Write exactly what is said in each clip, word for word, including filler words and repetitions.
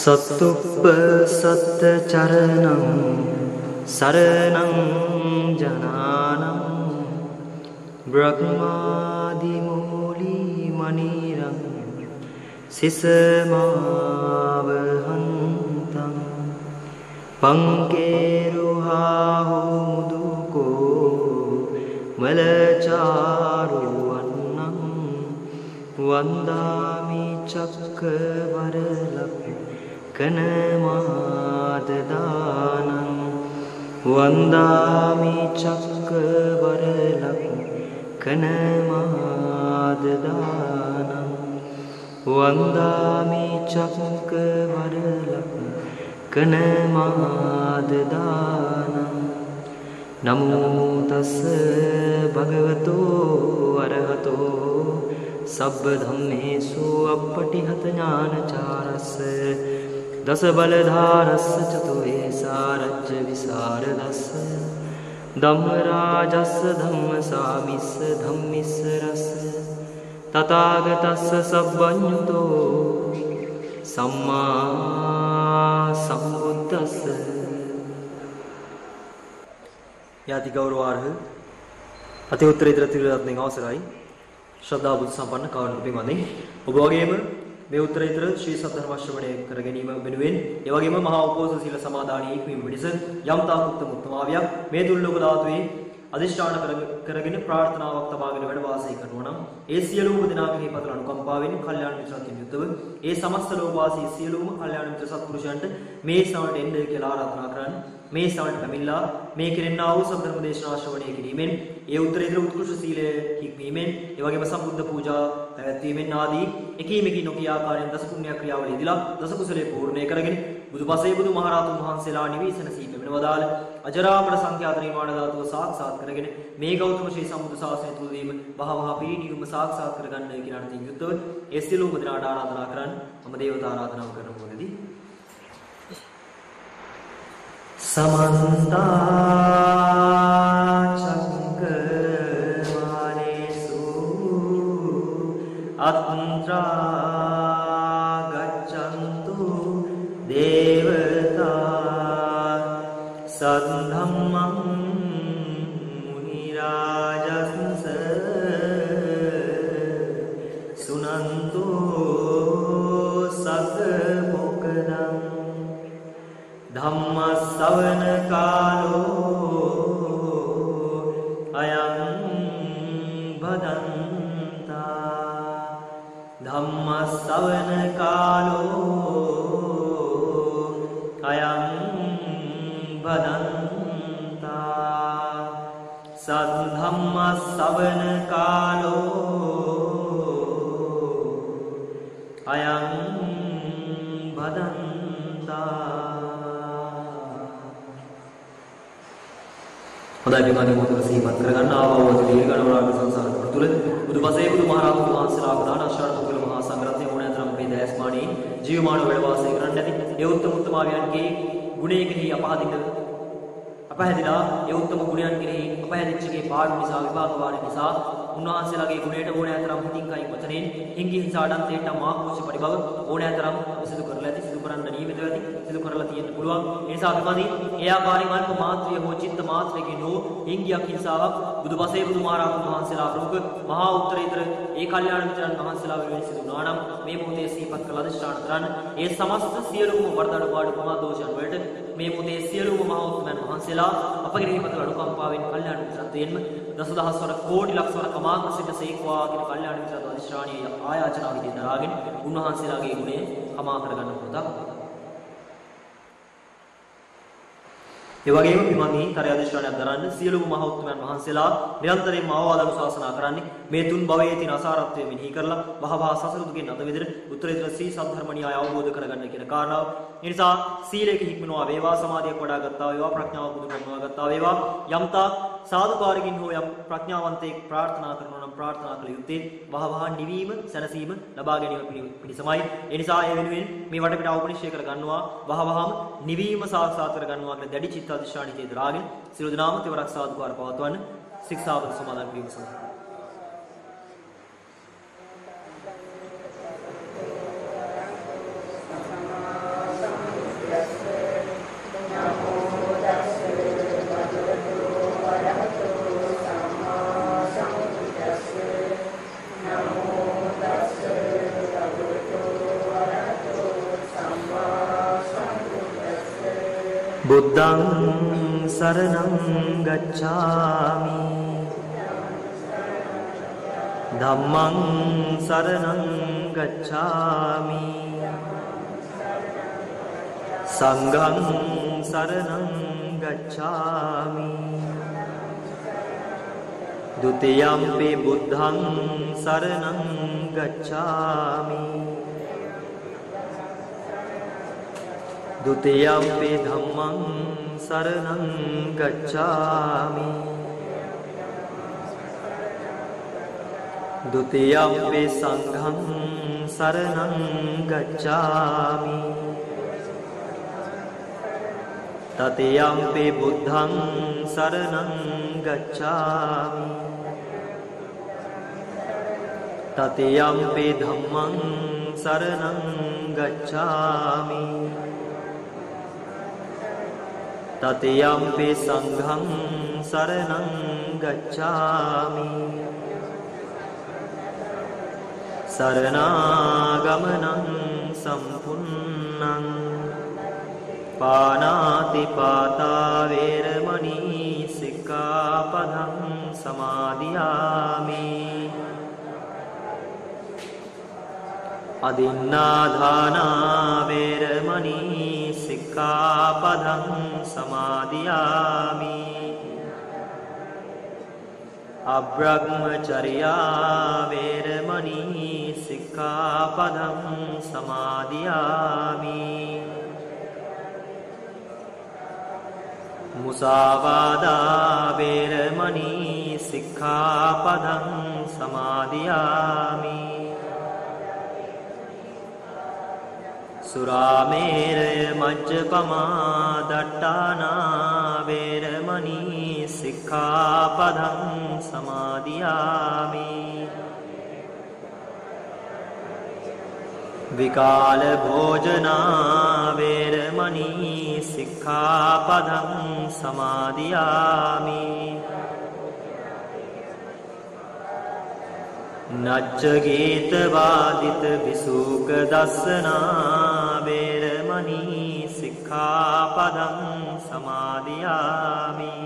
සත්තුප්ප සත්ත චරණං සරණං ජනානං බ්‍රහ්මාදි මූලී මනීරං සිසමාවහන්තං පංකේරුහාහු මුදුකෝ මලචාරුවන්නං වන්දාමි චක්කවරලක් කනමාදදානං වන්දාමි චක්කවරලක් කනමාදදානං වන්දාමි චක්කවරලක් කනමාදදානං නමෝ තස්ස භගවතෝ අරහතෝ සබ්බ ධම්මේසු අප්පටිහත ඥානචාරස්ස දස බලධාරස්ස චතුවේ සාරජ්‍ය විසරදස්ස ධම්මරාජස්ස ධම්මසාමිස්ස ධම්මිස්ස රස්ස තථාගතස්ස සබ්බඤුතෝ සම්මා සම්බුද්දස්ස. යාති ගෞරවාර්හ අති උත්තරීතර ත්‍රිරත්නයේ අවසරයි ශ්‍රද්ධා බුද්ධ සම්පන්න කාරුණික පින්වත්නි, ඔබ වගේම මේ උත්තරීතර ශ්‍රී සද්ධර්ම ශ්‍රවණය කර ගැනීම වෙනුවෙන් ඒ වගේම මහා උපෝසථ සීල සමාදානයේ ඉක්මීම පිණිස යම් තාක් උත්තම උත්තමාවියක් මේ දුර්ලභ ධාතුවේ අදිෂ්ඨාන කරගෙන ප්‍රාර්ථනාවක් තබාගෙන වැඩ වාසය කරනවා නම් ඒ සියලුම දෙනා කෙරෙහි පතන අනුකම්පාවෙන් කල්යාණ මිත්‍රත්වයෙන් යුක්තව ඒ සමස්ත ලෝකවාසී සියලුම කල්යාණ මිත්‍ර සත්පුරුෂයන්ට මේ සමට එන්න කියලා ආරාධනා කරන්නේ. මේ සමට පැමිණලා මේ කෙරෙන්නා වූ සම්ධර්ම දේශනා ශ්‍රවණය කිරීමෙන් ඒ උත්තරීතර උත්කෘෂ්ඨ සීලය හික්මීමෙන් ඒ වගේම සම්බුද්ධ පූජා පැවැත්වීමෙන් ආදී එකීම එකී නොකිය ආකාරයෙන් දස පුණ්‍ය ක්‍රියාවලියදීලා දස කුසලයේ පූර්ණය කරගෙන බුදුපසේ බුදු මහරහතුන් වහන්සේලා නිවීසන සීපෙමන වදාළ අජරාමර සංඛ්‍යාත නිර්වාණ ධාතුව සාක්ෂාත් කරගෙන මේ ගෞතම ශ්‍රී සම්බුද්ධ ශාසනය තුලදීම වහවහ පීඨියුම සාක්ෂාත් කරගන්න කියන අර්ථයෙන් යුක්තව ඒ සියලුම දෙනාට ආරාධනා කරන්න මම දේවතා ආරාධනාව කරන මොකදදී समन्ता चक्रवालेषु अत्रा गच्छन्तु देवता सद्धम्मं मुनिराजंस सुनन्तु सद्मोक्तम् धम्म सवन कालो अयं भदन्ता धम्म सवन कालो अयं भदन्ता सद्धम्म सवन कालो अयं भदन्ता. හොඳයි පින්වත්නි, මොහොතක සිහිපත් කරගන්න ආවෝද දීර්ඝ ගණනාවක සංසාර තුළ බුදුපසේ බුදු මහරහතන් වහන්සේලා ප්‍රදාන අෂ්ටාංග පුද්ගල මහා සංඝරත්නය ඕනෑතරම් මේ දයස්මානී ජීවමාන වැඩ වාසය කරන්න ඇති ඒ උත්තම උත්තමාවියන්ගේ ගුණයකින් අපහදින අපහැදිලා ඒ උත්තම ගුණයන් කෙරෙහි අපහැදිච්චගේ පාඩු නිසා විපාක වාරි නිසා උන්වහන්සේලාගේ ගුණයට ඕනෑතරම් හිතින් කයින් වචනෙන් හිංගි හිංසාඩන් තේට මාකුෂ පරිභව ඕනෑතරම් සිදු කරලා ඇති සිදු කරන්න නියමිතව ඇති සිදු කරලා තියෙන්න පුළුවන්. ඒ නිසා අපිමදි ඒ ආකාරයෙන් අල්ප මාත්‍රිය හෝ චිත්ත මාත්‍රයකින් හෝ හිංගියක් හිංසාවක් බුදුපසේ බුදු මහරහතන් වහන්සේලා ප්‍රමුඛ මහා උත්තරීතර ඒ කල්යාණ මිත්‍රයන් වහන්සේලා වෙනුවෙන් සිදු වුණා නම් මේ මොහොතේ සිහිපත් කළ අධිෂ්ඨාන කරන්න ඒ සමස්ත සියලුම වර්ධන පාඩු ප්‍රමා දෝෂයන් වලට මේ මොහොතේ සියලුම මහා උත්තමයන් වහන්සේලා අපගේ හිපතල අනුකම්පාවෙන් කල්යාණ මිත්‍රත්වයෙන්ම දසදහස් වර කෝටි ලක්ෂ වර කමාක සිට සේක්වා කියන කල්යාණ මිත්‍රත්ව අධිෂ්ඨානීය ආයාචනා විදිහට දරාගෙන උන්වහන්සේලාගේ ගුණය කමා කරගන්න පොතක්. ඒ වගේම පින්වත්නි, තරය අධිෂ්ඨානයක් දරන්න සියලුම මහ උත්තමයන් වහන්සේලා නිරන්තරයෙන්ම අවවාද අනුශාසනා කරන්නේ මේ තුන් භවයේ තියෙන අසාරත්වය මෙනෙහි කරලා වහවහ සසර දුකෙන් අත මිදෙන උත්තරීතර සී සද්ධර්ම න්‍යාය අවබෝධ කරගන්න කියන කාරණාව. ඒ නිසා සීලයක හික්මනවා වේවා, සමාධියක් වඩා ගත්තා වේවා, ප්‍රඥාව පුදු කරනවා ගත්තා වේවා, යම්තා සාදුකාරකින් හෝ යම් ප්‍රඥාවන්තයෙක් ප්‍රාර්ථනා කරනවා නම් ප්‍රාර්ථනා කළ යුත්තේ වහවහ නිවීම සැනසීම ලබා ගැනීම පිණිසමයි. ඒ නිසා ඒ වෙනුවෙන් මේ වටපිට අවපනිශ්චය කර ගන්නවා වහවහම නිවීම සාක්ෂාත් කර ගන්නවා කියන දැඩි චිත්ත අධිෂ්ඨානිතේ දරාගෙන සියලු දෙනාම තෙවරක් සාදුකාර පවත්වන්න ශික්ෂාපද සමාදන් වීම සඳහා बुद्धं शरणं गच्छामि धम्मं शरणं गच्छामि संघं शरणं गच्छामि द्वितीयंपि बुद्धं शरणं गच्छामि द्वितीयंपि धम्मं शरणं गच्छामि द्वितीयंपि संघं शरणं गच्छामि तृतीयंपि बुद्धं शरणं गच्छामि तृतीयंपि धम्मं शरणं गच्छामि तृतीयंपि संघं शरणं गच्छामि शरणागमनं सम्पूर्णं पानातिपाता वेरमणि सिक्खापदं समादियामि अदिन्नादाना वेरमणि सिक्खापदं समादियामि अब्रह्मचर्या वेरमणि सिक्खापदं समादियामि मुसावादा वेरमणि सिक्खापदं समादियामि सुरामेरय मज्जपमा दट्टाना वेरमणि सिक्खापदं समादियामि विकाल भोजना वेरमणि सिक्खापदं समादियामि नच्चगीत वादित विसूक दर्शना वेरमणि सिक्खापदं समादियामि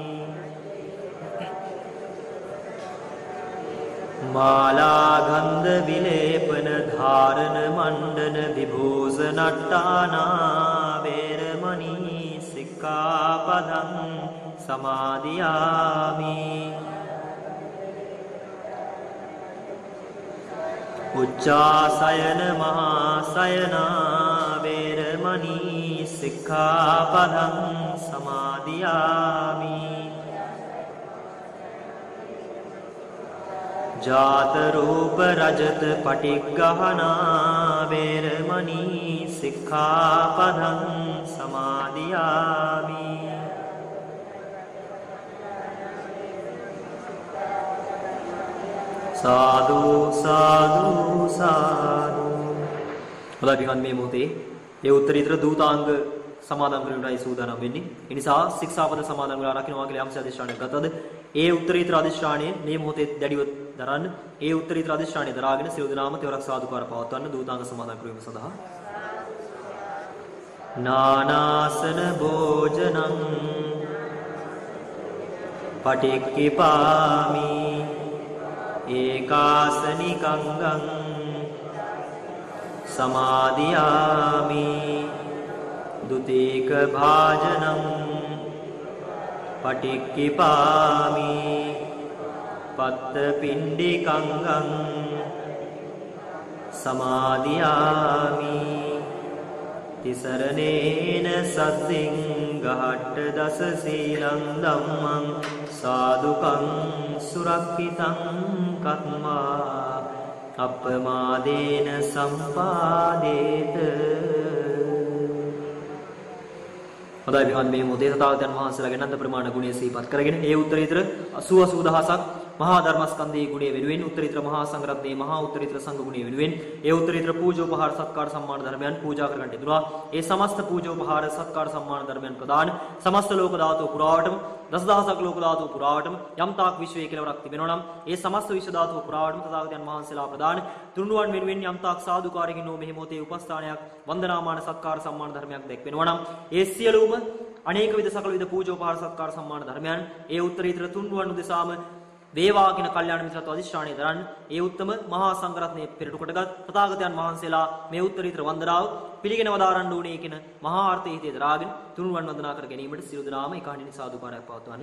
माला गंध विलेपन धारण मंडन विभूषणट्टाना वेरमणि सिक्खापदं समादियामि उच्चासयन महासयना वेरमणि सिक्खापदं समादियामि जात रूप रजत पटिगहना वेरमणि सिक्खापदं समादियामि साधु साधु साधु හොඳයි පින්වත් මේ මොහොතේ ඒ උත්තරීතර දූතාංග සමාදන් කරගන්නයි සූදානම් වෙන්නේ. ඒ නිසා ශික්ෂාපද සමාදන් වෙලා රකින්නවා කියලා යම්සි අධිෂ්ඨානයක් ගතද ඒ උත්තරීතර අධිෂ්ඨානයේ මේ මොහොතේ දැඩිව දරන්න ඒ උත්තරීතර අධිෂ්ඨානය දරාගෙන සියලු දෙනාම තෙවරක් සාදුකාර පවත්වන්න දූතාංග සමාදන් කිරීම සඳහා නානාසන භෝජනං පටික්ඛිපාමි ඒකාසනිකංගං समादियामि द्वितीयक भाजनं पटिक्खिपामि पत्तपिण्डिकंगं समादियामि तिसरणेन सद्दिं गहट्ट दश सीलं धम्मं साधुकं सुरक्षितं कत्मा අපමාදේන සම්පාදේත. හොඳයි විහාන් මේ මොහොතේ තථාගතයන් වහන්සේලාගේ අනන්ත ප්‍රමාණ ගුණය සිහිපත් කරගෙන ඒ උත්තරීතර අසූ අසූ දහසක් මහා ධර්මස්කන්ධයේ ගුණය වෙනුවෙන් උත්තරීතර මහා සංඝරත්නයේ මහා උත්තරීතර සංඝ ගුණය වෙනුවෙන් ඒ උත්තරීතර පූජෝපහාර සත්කාර සම්මාන ධර්මයන් පූජා කරගන්නට යෙදුණා. ඒ සමස්ත පූජෝපහාර සත්කාර සම්මාන ධර්මයන් ප්‍රදාන සමස්ත ලෝක ධාතු පුරාවටම දසදහසක් ලෝක ධාතු පුරාවටම යම් තාක් විශ්වයේ කෙලවරක් තිබෙනවා නම් ඒ සමස්ත විශ්ව ධාතු පුරාවටම තථාගතයන් වහන්සේලා ප්‍රදාන තුන්රුවන් වෙනුවෙන් යම් තාක් සාදුකාරකින් වූ මෙහි මොහොතේ උපස්ථානයක් වන්දනාමාන සත්කාර සම්මාන ධර්මයක් දැක්වෙනවා නම් ඒ සියලුම අනේක විද සකල විද පූජෝපහාර සත්කාර සම්මාන ධර්මයන් ඒ උත්තරීතර තුන්රුවන් උදෙසාම වේවා කියන කල්යාණ මිත්‍රත්ව අධිෂ්ඨානය දරන් ඒ උත්තම මහා සංඝරත්නයේ පෙරට කොටගත් තථාගතයන් වහන්සේලා මේ උත්තරීතර වන්දනාව පිළිගෙන වදාරන්න ඕනේ කියන මහා අර්ථය හිතේ දරාගෙන තුන්රුවන් වන්දනා කර ගැනීමට සියලු දෙනාම ඒකාණිනී සාදුකාරයක් පවත්වන්න.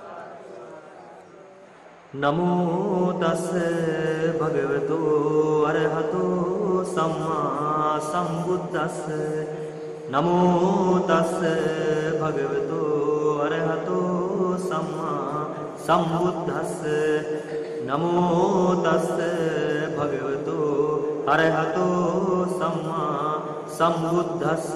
නමෝ තස් භගවතු අරහතෝ සම්මා සම්බුද්දස්ස නමෝ තස් භගවතු අරහතෝ සම්මා සම්බුද්දස්ස නමෝ තස් භගවතු අරහතෝ සම්මා සම්බුද්දස්ස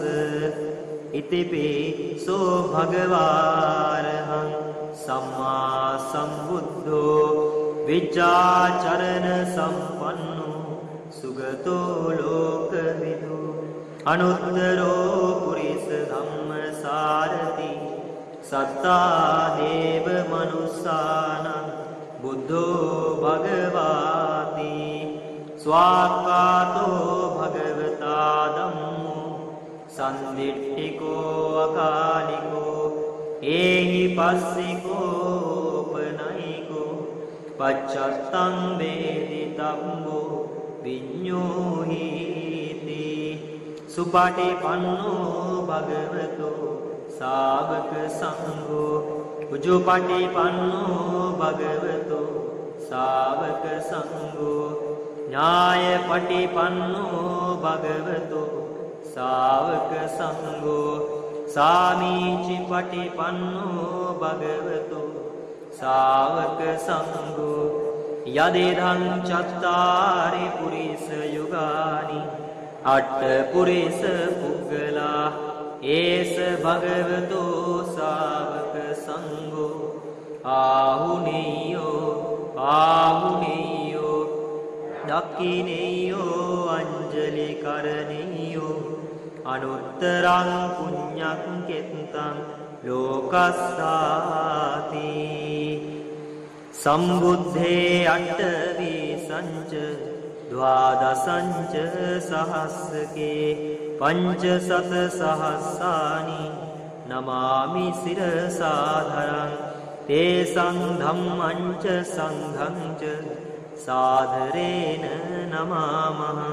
ඉතිපිසෝ භගවාරහං සම්මා සම්බුද්ධෝ විචාචරණ සම්පන්නෝ සුගතෝ ලෝකවිදු අනුත්තරෝ පුරිස ධම්මසාරති සත්තා දේව මනුස්සානං බුද්ධෝ භගවාති ස්වාක්ඛාතෝ භගවතා ධම්මෝ සම්දිට්ඨිකෝ අකාලිකෝ ඒහි පස්සිකෝ පනයිකෝ පච්චත්තං වේදිතම්බෝ විඤ්ඤෝහිති සුපටිපන්නෝ භගවතෝ සාවක සංඝෝ උජුපටිපන්නෝ භගවතෝ සාවක සංඝෝ ඥායපටිපන්නෝ භගවතෝ සාවක සංඝෝ සාමීචි පටිපන්නෝ භගවතෝ සාවක සංඝෝ යදේධං චත්තාරි පුරිස යුගානි අට්ඨ පුරිස පුග්ගලා ඒස භගවතෝ සාවක සංඝෝ ආහුනේයෝ ආහුනේයෝ දක්ඛිනේයෝ අංජලි කරණීයෝ අනුත්තරං පුඤ්ඤං කෙත්තං ලෝකස්සාති සම්බුද්ධේ අට්ඨවි සංච ද්වාදසංච සහස්සකේ පංච සත සහස්සානි නමාමි සිරසාධරං තේසං ධම්මංච සංඝංච සාදරේන නමාමහං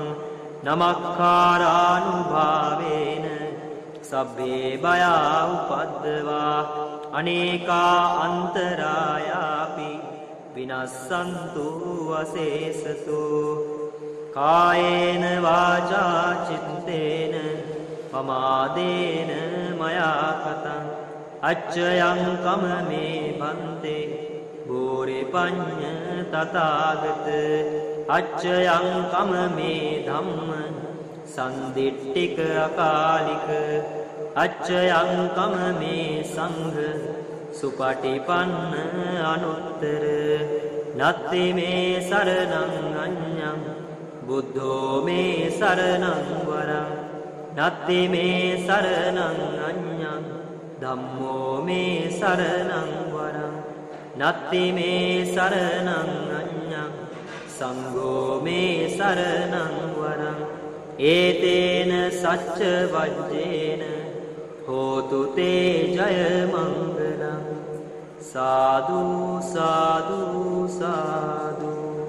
නමක්ඛාරානුභාවේන සබ්බේ බයා උපද්දවා අනේකා අන්තරායාපි විනස්සන්තු වසේසතු කායේන වාචා චිත්තේන පමාදේන මයා කතං අච්චයං කමමේ බන්තේ බෝරේ පඤ්ඤ තථාගත අච්චයං කමමේ ධම්ම සම්දිට්ඨික අකාලික අච්චයං කමමේ සංඝ සුපටිපන්න අනුත්තර නත්ති මේ සරණං අඤ්ඤං බුද්ධෝ මේ සරණං වරං නත්ති මේ සරණං අඤ්ඤං ධම්මෝ මේ සරණං වරං නත්ති මේ සරණං අඤ්ඤං සංඝෝ මේ සරණං වරං ඒතේන සච්ච වජ්ජේන හෝතු තේ ජය මංගලං සාදු සාදු සාදු.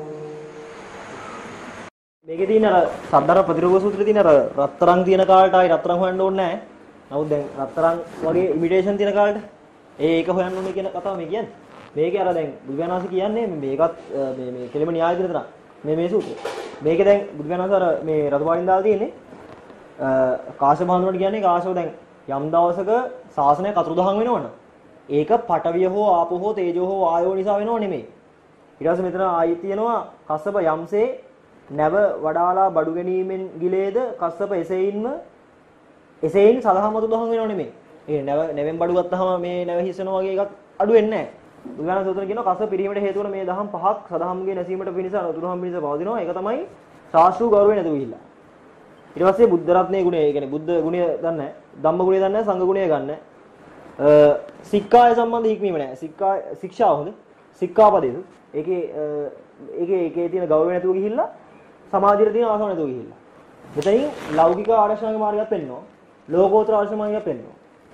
මේකේ තියෙන අර සද්ධාර ප්‍රතිරෝධ සූත්‍රයේ තියෙන අර රත්තරන් තියෙන කාලට ආයි රත්තරන් හොයන්න ඕනේ නැහැ. නමුත් දැන් රත්තරන් වගේ ඉමිටේෂන් තියෙන කාලට ඒක හොයන්න ඕනේ කියන කතාව මේ කියන්නේ. මේකේ අර දැන් බුදුගණාසි කියන්නේ මේකත් මේ මේ කෙලිම න්‍යාය විදිහට මේ මේ සූත්‍රය. මේකේ දැන් බුදුගණාසි අර මේ රතුපාලින් දාලා තියෙන්නේ කාශ්‍යප මහණුන්ට කියන්නේ කාශ්‍යප දැන් යම් දවසක ශාසනය කතුරුදහන් වෙනවනම් ඒක පඨවිය හෝ ආපෝ හෝ තේජෝ හෝ ආයෝ නිසා වෙනව නෙමෙයි. ඊට පස්සේ මෙතන ආයි තියෙනවා කස්සප යම්සේ නැව වඩාලා බඩු ගැනීමෙන් ගිලේද කස්සප එසේයින්ම එසේයින් සදහම් අතුරුදහන් වෙනව නෙමෙයි. ඒ නැව නැවෙන් බඩු ගත්තාම මේ නැව හිස්සනවා වගේ එකක් අඩු වෙන්නේ නැහැ. බුදුගාන සූත්‍රය කියනවා කස්සප පිරීමට හේතු වන මේ දහම් පහක් සදහම්ගේ නැසීමට පිණිස අතුරුදහන් පිණිස පවතිනවා. ඒක තමයි ශාස්ත්‍රීය ගෞරවය නැතුව ගිහිල්ලා. ඊට පස්සේ බුද්ධ රත්නයේ ගුණය, ඒ කියන්නේ බුද්ධ ගුණය දන්නේ නැහැ. ධම්ම ගුණය දන්නේ නැහැ. සංඝ ගුණය ගන්න. සික්කාය සම්බන්ධ හික්මීම නැහැ. සික්කා ශික්ෂාව හොඳ. සික්කාපදේද. ඒකේ ඒකේ ඒකේ තියෙන ගෞරවය නැතුව ගිහිල්ලා සමාධියට තියෙන ආසාව නැතුව ගිහිල්ලා. මෙතනින් ලෞකික ආරක්ෂාගේ මාර්ගයක් පෙන්වනවා. ලෝකෝත්තර ආරක්ෂා මාර්ගයක් පෙන්වනවා.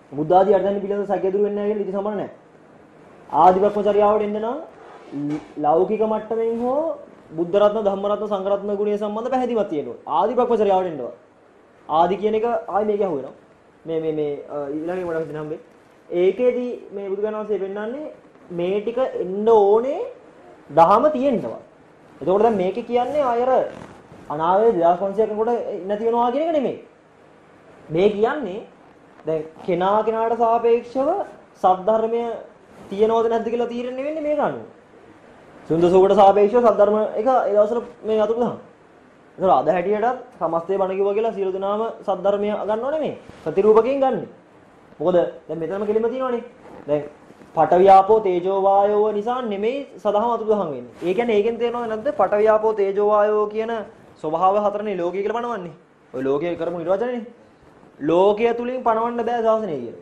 බුද්ධ ආදී අර්ධයන් පිළිබඳ සැකය දුරු වෙන්නේ නැහැ කියන විදි සමාන නැහැ. ආදි භ්‍රමචර්යාවට එන්න නම් ලෞකික මට්ටමින් හෝ බුද්ධ රත්න, ධම්ම රත්න, සංඝ රත්න ගුණය සම්බන්ධ පැහැදිලිවක් තියෙනවා. ආදි භ්‍රමචර්යාවට එන්නවා. ආදි කියන එක ආයි මේක අහුවෙනවා. මේ මේ මේ ඊළඟේ මට හිතෙන හැම්බේ. ඒකේදී මේ බුදුගණ වහන්සේ පෙන්නන්නේ මේ ටික එන්න ඕනේ දහම තියෙනවා. එතකොට දැන් මේකේ කියන්නේ අයර අනාගතේ දෙදාස් පන්සියයක් කොට නැති වෙනවා කියන එක නෙමෙයි. මේ කියන්නේ දැන් කෙනා කෙනාට සාපේක්ෂව සද්ධර්මය තියෙනවද නැද්ද කියලා තීරණය වෙන්නේ මේක අනුව. සුන්දසෝකට සාපේක්ෂව සද්ධර්ම එක ඒ දවස්වල මේ අතුරු දහම්. ඒතර අද හැටියටත් සමස්තය බණ කිව්වා කියලා සියලු දෙනාම සද්ධර්මය ගන්නව නෙමෙයි. ප්‍රතිරූපකයෙන් ගන්න. මොකද දැන් මෙතනම කෙලිම තියෙනවනේ. දැන් පටවියාපෝ තේජෝ වායෝ නිසා නෙමෙයි සදහම අතුරු දහම් වෙන්නේ. ඒ කියන්නේ ඒකෙන් තේරෙනවද නැද්ද? පටවියාපෝ තේජෝ වායෝ කියන ස්වභාව හතරනේ ලෝකය කියලා පනවන්නේ. ඔය ලෝකයේ කරමු නිර්වචනනේ. ලෝකය තුලින් පනවන්න බෑ ශාසනය කියලා.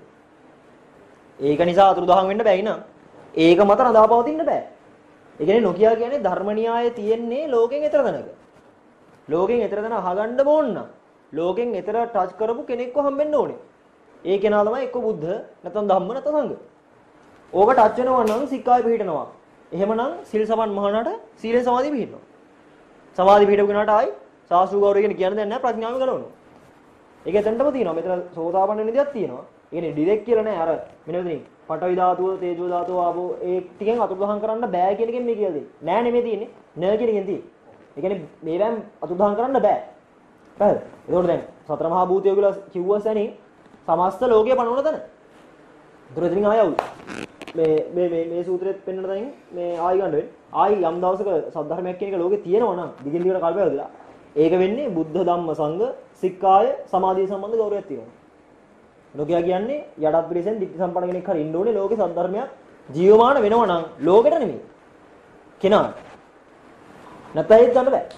ඒක නිසා අතුරු දහම් වෙන්න බැයි නං. ඒක මත රඳාපවතින්න බෑ. ඒ කියන්නේ නොකිය කියන්නේ ධර්ම න්‍යාය තියෙන්නේ ලෝකෙන් එතර දනක. ලෝකෙන් එතර දන අහගන්න ඕන නම් ලෝකෙන් එතර ටච් කරපු කෙනෙක්ව හම්බෙන්න ඕනේ. ඒ කෙනා තමයි එක්ක බුද්ධ නැත්නම් ධම්ම නැත්නම් සංඝ. ඕක ටච් වෙනවා නම් සික්කාය පිළිහිටනවා. එහෙමනම් සිල් සමන් මහානට සීලේ සමාධිය පිළිහිටනවා. සමාධි පිළිහිටපු කෙනාට ආයි සාස්ත්‍රු ගෞරවය කියන කියන්නේ දැන් නැහැ ප්‍රඥාව ගලවනවා. ඒක එතනටම තියෙනවා. මෙතන සෝතාපන්න වෙන විදියක් තියෙනවා. ඒ කියන්නේ ඩිරෙක්ට් කියලා නෑ අර මෙන්න මෙතනින් පඨවි ධාතුව, තේජෝ ධාතුව ආපෝ ඒ ටිකෙන් අතුරුදහන් කරන්න බෑ කියන එකෙන් මේ කියලා දෙන්නේ. නෑ නෙමෙයි තියෙන්නේ. නෑ කියන එකෙන් තියෙන්නේ. ඒ කියන්නේ මේවෙන් අතුරුදහන් කරන්න බෑ. හරිද? ඒකෝට දැන් සතර මහා භූතය කියලා කිව්වසනේ සමස්ත ලෝකය පනවන තැන. ඒතර එතනින් ආය අවුල්. මේ මේ මේ මේ සූත්‍රෙත් පෙන්වන තැනින් මේ ආයි ගන්න වෙන්නේ. ආයි යම් දවසක සද්ධර්මයක් කියන එක ලෝකේ තියෙනවා නම් දිගින් දිගට කල්පය හදලා ඒක වෙන්නේ බුද්ධ ධම්ම සංඝ සික්කාය සමාධිය සම්බන්ධ ගෞරවයක් තියෙනවා. ලෝකයා කියන්නේ යටත් පිළිසෙන් ධිට්ඨි සම්පන්න කෙනෙක් හරි ඉන්න ඕනේ ලෝකේ සද්ධර්මයක් ජීවමාන වෙනවා නම් ලෝකෙට නෙමෙයි. කෙනාට. නැත්නම් ඒක ගන්න බෑ.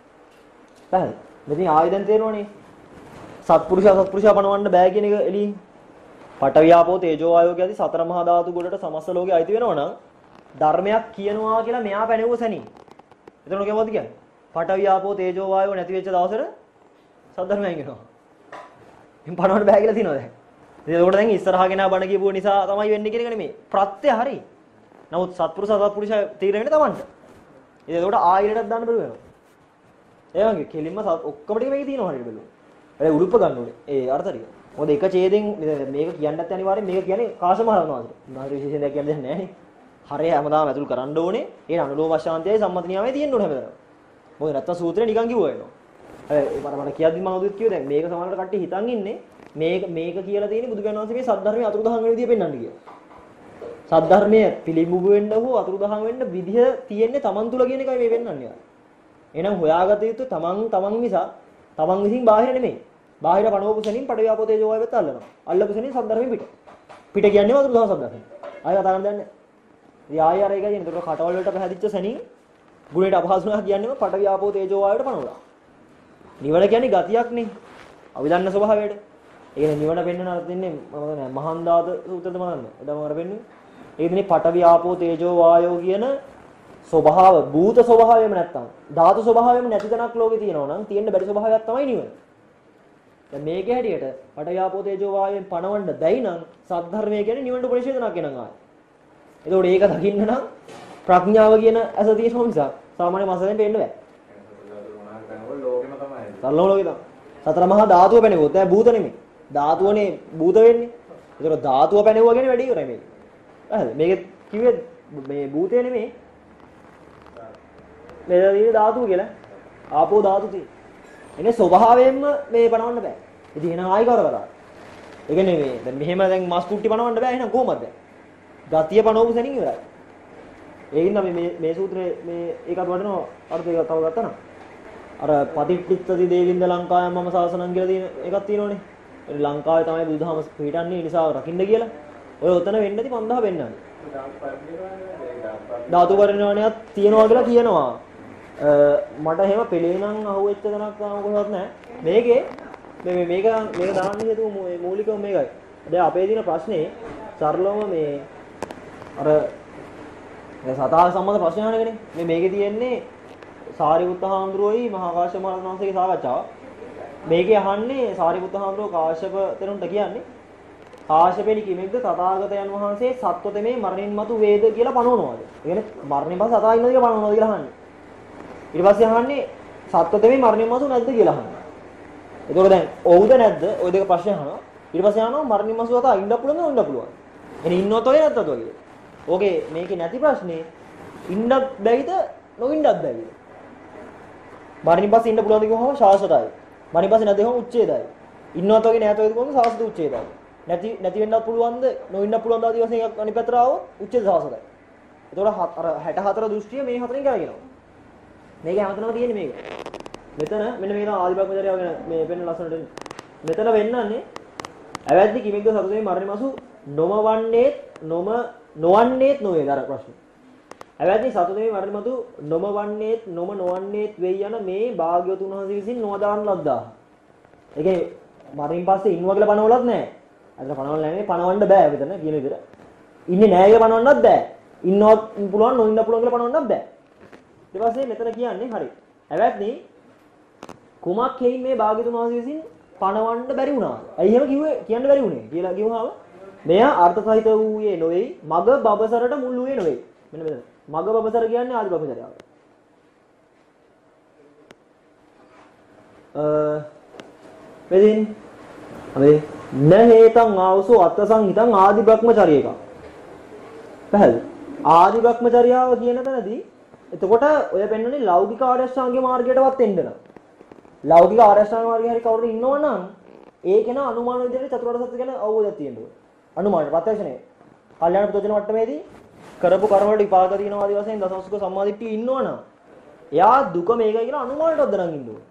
හරි. මෙතන ආයුධෙන් තේරෙනවනේ. සත්පුරුෂයා සත්පුරුෂයා පණවන්න බෑ කියන එක එළින්. පටවියාපෝ තේජෝ වායෝ කියදී සතර මහා ධාතු ගොඩට සමස්ත ලෝකෙ අයිති වෙනවා නම් ධර්මයක් කියනවා කියලා මෙයා පැනෙව්ව සැනින්. එතන මොකද කියන්නේ? පටවියාපෝ තේජෝ වායෝ නැති වෙච්ච දවසට සද්ධර්මයෙන් කියනවා. ඉතින් පණවන්න බෑ කියලා තියනවා දැන්. ඉතින් ඒකට දැන් ඉස්සරහා කෙනා බණ කියපුව නිසා තමයි වෙන්නේ කියන එක නෙමෙයි. ප්‍රත්‍ය හරි. නමුත් සත්පුරුෂ සත්පුරුෂය තීරණය වෙන්නේ Tamanට. ඉතින් ඒකට ආයෙලටත් දාන්න බැරුව වෙනවා. ඒ වගේ කෙලින්ම ඔක්කොම ටික මේකේ තියෙනවා හරියට බැලුවා. ඒ උඩුප්ප ගන්න ඕනේ. ඒ අර්ථ ටික. මොකද එක ඡේදෙන් මේක කියන්නත් අනිවාර්යෙන් මේක කියන්නේ කාශම හරවනවා. උනාට විශේෂයෙන් දෙයක් කියන්න දෙයක් නැහැ නේ. හරය හැමදාම ඇතුල් කරන්න ඕනේ. ඒ අනුලෝම වශාන්තයයි සම්මත නියාමයේ තියෙන්න ඕනේ හැමදාම. මොකද නැත්තම් සූත්‍රේ නිකන් කිව්වා වෙනවා. ඒ මට මට කියද්දි මම උදුත් කිව්වා දැන් මේක සමානට කට්ටිය හිතන් ඉන්නේ මේක මේක කියලා තියෙන්නේ බුදුගණ වහන්සේ මේ සද්ධර්මයේ අතුරුදහන් වෙන විදිය පෙන්වන්න කියලා. සද්ධර්මයේ පිළිඹු වෙන්න හෝ අතුරුදහන් වෙන්න විදිය තියෙන්නේ Taman තුල කියන එකයි මේ පෙන්වන්නේ. එහෙනම් හොයාගත යුතු Taman Taman නිසා Taman විසින් බාහිර නෙමෙයි. බාහිර පණවපු සෙනින් පටවියාපෝ තේජෝ වායුවත් අල්ලනවා. අල්ලපු සෙනින් සද්ධර්මයෙන් පිට. පිට කියන්නේ අතුරුදහන් සද්ධර්මය. ආයෙ කතා කරන්න දෙන්නේ. ඉතින් ආයෙ අර එකයි කියන්නේ. ඒකට කටවල වලට පැහැදිච්ච සෙනින් ගුණයට අපහසුනා කියන්නේම පටවියාපෝ තේජෝ වායුවට පණවලා. නිවන කියන්නේ ගතියක් නේ. අවිදන්න ස්වභාවයට. ඒ කියන්නේ නිවන පෙන්වන අර දෙන්නේ මොකද නෑ මහාන් දාත සූත්‍රෙද මනන්නේ. එදම අර පෙන්වන්නේ. ඒ දෙන්නේ පඨවි ආපෝ තේජෝ වායෝ කියන ස්වභාව භූත ස්වභාවයම නැත්තම් ධාතු ස්වභාවයම නැති තැනක් ලෝකේ තියෙනවා නම් තියෙන්න බැරි ස්වභාවයක් තමයි නිවන. දැන් මේකේ හැටියට පඨවි ආපෝ තේජෝ වායෝෙන් පණවන්න බැයි නම් සද්ධර්මය කියන්නේ නිවනට උපනිෂේධනක් එනං ආයි. ඒකෝට ඒක දකින්න නම් ප්‍රඥාව කියන ඇස තියෙනවා මිසක් සාමාන්‍ය මාසයෙන් පේන්න බෑ. සරලව ලෝකේ තමයි. සතර මහා ධාතුව පැනෙවොත් නෑ භූත නෙමෙයි. ධාතුවනේ භූත වෙන්නේ. ඒතර ධාතුව පැනෙවුවා කියන්නේ වැඩි ඉවරයි මේක. හරිද? මේක කිව්වේ මේ භූතය නෙමෙයි. මේ ධාතුව කියලා. ආපෝ ධාතු තියෙන. එනේ ස්වභාවයෙන්ම මේ පණවන්න බෑ. ඉතින් එහෙනම් ආයි කවර කරා. ඒ කියන්නේ මේ දැන් මෙහෙම දැන් මස් කුට්ටි පණවන්න බෑ එහෙනම් කොහොමද දැන්? ගතිය පණවපු සැනින් ඉවරයි. ඒකින් නම් මේ මේ සූත්‍රයේ මේ ඒකත් වඩනවා අර්ථය තව ගත්තා නම්. අර පටිච්චිත්තති දේවින්ද ලංකායම් මම සාසනං කියලා තියෙන එකක් තියෙනවනේ. ලංකාවේ තමයි බුදුදහම පිළිටන්නේ නිසා රකින්න කියලා. ඔය උතන වෙන්නදී පන්දහ වෙන්නන්නේ. ධාතු පරිණාමයක් තියෙනවා කියලා කියනවා. මට එහෙම පෙළේ නම් අහුවෙච්ච තැනක් තාම කොහෙවත් නැහැ. මේකේ මේ මේක මේක දාන්න හේතුව මූලිකව මේකයි. දැන් අපේ දින ප්‍රශ්නේ සරලවම මේ අර සතාව සම්බන්ධ ප්‍රශ්න අහන එකනේ. මේ මේකේ තියෙන්නේ සාරිපුත්ත හාමුදුරුවෝයි මහා කාශ්‍යප මහ රහතන් වහන්සේගේ සාකච්ඡාව. මේකේ අහන්නේ සාරිපුත්ත හාමුදුරුවෝ කාශ්‍යප තෙරුන්ට කියන්නේ කාශ්‍යපෙනි කිමෙක්ද තථාගතයන් වහන්සේ සත්වතමේ මරණින් මතු වේද කියලා පනවනවාද? ඒ කියන්නේ මරණින් පස්සේ සතා ඉන්නවද කියලා පනවනවාද කියලා අහන්නේ. ඊට පස්සේ අහන්නේ සත්වතමේ මරණින් මතු නැද්ද කියලා අහන්නේ. එතකොට දැන් ඔව්ද නැද්ද? ওই දෙක ප්‍රශ්න අහනවා. ඊට පස්සේ අහනවා මරණින් මතු සතා ඉන්න පුළුවන්ද නොඉන්න පුළුවන්ද? එනේ ඉන්නවද ඔය නැද්ද ඔය? ඕකේ මේකේ නැති ප්‍රශ්නේ ඉන්නත් බැයිද නොඉන්නත් බැයිද? මරණින් පස්සේ ඉන්න පුළුවන්ද කියවම ශාස්ත්‍රයයි. මරණින් පස්සේ නැද්ද කියවම උච්ඡේදයි. ඉන්නවද ඔය නැද්ද ඔය කියවම ශාස්ත්‍ර උච්ඡේදයි. නැති නැති වෙන්නත් පුළුවන්ද නොඉන්න පුළුවන්ද ආදී වශයෙන් අනිත් පැත්තට ආවොත් උච්ඡේද ශාස්ත්‍රයයි. එතකොට අර හැට හතර දෘෂ්ටිය මේ හතරෙන් කරගෙනවා. මේක හැමතැනම තියෙන්නේ මේක. මෙතන මෙන්න මේක ආදිබ්‍රහ්මචර්යාව ගැන මේ වෙන්න ලස්සනට මෙතන වෙන්නන්නේ අවැද්දි කිමෙක්ද සතුටේ මරණින් පසු නොමවන්නේත් නොම නොවන්නේත් නොවේද අර ප්‍රශ්නේ. අවැද්දි සතුටේ මරණින් මතු නොමවන්නේත් නොම නොවන්නේත් වෙයි යන මේ භාග්‍යවතුන් වහන්සේ විසින් නොදාන ලද්දා. ඒ කියන්නේ මරණින් පස්සේ ඉන්නවා කියලා පනවලත් නැහැ. අද පනවල නැහැ පනවන්න බෑ මෙතන කියන විදිහට. ඉන්නේ නැහැ කියලා පනවන්නත් බෑ. ඉන්නවත් පුළුවන් නොඉන්න පුළුවන් කියලා පනවන්නත් බෑ. ඊට පස්සේ මෙතන කියන්නේ හරි. අවැද්දි කුමක් හේයින් මේ භාග්‍යවතුන් වහන්සේ විසින් පණවන්න බැරි වුණා. ඇයි එහෙම කිව්වේ කියන්න බැරි වුණේ කියලා කිව්වහම මෙයා අර්ථ සහිත වූයේ නොවේ, මග බබසරට මුල් වූයේ නොවේ. මෙන්න මෙතන. මග බබසර කියන්නේ ආදි බබසරයාව. අ මෙදින් අපි නහේතං ආවසෝ අත්ත සංහිතං ආදි බ්‍රහ්මචර්යයක. පැහැදිලි. ආදි බ්‍රහ්මචර්යාව කියන තැනදී එතකොට ඔය පෙන්වන්නේ ලෞකික ආර්ය අෂ්ටාංගික මාර්ගයටවත් එන්න නම් ලෞකික ආර්ය අෂ්ටාංගික මාර්ගයේ හරි කවුරු ඉන්නවනම් ඒකේන අනුමාන විදිහට චතුරාර්ය සත්‍ය ගැන අවබෝධයක් තියෙන්න ඕනේ. අනුමාන ප්‍රත්‍යක්ෂණය. කල්යාණ පුතජන වට්ටමේදී කරපු කර්ම වල විපාක තියෙනවා ආදි වශයෙන් දසවස්තුක සම්මාදිට්ඨිය ඉන්නවනම් එයා දුක මේකයි කියලා අනුමානටවත් දරන් ඉන්න ඕනේ.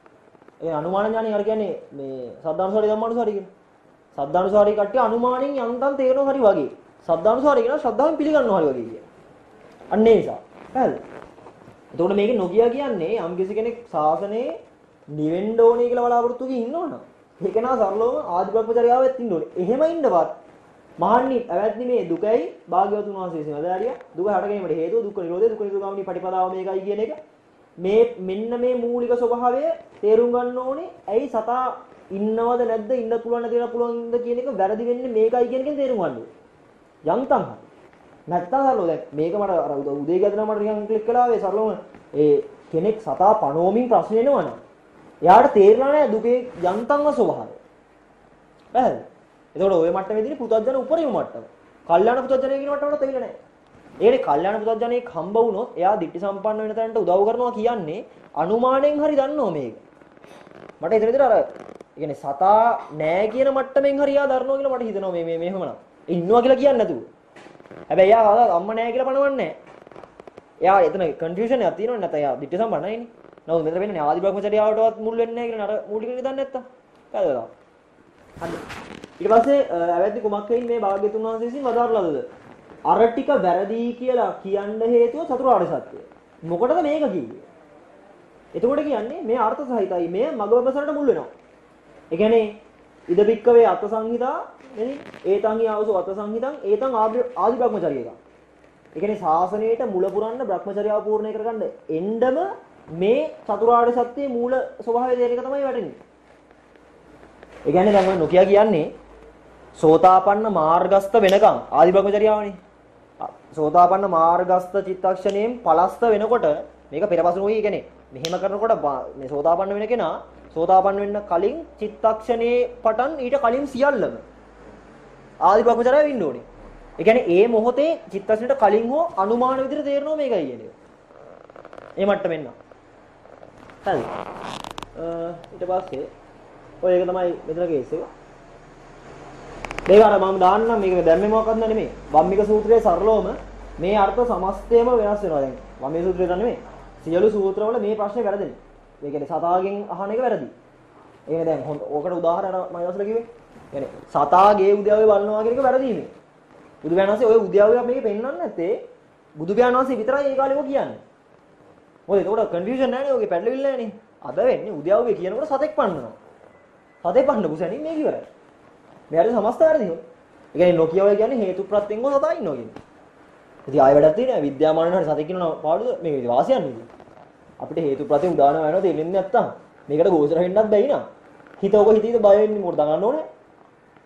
ඒ අනුමාන ඥානෙ හරි කියන්නේ මේ සද්ධානුසාරී ධම්මානුසාරී කියන. සද්ධානුසාරී කට්ටිය අනුමානෙන් යන්තම් තේරෙනවා හරි වගේ. සද්ධානුසාරී කියන ශ්‍රද්ධාවෙන් පිළිගන්නවා හරි වගේ කියන. අන්න ඒ නිසා. හරිද? එතකොට මේකේ නොකිය කියන්නේ යම් කිසි කෙනෙක් ශාසනයේ නිවෙන්න ඕනේ කියලා බලාපොරොත්තු වෙ ඉන්නවනම් ඒක නා සරලවම ආදි බ්‍රහ්මචර්යාවෙත් ඉන්න ඕනේ. එහෙම ඉන්නවත් මහන්නි අවැද්දි මේ දුකයි භාග්‍යවතුන් වහන්සේ විසින් අදාරිය දුක හට ගැනීමට හේතුව දුක්ඛ නිරෝධය දුක්ඛ නිරෝධ ගාමිනී පටිපදාව මේකයි කියන එක මේ මෙන්න මේ මූලික ස්වභාවය තේරුම් ගන්න ඕනේ. ඇයි සතා ඉන්නවද නැද්ද ඉන්න පුළුවන් නැති වෙන පුළුවන්ද කියන එක වැරදි වෙන්නේ මේකයි කියන එකෙන් තේරුම් ගන්න ඕනේ. යන්තම් හරි. නැත්තම් සරලව දැන් මේක මට අර උදේ ගැදලා මට නිකන් ක්ලික් කළා වේ සරලවම ඒ කෙනෙක් සතා පණෝමින් ප්‍රශ්න එනවනම් එයාට තේරෙලා නැහැ දුකේ යන්තම්ව ස්වභාවය. පැහැදිලි? එතකොට ওই මට්ටමේදී පුතත්ජන උපරිම මට්ටම. කල්යාණ පුතත්ජනය කියන මට්ටමට තේිලා නැහැ. ඒකනේ කල්යාණ පුතත්ජනෙක් හම්බ වුණොත් එයා ditthi සම්පන්න වෙන තැනට උදව් කරනවා කියන්නේ අනුමාණයෙන් හරි දන්නෝ මේක. මට හිතෙන විදිහට අර කියන්නේ සතා නැහැ කියන මට්ටමෙන් හරි එයා දරනවා කියලා මට හිතෙනවා මේ මේ මෙහෙමනම්. ඉන්නවා කියලා කියන්නේ නැතුව. හැබැයි එයා අම්ම නැහැ කියලා පණවන්නේ නැහැ. එයා එතන කන්ෆියුෂන් එකක් තියෙනවනේ නැත්නම් එයා ditthi සම්පන්න නැයිනේ. නමුත් මෙතන වෙන්නේ ආදි බ්‍රහ්මචර්යාවටවත් මුල් වෙන්නේ නැහැ කියලා අර මූලික දන්නේ නැත්තම්. කාදලා. හරි. ඊට පස්සේ අවැද්දි කුමක් වෙයින් මේ භාග්‍යතුන් වහන්සේ විසින් වදාරලාද? අර ටික වැරදි කියලා කියන්න හේතුව චතුරාර්ය සත්‍යය. මොකටද මේක කිව්වේ? එතකොට කියන්නේ මේ අර්ථ සහිතයි මේ මගවබසරට මුල් වෙනවා. ඒ කියන්නේ ඉද බික්කවේ අර්ථ සංහිතා එනි ඒතං ආවසෝ අර්ථ සංහිතං ඒතං ආදි බ්‍රහ්මචර්යයක. ඒ කියන්නේ ශාසනයේට මුල පුරන්න බ්‍රහ්මචර්යාව පූර්ණේ කරගන්න එන්නම මේ චතුරාර්ය සත්‍යයේ මූල ස්වභාවය දෙන එක තමයි වැටෙන්නේ. ඒ කියන්නේ දැන් ඔය නොකිය කියන්නේ සෝතාපන්න මාර්ගස්ත වෙනකම් ආදි බ්‍රහ්මචර්යාවනේ. සෝතාපන්න මාර්ගස්ත චිත්තක්ෂණයෙන් පලස්ත වෙනකොට මේක පෙරපසු නොවි කියන්නේ මෙහෙම කරනකොට මේ සෝතාපන්න වෙන කෙනා සෝතාපන්න වෙන්න කලින් චිත්තක්ෂණේ පටන් ඊට කලින් සියල්ලම ආදි බ්‍රහ්මචර්යාව ඉන්න ඕනේ. ඒ කියන්නේ ඒ මොහොතේ චිත්තක්ෂණයට කලින් හෝ අනුමාන විදිහට තේරෙනවා මේකයි කියන්නේ. ඒ මට්ටමෙන් නා. හරි. ඊට පස්සේ ඔය එක තමයි මෙතන කේස් එක. මේක අර මම දාන්නම් මේක දැම්මේ මොකක්ද නෙමෙයි. වම්මික සූත්‍රයේ සරලවම මේ අර්ථ සමස්තයම වෙනස් වෙනවා දැන්. වම්මික සූත්‍රය දන්නේ නෙමෙයි. සියලු සූත්‍රවල මේ ප්‍රශ්නේ වැරදිනේ. ඒ කියන්නේ සතාගෙන් අහන එක වැරදි. ඒ කියන්නේ දැන් හොඳ ඕකට උදාහරණ මම ඊවසල කිව්වේ. කියන්නේ සතාගේ උද්‍යාවේ බලනවා කියන එක වැරදි නේ. බුදු පියාණන්සේ ඔය උද්‍යාවේ මේක පෙන්වන්නේ නැත්තේ බුදු පියාණන්සේ විතරයි ඒ කාලේ ඔය කියන්නේ. මොකද ඒකට කන්ෆියුෂන් නැහැ නේ ඔගේ පැටලෙවිල්ල නැහැ නේ. අද වෙන්නේ උද්‍යාවේ කියනකොට සතෙක් පන්නනවා. සතෙක් පන්නපු සැනින් මේක ඉවරයි. මෙයාට සමස්ත වැරදි හො. ඒ කියන්නේ නොකිය ඔය කියන්නේ හේතු ප්‍රත්‍යයෙන් හො සතා ඉන්නවා කියන්නේ. ඉතින් ආයෙ වැඩක් තියෙනවා විද්‍යාමානන හරි සතෙක් ඉන්නව පාඩුද මේක වාසියක් නෙමෙයි. අපිට හේතු ප්‍රත්‍ය උදාන වෙනවා තේරෙන්නේ නැත්තම් මේකට ගෝචර වෙන්නත් බැයි නා. හිත ඔක හිතීද බය වෙන්නේ මොකද ගන්න ඕනේ.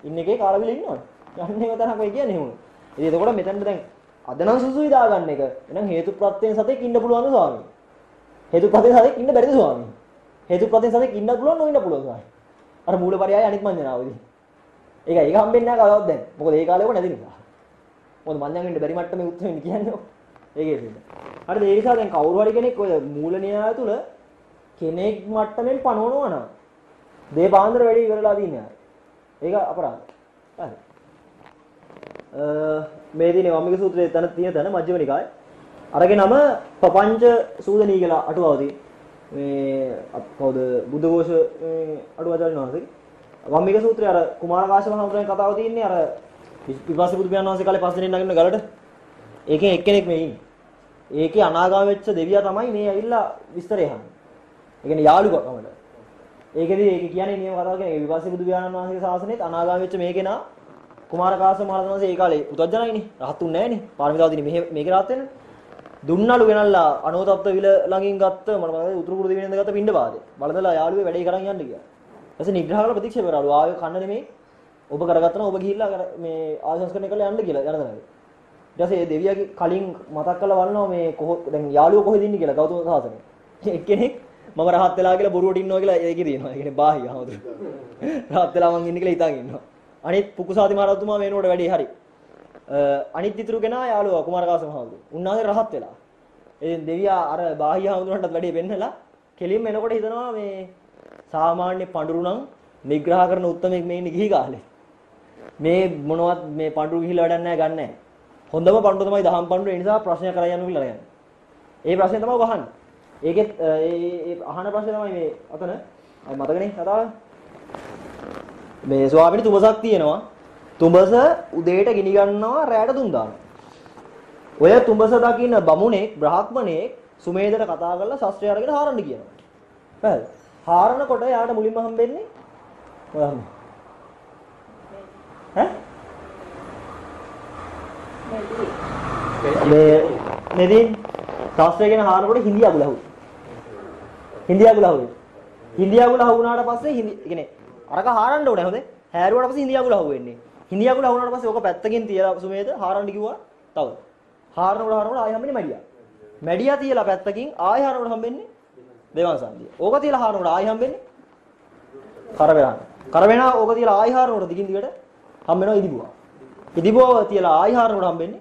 ඉන්න එකේ කාලා බිල ඉන්නවනේ. යන්නේ කොතනක වෙයි කියන්නේ එහෙම. ඉතින් එතකොට මෙතනට දැන් අද නම් සුසුයි දාගන්න එක. එහෙනම් හේතු ප්‍රත්‍යයෙන් සතෙක් ඉන්න පුළුවන්ද ස්වාමී? හේතු ප්‍රත්‍යයෙන් සතෙක් ඉන්න බැරිද ස්වාමී? හේතු ප්‍රත්‍යයෙන් සතෙක් ඉන්න පුළුවන් නොඉන්න පුළුවන් ස්වාමී. අර මූලපරයය අනිත් මඤ්ඤණාවදී. ඒක ඒක හම්බෙන්නේ නැහැ කවදාවත් දැන්. මොකද ඒ කාලේ ඔක නැති නිසා. මොකද මඤ්ඤණන් වෙන්න බැරි මට්ටමේ උත්තර වෙන්න කියන්නේ. ඒකේ තියෙන. හරිද ඒ නිසා දැන් කවුරු හරි කෙනෙක් ඔය මූල න්‍යාය තුල කෙනෙක් මට්ටමින් පනවනවා නම් දේපාන්දර වැඩි ඉවරලා දින්නේ. ඒක අපරාධ. හරි. අ මේ දිනේ වම්මික සූත්‍රයේ තන තියෙන තන මජ්ක්‍ධිම නිකාය. අරගෙන නම පපංච සූදනී කියලා අටුවාවදී මේ කවුද බුද්ධඝෝෂ මේ අටුවාචාර්ය වහන්සේ වම්මික සූත්‍රයේ අර කුමාරකාශ්‍යප මහමුදුරන් කතාව තියෙන්නේ අර විපස්සී බුදු පියාණන් වහන්සේ කාලේ පස් දිනෙන් නගින්න ගලට. ඒකෙන් එක්කෙනෙක් මේ ඉන්නේ. ඒකේ අනාගාම වෙච්ච දෙවියා තමයි මේ ඇවිල්ලා විස්තරය අහන්නේ. ඒ කියන්නේ යාළුකමකට. ඒකෙදි ඒක කියන්නේ නියම කතාව කියන්නේ විපස්සී බුදු පියාණන් වහන්සේගේ ශාසනයේත් අනාගාම වෙච්ච මේ කෙනා කුමාරකාශ්‍යප මහරහතන් වහන්සේ ඒ කාලේ පුතඥයිනේ. රහතුන් නැහැනේ. පාරමිතාව දිනේ මේ මේක රහත් වෙන. දුන්නලු ගෙනල්ලා අනෝතප්ත විල ළඟින් ගත්ත මම මතකයි උතුරු කුරු දෙවියන් ගත්ත පින්ඩ පාදේ. බලදලා යාළුවේ වැඩේ කරන් යන්න ගියා. ඊපස්සේ නිග්‍රහ කරලා ප්‍රතික්ෂේප කරාලු. ආවේ කන්න නෙමෙයි. ඔබ කරගත්තා නම් ඔබ ගිහිල්ලා මේ ආශංස්කරණය කරලා යන්න කියලා යන තැනදී. ඊට පස්සේ දෙවියාගේ කලින් මතක් කරලා බලනවා මේ කොහො දැන් යාළුවෝ කොහෙද ඉන්නේ කියලා ගෞතම සාසනේ. එක්කෙනෙක් මම රහත් වෙලා කියලා බොරුවට ඉන්නවා කියලා ඒකේ තියෙනවා. ඒ කියන්නේ බාහිය ආවද. රහත් වෙලා මං ඉන්නේ කියලා හිතාගෙන ඉන්නවා. අනිත් පුකුසාති මහ රහතුමා මේනෝට වැඩි හරි. අනිත් ඉතුරු කෙනා යාළුවා කුමාරකාශ්‍යප මහමුදුර. උන්වහන්සේ රහත් වෙලා. ඉතින් දෙවියා අර බාහිය හමුදුරන්ටත් වැඩි වෙන්නලා කෙලින්ම එනකොට හිතනවා මේ සාමාන්‍ය පඳුරු නම් නිග්‍රහ කරන උත්මෙක් මේ ඉන්නේ ගිහි කාලේ. මේ මොනවත් මේ පඳුරු ගිහිල්ලා වැඩක් නැහැ ගන්න නැහැ. හොඳම පඳුරු තමයි දහම් පඳුරු. ඒ නිසා ප්‍රශ්නයක් කරලා යන්න කියලා යන්නේ. ඒ ප්‍රශ්නේ තමයි අහන්නේ. ඒකෙත් ඒ අහන ප්‍රශ්නේ තමයි මේ අතන මතකනේ කතාව. මේ ස්වාමීනි තුඹසක් තියෙනවා. තුඹස උදේට ගිනි ගන්නවා රැයට දුම් දානවා. ඔය තුඹස දකින්න බමුණෙක් බ්‍රාහ්මණෙක් සුමේදට කතා කරලා ශාස්ත්‍රය අරගෙන හාරන්න කියනවා. හරිද? හාරනකොට යාට මුලින්ම හම්බෙන්නේ මොකක්ද? ඈ? මේ මෙදින් ශාස්ත්‍රය ගැන හාරනකොට හින්දි අගුල අහුයි. හින්දි අගුල අහුයි. හින්දි අගුල අහුණාට පස්සේ හින්දි කියන්නේ අරක හාරන්න ඕනේ හොඳේ. හැරුවාට පස්සේ හින්දි අගුල අහුවෙන්නේ. හින්දි අගුල අහුණාට පස්සේ ඕක පැත්තකින් තියලා සුමේද හාරන්න කිව්වා. තව හාරනකොට හාරනකොට ආයෙ හම්බෙන්නේ මැඩියා. මැඩියා තියලා පැත්තකින් ආයෙ හාරනකොට හම්බෙන්නේ දේවාංශාන්තිය. ඕක තියලා හාරනකොට ආයෙ හම්බෙන්නේ කරවෙනා. කරවෙනා ඕක තියලා ආයෙ හාරනකොට දිගින් දිගට හම්බෙනවා ඉදිබුවා. ඉදිබුවා තියලා ආයෙ හාරනකොට හම්බෙන්නේ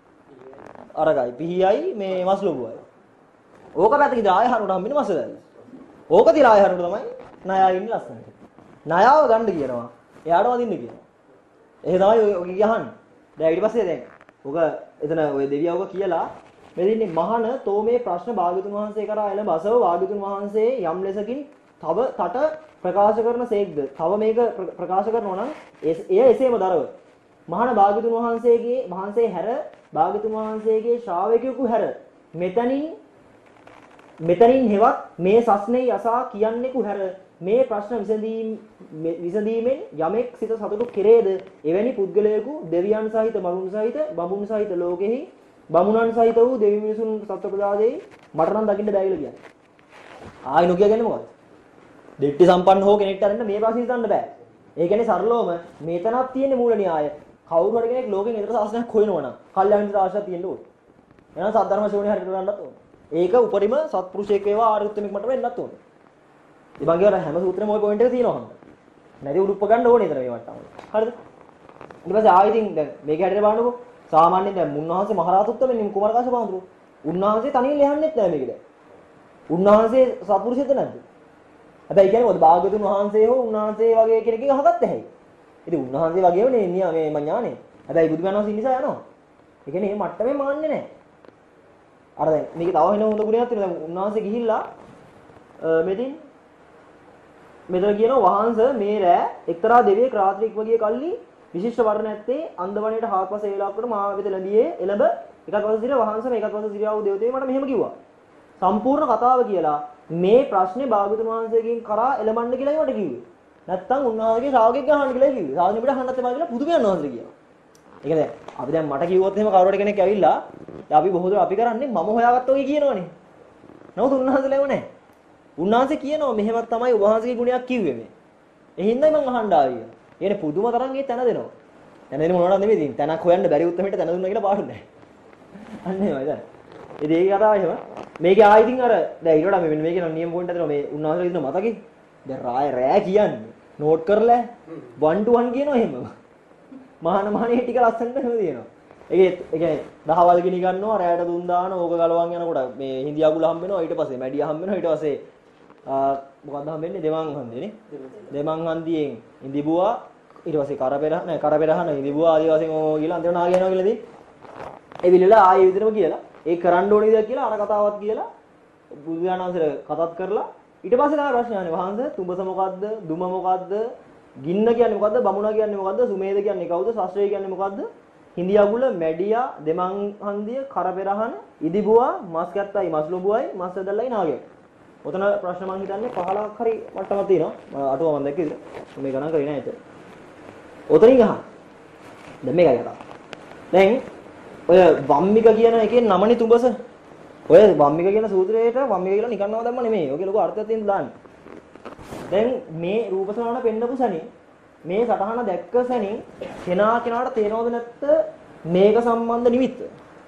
අරගයි පිහියයි මේ මස්ලොබුවයි. ඕක පැත්තකින් ආයෙ හාරනකොට හම්බෙන්නේ මසදැල්ල. ඕක තියලා ආයෙ හාරනකොට තමයි ණයා ඉන්නේ ලස්සනට. ණයාව ගන්න කියනවා. එයාට වදින්න කියනවා. එහෙ තමයි ඔය කියහන්නේ. දැන් ඊට පස්සේ දැන් ඔක එතන ඔය දෙවියවක කියලා මෙදින්නේ මහාන තෝ මේ ප්‍රශ්න භාග්‍යතුන් වහන්සේ කරා එළඹ අසව භාග්‍යතුන් වහන්සේ යම් ලෙසකින් තව තට ප්‍රකාශ කරන සේක්ද තව මේක ප්‍රකාශ කරනවා නම් එය එසේම දරව මහාන භාග්‍යතුන් වහන්සේගේ වහන්සේ හැර භාග්‍යතුන් වහන්සේගේ ශ්‍රාවකයෙකු හැර මෙතනින් මෙතනින් හෙවත් මේ සස්නේ යසා කියන්නෙකු හැර මේ ප්‍රශ්න විසඳීම විසඳීමෙන් යමෙක් සිත සතුටු කෙරේද එවැනි පුද්ගලයෙකු දෙවියන් සහිත මරුන් සහිත බඹුන් සහිත ලෝකෙහි බමුණන් සහිත වූ දෙවි මිනිසුන් සත්ව ප්‍රදාදේ මට නම් දකින්න බැයිල කියන්නේ. ආයි නොකිය කියන්නේ මොකක්ද? දෙට්ටි සම්පන්න හෝ කෙනෙක්ට අරන්න මේ ප්‍රශ්නේ හිතන්න බෑ. ඒ කියන්නේ සරලවම මේතනක් තියෙන මූල න්‍යාය. කවුරු හරි කෙනෙක් ලෝකෙන් ඊතර සාසනයක් හොයනවා නම් කල්යාණ මිත්‍ර ආශ්‍රය තියෙන්න ඕනේ. එහෙනම් සද්ධර්ම ශ්‍රවණය හරියට කරන්නත් ඕනේ. ඒක උපරිම සත්පුරුෂයෙක් වේවා ආර්ය උත්තමෙක් මට වෙන්නත් ඕනේ. ඒ වගේ අර හැම සූත්‍රෙම ওই පොයින්ට් එක තියෙනවා හන්ද. නැති උඩුප්ප ගන්න ඕනේ ඊතර මේ වට්ටම. හරිද? ඊට පස්සේ ආයෙ ඉතින් දැන් මේක හැටියට බලන්නකෝ. සාමාන්‍යයෙන් දැන් මුන්නහන්සේ මහරහතුත්වයෙන් කුමාරකාශ්‍යප මහඳුරු. උන්වහන්සේ තනියෙන් ලියන්නෙත් නෑ මේක දැන්. උන්වහන්සේ සත්පුරුෂයෙක්ද නැද්ද? හැබැයි කියන්නේ මොකද භාග්‍යතුන් වහන්සේ හෝ උන්වහන්සේ වගේ කෙනෙක්ගෙන් අහගත්ත හැයි. ඉතින් උන්වහන්සේ වගේම නේ මේ මම ඥානේ. හැබැයි බුදු දහම නිසා යනවා. ඒ කියන්නේ මේ මට්ටමේ මාන්නේ නෑ. අර දැන් මේක තව වෙන හොඳ ගුණයක් තියෙනවා. දැන් උන්වහන්සේ ගිහිල්ලා මෙදින් මෙතන කියනවා වහන්ස මේ රෑ එක්තරා දෙවියෙක් රාත්‍රියක් වගේ කල්ලි විශිෂ්ට වර්ණ ඇත්තේ අන්දවණේට හාත්පස ඒ වෙලාවකට මා වෙත ලැබියේ එළඹ එකත් වස සිට වහන්ස මේකත් වස සිරියාවු දේවතේ මට මෙහෙම කිව්වා. සම්පූර්ණ කතාව කියලා මේ ප්‍රශ්නේ භාගතුන් වහන්සේගෙන් කරා එළඹන්න කියලායි මට කිව්වේ. නැත්තම් උන්වහන්සේගේ ශ්‍රාවකෙක් ගහන්න කියලායි කිව්වේ. ශ්‍රාවකෙ පිට අහන්නත් එපා කියලා පුදුමයන් වහන්සේ කියනවා. ඒක දැන් අපි දැන් මට කිව්වොත් එහෙම කවුරුහරි කෙනෙක් ඇවිල්ලා දැන් අපි බොහෝ දුර අපි කරන්නේ මම හොයාගත්ත ඔය කියනවනේ. නමුත් උන්වහන්සේලා ඒව නැහැ. උන්වහන්සේ කියනවා මෙහෙමත් තමයි ඔබ වහන්සේගේ ගුණයක් කිව්වේ මේ. ඒ හින්දායි මම අහන්න ආවේ. ඒනේ පුදුම තරම් ඒ තැන දෙනවා. තැන දෙන්නේ මොනවද නෙමෙයි ඉතින්. තැනක් හොයන්න බැරි උත්තරෙට තැන දුන්නා කියලා පාඩු නැහැ. අන්න එහෙමයි දැන්. ඉතින් ඒක කතාව එහෙම. මේකේ ආයෙ ඉතින් අර දැන් ඊට වඩා මේ මේකේ නම් නියම පොයින්ට් හදනවා මේ උන්වහන්සේලා ඉන්න මතකේ. දැන් රාය රෑ කියන්නේ නෝට් කරලා one to one කියනවා එහෙම. මහාන මහණේ ටික ලස්සනට එහෙම තියෙනවා. ඒකේ ඒ කියන්නේ දහවල් ගිනි ගන්නවා රෑට දුන් දාන ඕක ගලවන් යනකොට මේ හිඳි අගුල හම්බ වෙනවා ඊට පස්සේ මැඩිය හම්බ වෙනවා ඊට පස්සේ ආ මොකක්ද හම්බ වෙන්නේ දෙමන් හන්දියනේ. දෙමන් හන්දියෙන් ඉඳිබුවා ඊට පස්සේ කරපෙරහ නෑ කරපෙරහන ඉඳිබුවා ආදි වශයෙන් ඕ කියලා අන්තිමට නාග යනවා කියලා දී. ඒ විලලා ආයේ විතරම කියලා ඒ කරන්න ඕනේ ඉතින් කියලා අර කතාවත් කියලා බුදුරජාණන්සේට කතාත් කරලා ඊට පස්සේ තමයි ප්‍රශ්න ආන්නේ වහන්සේ තුඹස මොකද්ද දුම මොකද්ද ගින්න කියන්නේ මොකද්ද බමුණා කියන්නේ මොකද්ද සුමේද කියන්නේ කවුද ශාස්ත්‍රය කියන්නේ මොකද්ද හිඳි අගුල මැඩියා දෙමන් හන්දිය කරපෙරහන ඉදිබුවා මස් කැත්තයි මස් ලොබුවයි මස් ඇදල්ලයි නාගය. ඔතන ප්‍රශ්න මං හිතන්නේ පහළක් හරි මට්ටමක් තියෙනවා. අටුව මම දැක්කේ ඉතින් මේ ගණන් කරේ නෑ ඒක. ඔතනින් අහන්න. දැන් මේකයි කතාව. දැන් ඔය වම්මික කියන එකේ නමනේ තුඹස. ඔය වම්මික කියන සූත්‍රයේට වම්මික කියලා නිකන් නම දැම්ම නෙමෙයි. ඔගේ ලොකු අර්ථයක් තියෙන දාන්න. දැන් මේ රූපසලවණ පෙන්නපු සැනින් මේ සටහන දැක්ක සැනින් කෙනා කෙනාට තේරෙනවද නැත්ද මේක සම්බන්ධ නිමිත්ත?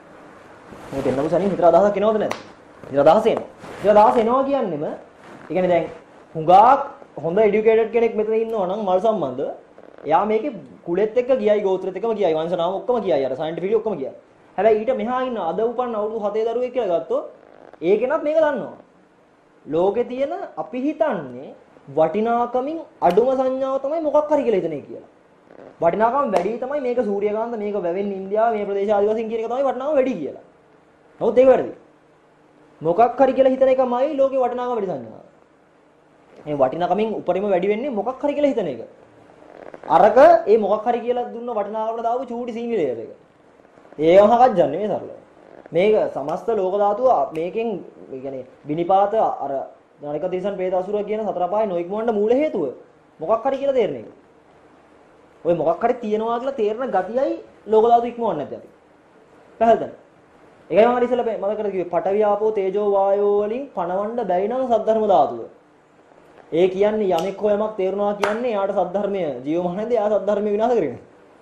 මේ පෙන්නපු සැනින් හිතර අදහසක් එනවද නැද්ද? හිතර අදහස එනවා. හිතර අදහස එනවා කියන්නේම ඒ කියන්නේ දැන් හුඟක් හොඳ এডুকেටඩ් කෙනෙක් මෙතන ඉන්නවා නම් මල් සම්බන්ධ එයා මේකේ කුලෙත් එක්ක ගියයි ගෝත්‍රෙත් එක්කම ගියයි වංශනාම ඔක්කොම ගියයි අර සයන්ටිෆිකලි ඔක්කොම ගියයි. හැබැයි ඊට මෙහා ඉන්න අද උපන් අවුරුදු හතේ දරුවෙක් කියලා ගත්තොත් ඒකෙනත් මේක දන්නවා. ලෝකේ තියෙන අපි හිතන්නේ වටිනාකමින් අඩුම සංඥාව තමයි මොකක් හරි කියලා හිතන්නේ කියලා. වටිනාකම වැඩි තමයි මේක සූර්යකාන්ත මේක වැවෙන්නේ ඉන්දියාව මේ ප්‍රදේශ ආදිවාසීන් කියන එක තමයි වටිනාකම වැඩි කියලා. නමුත් ඒක වැරදි. මොකක් හරි කියලා හිතන එකමයි ලෝකේ වටිනාකම වැඩි සංඥාව. මේ වටිනාකමින් උඩරිම වැඩි වෙන්නේ මොකක් හරි කියලා හිතන එක. අරක ඒ මොකක් හරි කියලා දුන්න වටිනාකමට දාපු චූටි සිංහලයට එක. ඒවම හකජන්නේ මේ සරල. මේක සමස්ත ලෝක ධාතුව මේකෙන් ඒ කියන්නේ විනිපාත අර ඥානික තිරසන් ප්‍රේත අසුර කියන සතර අපායේ නොයික්මවන්න මූල හේතුව මොකක් හරි කියලා තේරෙන එක. ඔය මොකක් හරි තියනවා කියලා තේරෙන ගතියයි ලෝක ධාතු ඉක්මවන්නේ නැති අපි. පැහැදිලිද? ඒකයි මම ඉතින් මම කර කිව්වේ පඨවි ආපෝ තේජෝ වායෝ වලින් පණවන්න බැරි නම් සද්ධර්ම ධාතුව. ඒ කියන්නේ යමෙක් හෝ යමක් තේරුණා කියන්නේ එයාට සද්ධර්මය ජීවමානද එයා සද්ධර්මය විනාශ කරගෙන.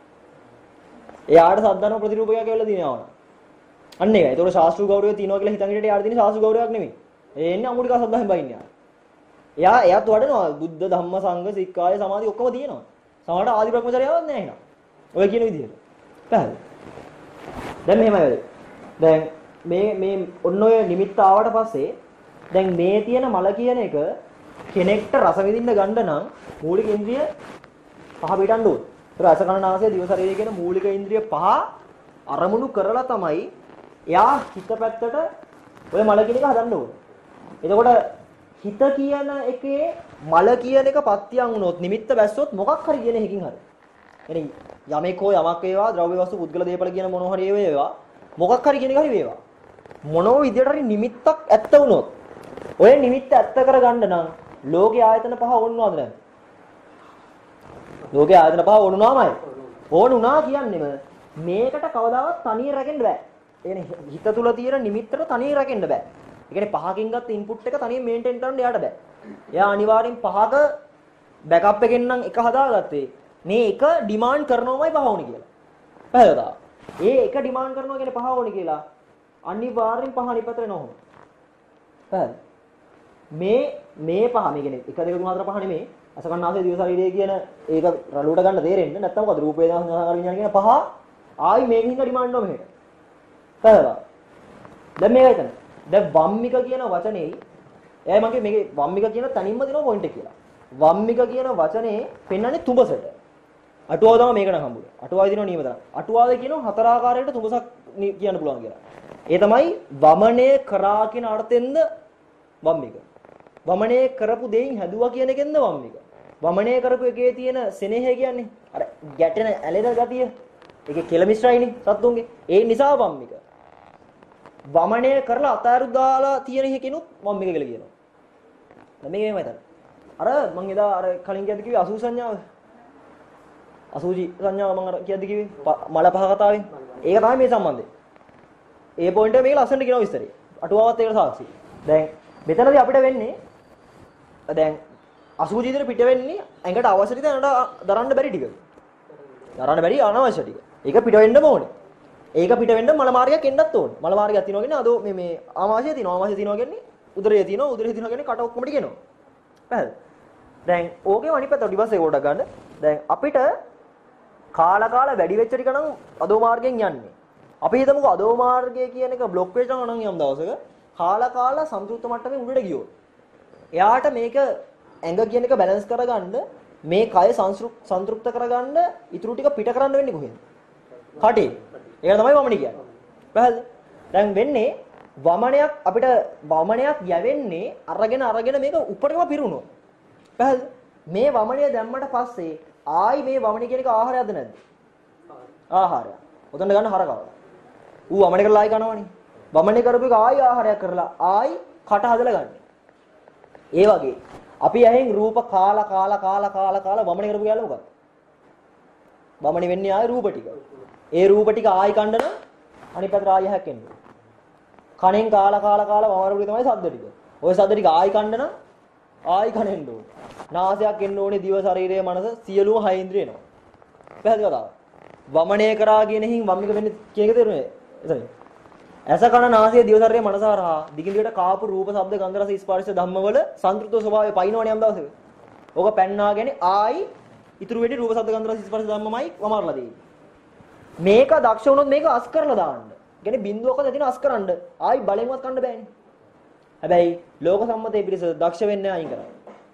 එයාට සද්ධර්ම ප්‍රතිරූපකයක් කියලා දිනවනවා. අන්න ඒකයි. ඒතකොට ශාස්ත්‍රීය ගෞරවය තියනවා කියලා හිතන් හිටියට එයාට තියෙන ශාස්ත්‍රීය ගෞරවයක් නෙමෙයි. ඒ එන්නේ අමුඩිකා සද්ධර්මයෙන් බයින්නේ. එයා එයාත් වඩනවා බුද්ධ ධම්ම සංඝ සික්කාය සමාධි ඔක්කොම තියෙනවා. සමහරට ආදි බ්‍රහ්මචර්යාවක් නැහැ නේද? ඔය කියන විදිහට. පැහැදිලි. දැන් මෙහෙමයි වෙන්නේ. දැන් මේ මේ ඔන්න ඔය නිමිත්ත ආවට පස්සේ දැන් මේ තියෙන මල කියන එක කෙනෙක්ට රස විඳින්න ගන්න නම් මූලික ඉන්ද්‍රිය පහ පිටන්න ඕනේ. ඒතර රස කන නාසය දිව ශරීරය කියන මූලික ඉන්ද්‍රිය පහ අරමුණු කරලා තමයි එයා හිත පැත්තට ඔය මල කියන එක හදන්න ඕනේ. එතකොට හිත කියන එකේ මල කියන එක පත්‍යං වුණොත් නිමිත්ත බැස්සොත් මොකක් හරි කියන එකකින් හරි. يعني යමෙක් හෝ යමක් වේවා ද්‍රව්‍ය වස්තු පුද්ගල දේපල කියන මොන හරි වේවා මොකක් හරි කියන එක හරි වේවා. මොනෝ විදියට හරි නිමිත්තක් ඇත්ත වුණොත් ඔය නිමිත්ත ඇත්ත කරගන්න නම් ලෝකේ ආයතන පහ ඕනනවද නැද්ද? ලෝකේ ආයතන පහ ඕනුනාමයි. ඕනුනා කියන්නේම මේකට කවදාවත් තනිය රැකෙන්න බෑ. ඒ කියන්නේ හිත තුල තියෙන නිමිත්තට තනිය රැකෙන්න බෑ. ඒ කියන්නේ පහකින් ගත්ත ඉන්පුට් එක තනියෙන් මේන්ටේන් කරන්න එයාට බෑ. එයා අනිවාර්යෙන් පහක බෑකප් එකෙන් නම් එක හදාගත්තේ මේ එක ඩිමාන්ඩ් කරනවමයි පහ ඕනේ කියලා. පැහැදිලිද? ඒ එක ඩිමාන්ඩ් කරනවා කියන්නේ පහ ඕනේ කියලා අනිවාර්යෙන් පහ නිපත වෙනවා. පැහැදිලි? මේ මේ පහ මේ කියන්නේ එක දෙක තුන හතර පහ නෙමෙයි අසකන්නාසේ දිව ශරීරය කියන ඒක රළුවට ගන්න තේරෙන්නේ නැත්නම් මොකද රූප වේදනා සංස්කාර විඥාන කියන පහ ආයි මේකින් ඩිමාන්ඩ් නොම මෙහෙට. පැහැදිලිද? දැන් මේක හිතන්න. දැන් වම්මික කියන වචනේ එයයි මගේ මේකේ වම්මික කියන තනින්ම දෙන පොයින්ට් එක කියලා. වම්මික කියන වචනේ පෙන්වන්නේ තුඹසට. අටුවාව තමයි මේක නම් හම්බුනේ. අටුවාවේ දිනව නියම තමයි. අටුවාවේ කියනවා හතර ආකාරයකට තුඹසක් කියන්න පුළුවන් කියලා. ඒ තමයි වමනේ කරා කියන අර්ථයෙන්ද වම්මික. වමනේ කරපු දෙයින් හැදුවා කියන එකෙන්ද වම්මික. වමනේ කරපු එකේ තියෙන සෙනෙහය කියන්නේ අර ගැටෙන ඇලෙන ගතිය. ඒකේ කෙලමිස්ට්‍රයිනේ සත්තුන්ගේ. ඒ නිසා වම්මික. වමනේ කරලා අතාරු දාලා තියෙන එකකිනුත් වම්මික කියලා කියනවා. දැන් මේක එහෙමයි තමයි. අර මං එදා අර කලින් කියද්දි කිව්වේ අසූ සංඥාව. අසූචි සංඥාව මං අර කියද්දි කිව්වේ මල පහ කතාවෙන්. ඒක තමයි මේ සම්බන්ධය. ඒ පොයින්ට් එක මේක ලස්සනට කියනවා විස්තරේ. අටුවාවත් ඒකට සාක්ෂි. දැන් මෙතනදී අපිට වෙන්නේ දැන් අසුචි විදිහට පිට වෙන්නේ ඇඟට අවශ්‍ය ටික ඇඟට දරන්න බැරි ටික. දරන්න බැරි අනවශ්‍ය ටික. ඒක පිට වෙන්නම ඕනේ. ඒක පිට වෙන්න මල මාර්ගයක් එන්නත් ඕනේ. මල මාර්ගයක් තියෙනවා කියන්නේ අදෝ මේ මේ ආමාශය තියෙනවා. ආමාශය තියෙනවා කියන්නේ උදරය තියෙනවා. උදරය තියෙනවා කියන්නේ කට ඔක්කොම ටික එනවා. පැහැදිලිද? දැන් ඕකේ අනිත් පැත්ත ඊට පස්සේ කොට ගන්න. දැන් අපිට කාලා කාලා වැඩි වෙච්ච ටික නම් අදෝ මාර්ගයෙන් යන්නේ. අපි හිතමුකෝ අදෝ මාර්ගය කියන එක බ්ලොක් වෙච්ච නම් යම් දවසක කාලා කාලා සම්පූර්ණ මට්ටමේ උඩට ගියොත් එයාට මේක ඇඟ කියන එක බැලන්ස් කරගන්න මේ කය සංතෘප්ත කරගන්න ඉතුරු ටික පිට කරන්න වෙන්නේ කොහෙන්ද? කටේ. ඒක තමයි වමනේ කියන්නේ. පැහැදිලිද? දැන් වෙන්නේ වමනයක් අපිට වමනයක් යවෙන්නේ අරගෙන අරගෙන මේක උඩටම පිරුණොත්. පැහැදිලිද? මේ වමනය දැම්මට පස්සේ ආයි මේ වමනේ කියන එක ආහාරයක්ද නැද්ද? ආහාරයක්. උතන ගන්න හරකව. ඌ වමනේ කරලා ආයි කනවනේ. වමනේ කරපු එක ආයි ආහාරයක් කරලා ආයි කට හදලා ගන්න. ඒ වගේ අපි ඇහෙන් රූප කාලා කාලා කාලා කාලා කාලා වමනේ කරපු ගාල මොකක්ද? වමනේ වෙන්නේ ආයි රූප ටික. ඒ රූප ටික ආයි කණ්ඩන අනිත් පැත්තට ආයි හැක්කෙන්නේ. කණෙන් කාලා කාලා කාලා වමරුගේ තමයි ශබ්ද ටික. ওই ශබ්ද ටික ආයි කණ්ඩන ආයි කනෙන්න ඕනේ. නාසයක් එන්න ඕනේ දිව ශරීරය මනස සියලුම හය ඉන්ද්‍රිය එනවා. පැහැදිලි කතාව. වමනේ කරා කියන හින් වම්මික වෙන්නේ කියන එක තේරුනේ? එතන. ඇස කන නාසය දිව ශරීරය මනස හරහා දිගින් දිගට කාපු රූප ශබ්ද ගන්ධ රස ස්පර්ශ ධම්මවල සංතෘප්ත ස්වභාවය පයින්නවනේ යම් දවසක. ඕක පැන්නා කියන්නේ ආයි ඉතුරු වෙන්නේ රූප ශබ්ද ගන්ධ රස ස්පර්ශ ධම්මමයි වමාරලා දෙන්නේ. මේක දක්ෂ වුණොත් මේක අස් කරලා දාන්න. කියන්නේ බිඳුවක දෙදින අස් කරන්න ආයි බලෙන්වත් කන්න බෑනේ. හැබැයි ලෝක සම්මතයේ පිරිස දක්ෂ වෙන්නේ අයින් කරා.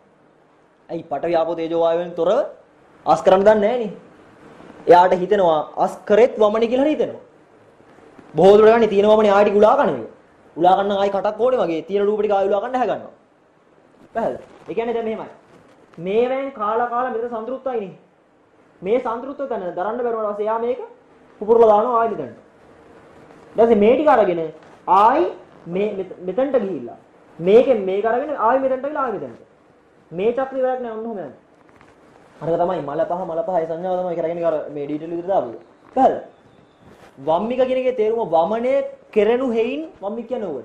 ඇයි පඨවි ආපෝ තේජෝ වායුවෙන් තොරව අස් කරන්න දන්නේ නැහැ නේ. එයාට හිතෙනවා අස් කරෙත් වමනේ කියලා හරි හිතෙනවා. බොහෝ දුරට ගන්නේ තියෙන වමනේ ආයෙත් උලා කන්නේ. උලා කන්න ආයි කටක් ඕනේ වගේ තියෙන රූප ටික ආයි උලා කන්න හැගන්නවා. පැහැදිලිද? ඒ කියන්නේ දැන් මෙහෙමයි. මේවෙන් කාලා කාලා මෙතන සන්තුෂ්ටයිනේ. මේ සන්තුෂ්ටව ගන්න දරන්න බැරුණාට පස්සේ එයා මේක පුපුරලා දානවා ආයි මෙතනට. ඊට පස්සේ මේ ටික අරගෙන ආයි මේ මෙතනට ගිහිල්ලා මේකෙන් මේක අරගෙන ආයි මෙතනට ගිහලා ආයි මෙතනට. මේ චක්‍රය වැඩක් නෑ ඔන්න ඔහම යන්නේ. අරක තමයි මල පහ මල පහයි සංඥාව තමයි කරගෙන අර මේ ඩීටේල් විදිහට දාපු. හරිද? වම්මික කියන එකේ තේරුම වමනේ කෙරෙනු හේයින් වම්මික කියන උඩ.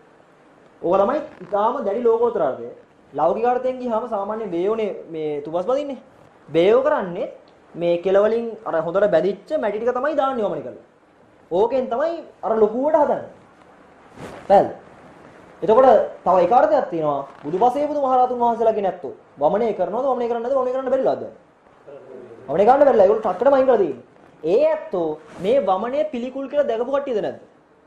ඕක තමයි ඊටාම දැඩි ලෝකෝත්තර අර්ථය. ලෞකික අර්ථයෙන් ගියාම සාමාන්‍ය වේයෝනේ මේ තුපස් බදින්නේ. වේයෝ කරන්නේ මේ කෙලවලින් අර හොඳට බැදිච්ච මැටි ටික තමයි දාන්නේ වමනේ කරලා. ඕකෙන් තමයි අර ලොකුවට හදන්නේ. හරිද? එතකොට තව එක අර්ථයක් තියෙනවා බුදුපසේ බුදුමහරහතුන් වහන්සේලා කියන ඇත්තෝ වමනේ කරනවද වමනේ කරන්නේ නැද්ද වමනේ කරන්න බැරිලාද දැන් වමනේ කරන්න බැරිලා ඒගොල්ලෝ ටක්කටම අයින් කරලා තියෙන්නේ ඒ ඇත්තෝ මේ වමනේ පිළිකුල් කියලා දැකපු කට්ටියද නැද්ද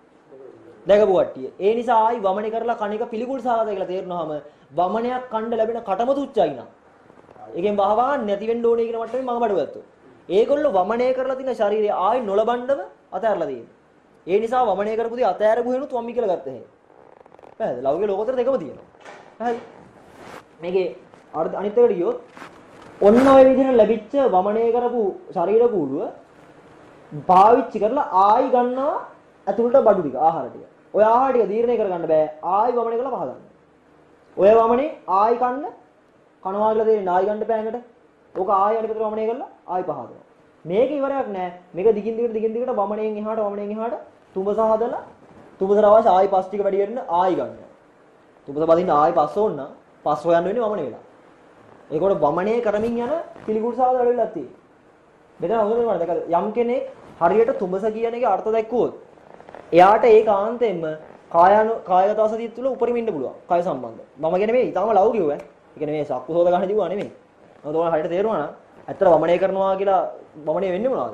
දැකපු කට්ටිය ඒ නිසා ආයි වමනේ කරලා කණික පිළිකුල් සාගත කියලා තේරුනහම වමනයක් කණ්ඩ ලැබෙන කටම තුච්චයි නා ඒකෙන් බහවා නැති වෙන්න ඕනේ කියන මට්ටමේ මම බඩුව ඇත්තෝ ඒගොල්ලෝ වමනේ කරලා තියෙන ශරීරය ආයි නොලබන්නම අතහැරලා තියෙන්නේ ඒ නිසා වමනේ කරපු දේ අතහැරපු හේනුත් වම්මි කියලා ගත්ත හේ පැහැදිලි ලෞකික ලෝකෝත්තර දෙකම තියෙනවා. පැහැදිලි. මේකේ අර්ථ අනිත් එකට ගියොත් ඔන්න ඔය විදිහට ලැබිච්ච වමනය කරපු ශරීර කූඩුව පාවිච්චි කරලා ආයි ගන්නවා ඇතුළට බඩු ටික ආහාර ටික. ඔය ආහාර ටික දීර්ණය කරගන්න බෑ. ආයි වමනය කරලා පහ ගන්න. ඔය වමනේ ආයි කන්න කනවා කියලා දෙන්නේ ආයි ගන්න බෑකට. ඕක ආයි අනිත් පැත්තට වමනය කරලා ආයි පහ ගන්නවා. මේක ඉවරයක් නෑ. මේක දිගින් දිගට දිගින් දිගට වමනයෙන් එහාට වමනයෙන් එහාට තුඹස හදලා තුඹසට අවශ්‍ය ආයි පස් ටික වැඩි වෙන්න ආයි ගන්න. තුඹස බදින්න ආයි පස් ඕන නම් පස් හොයන්න වෙන්නේ වමනේ වෙලා. ඒකෝට වමනේ කරමින් යන පිළිකුල් සාද වැඩ වෙලා තියෙන්නේ. මෙතන හොඳට බලන්න. දැන් යම් කෙනෙක් හරියට තුඹස කියන එකේ අර්ථ දැක්කුවොත් එයාට ඒකාන්තයෙන්ම කායano කායගත සතිය තුළ උපරිම ඉන්න පුළුවන්. කාය සම්බන්ධ. මම කියන්නේ මේ ඊටාම ලෞකිකව ඈ. ඒ කියන්නේ මේ සක්කුසෝද ගන්න දිවුවා නෙමෙයි. මොකද ඔයාලා හරියට තේරුණා නම් ඇත්තට වමනේ කරනවා කියලා වමනේ වෙන්නේ මොනවද?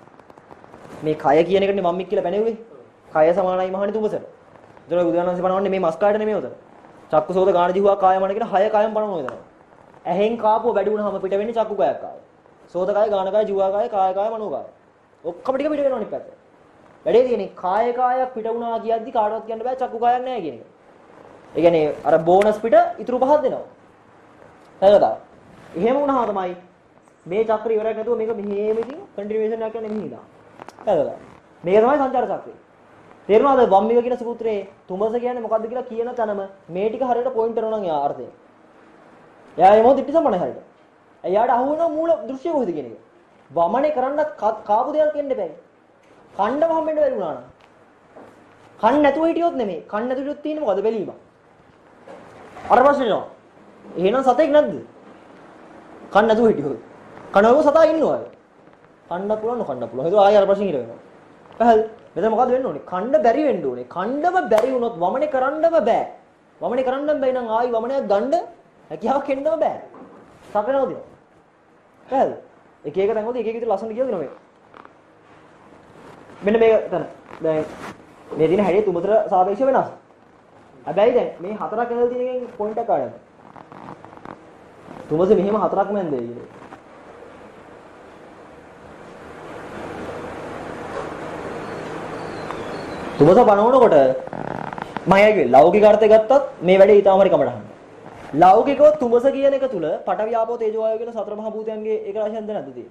මේ කය කියන එකනේ මම්මික් කියලා පැනෙන්නේ. කය සමානයි මහණි තුඹසට. ඒතර බුදුරජාණන් වහන්සේ පනවන්නේ මේ මස් කායට නෙමෙයි උතන. චක්කුසෝද ගාන දිහුවා කාය මන කියලා හය කයම් පනවනවා උතන. ඇහෙන් කාපුව වැඩි වුණාම පිට වෙන්නේ චක්කු කයක් කාය. සෝත කාය, ගාන කාය, ජීවා කාය, කාය කාය, මනෝ කාය. ඔක්කොම ටික පිට වෙනවා අනිත් පැත්තට. වැඩේ තියෙන්නේ කාය කායක් පිට වුණා කියද්දි කාටවත් කියන්න බෑ චක්කු කායක් නැහැ කියන එක. ඒ කියන්නේ අර බෝනස් පිට ඉතුරු පහක් දෙනවා. හරිද? එහෙම වුණාම තමයි මේ චක්‍ර ඉවරයක් නැතුව මේක මෙහෙම ඉතින් කන්ටිනියුේෂන් එකක් යන්නේ මෙහෙම ඉඳලා. හරිද? මේක තමයි සංචාර චක්‍රය. තේරුණාද වම්මික කියන සූත්‍රයේ තුඹස කියන්නේ මොකද්ද කියලා කියන තැනම මේ ටික හරියට පොයින්ට් කරනවා නම් යා අර්ථය. එයා එමොත් ඉටි සම්මනයි හරියට. එයාට අහු වෙන මූල දෘශ්‍ය කොහෙද කියන එක. වමනේ කරන්න කාපු දෙයක් කියන්න එපා. කණ්ඩම හම්බෙන්න බැරි වුණා නම්. කන්න නැතුව හිටියොත් නෙමෙයි. කන්න නැතුව හිටියොත් තියෙන්නේ මොකද බැලීම. අර ප්‍රශ්නේ නෝ. එහෙනම් සතෙක් නැද්ද? කන්න නැතුව හිටියොත්. කනවෝ සතා ඉන්නවද? කන්න පුළුවන් නොකන්න පුළුවන්. ඒක ආයෙ අර ප්‍රශ්නේ ඉර වෙනවා. පැහැදිලි? මෙතන මොකද වෙන්න ඕනේ? කන්න බැරි වෙන්න ඕනේ. කන්නම බැරි වුණොත් වමනේ කරන්නම බෑ. වමනේ කරන්නම බැයි නම් ආයි වමනයක් ගන්න හැකියාවක් එන්නම බෑ. සපේනවද? පැහැදිලි? එක එක තැන්වලදී එක එක විදිහට ලස්සන කියලා දෙනවා මේක. මෙන්න මේක තමයි. දැන් මේ දින හැඩය තුමතර සාපේක්ෂව වෙනස්. හැබැයි දැන් මේ හතරක් ඇදලා තියෙන එකෙන් පොයින්ට් එකක් ආවද? තුමස මෙහෙම හතරක්ම ඇන්දේ කියලා. තුමස බලනකොට මම කියයි ලෞකික අර්ථය ගත්තත් මේ වැඩේ ඊටාම හරි කමඩහන්න. ලෞකිකව තුමස කියන එක තුල පඨවි ආපෝ තේජෝ වායෝ කියන සතර මහා භූතයන්ගේ ඒක රාශියෙන්ද නැද්ද තියෙන්නේ?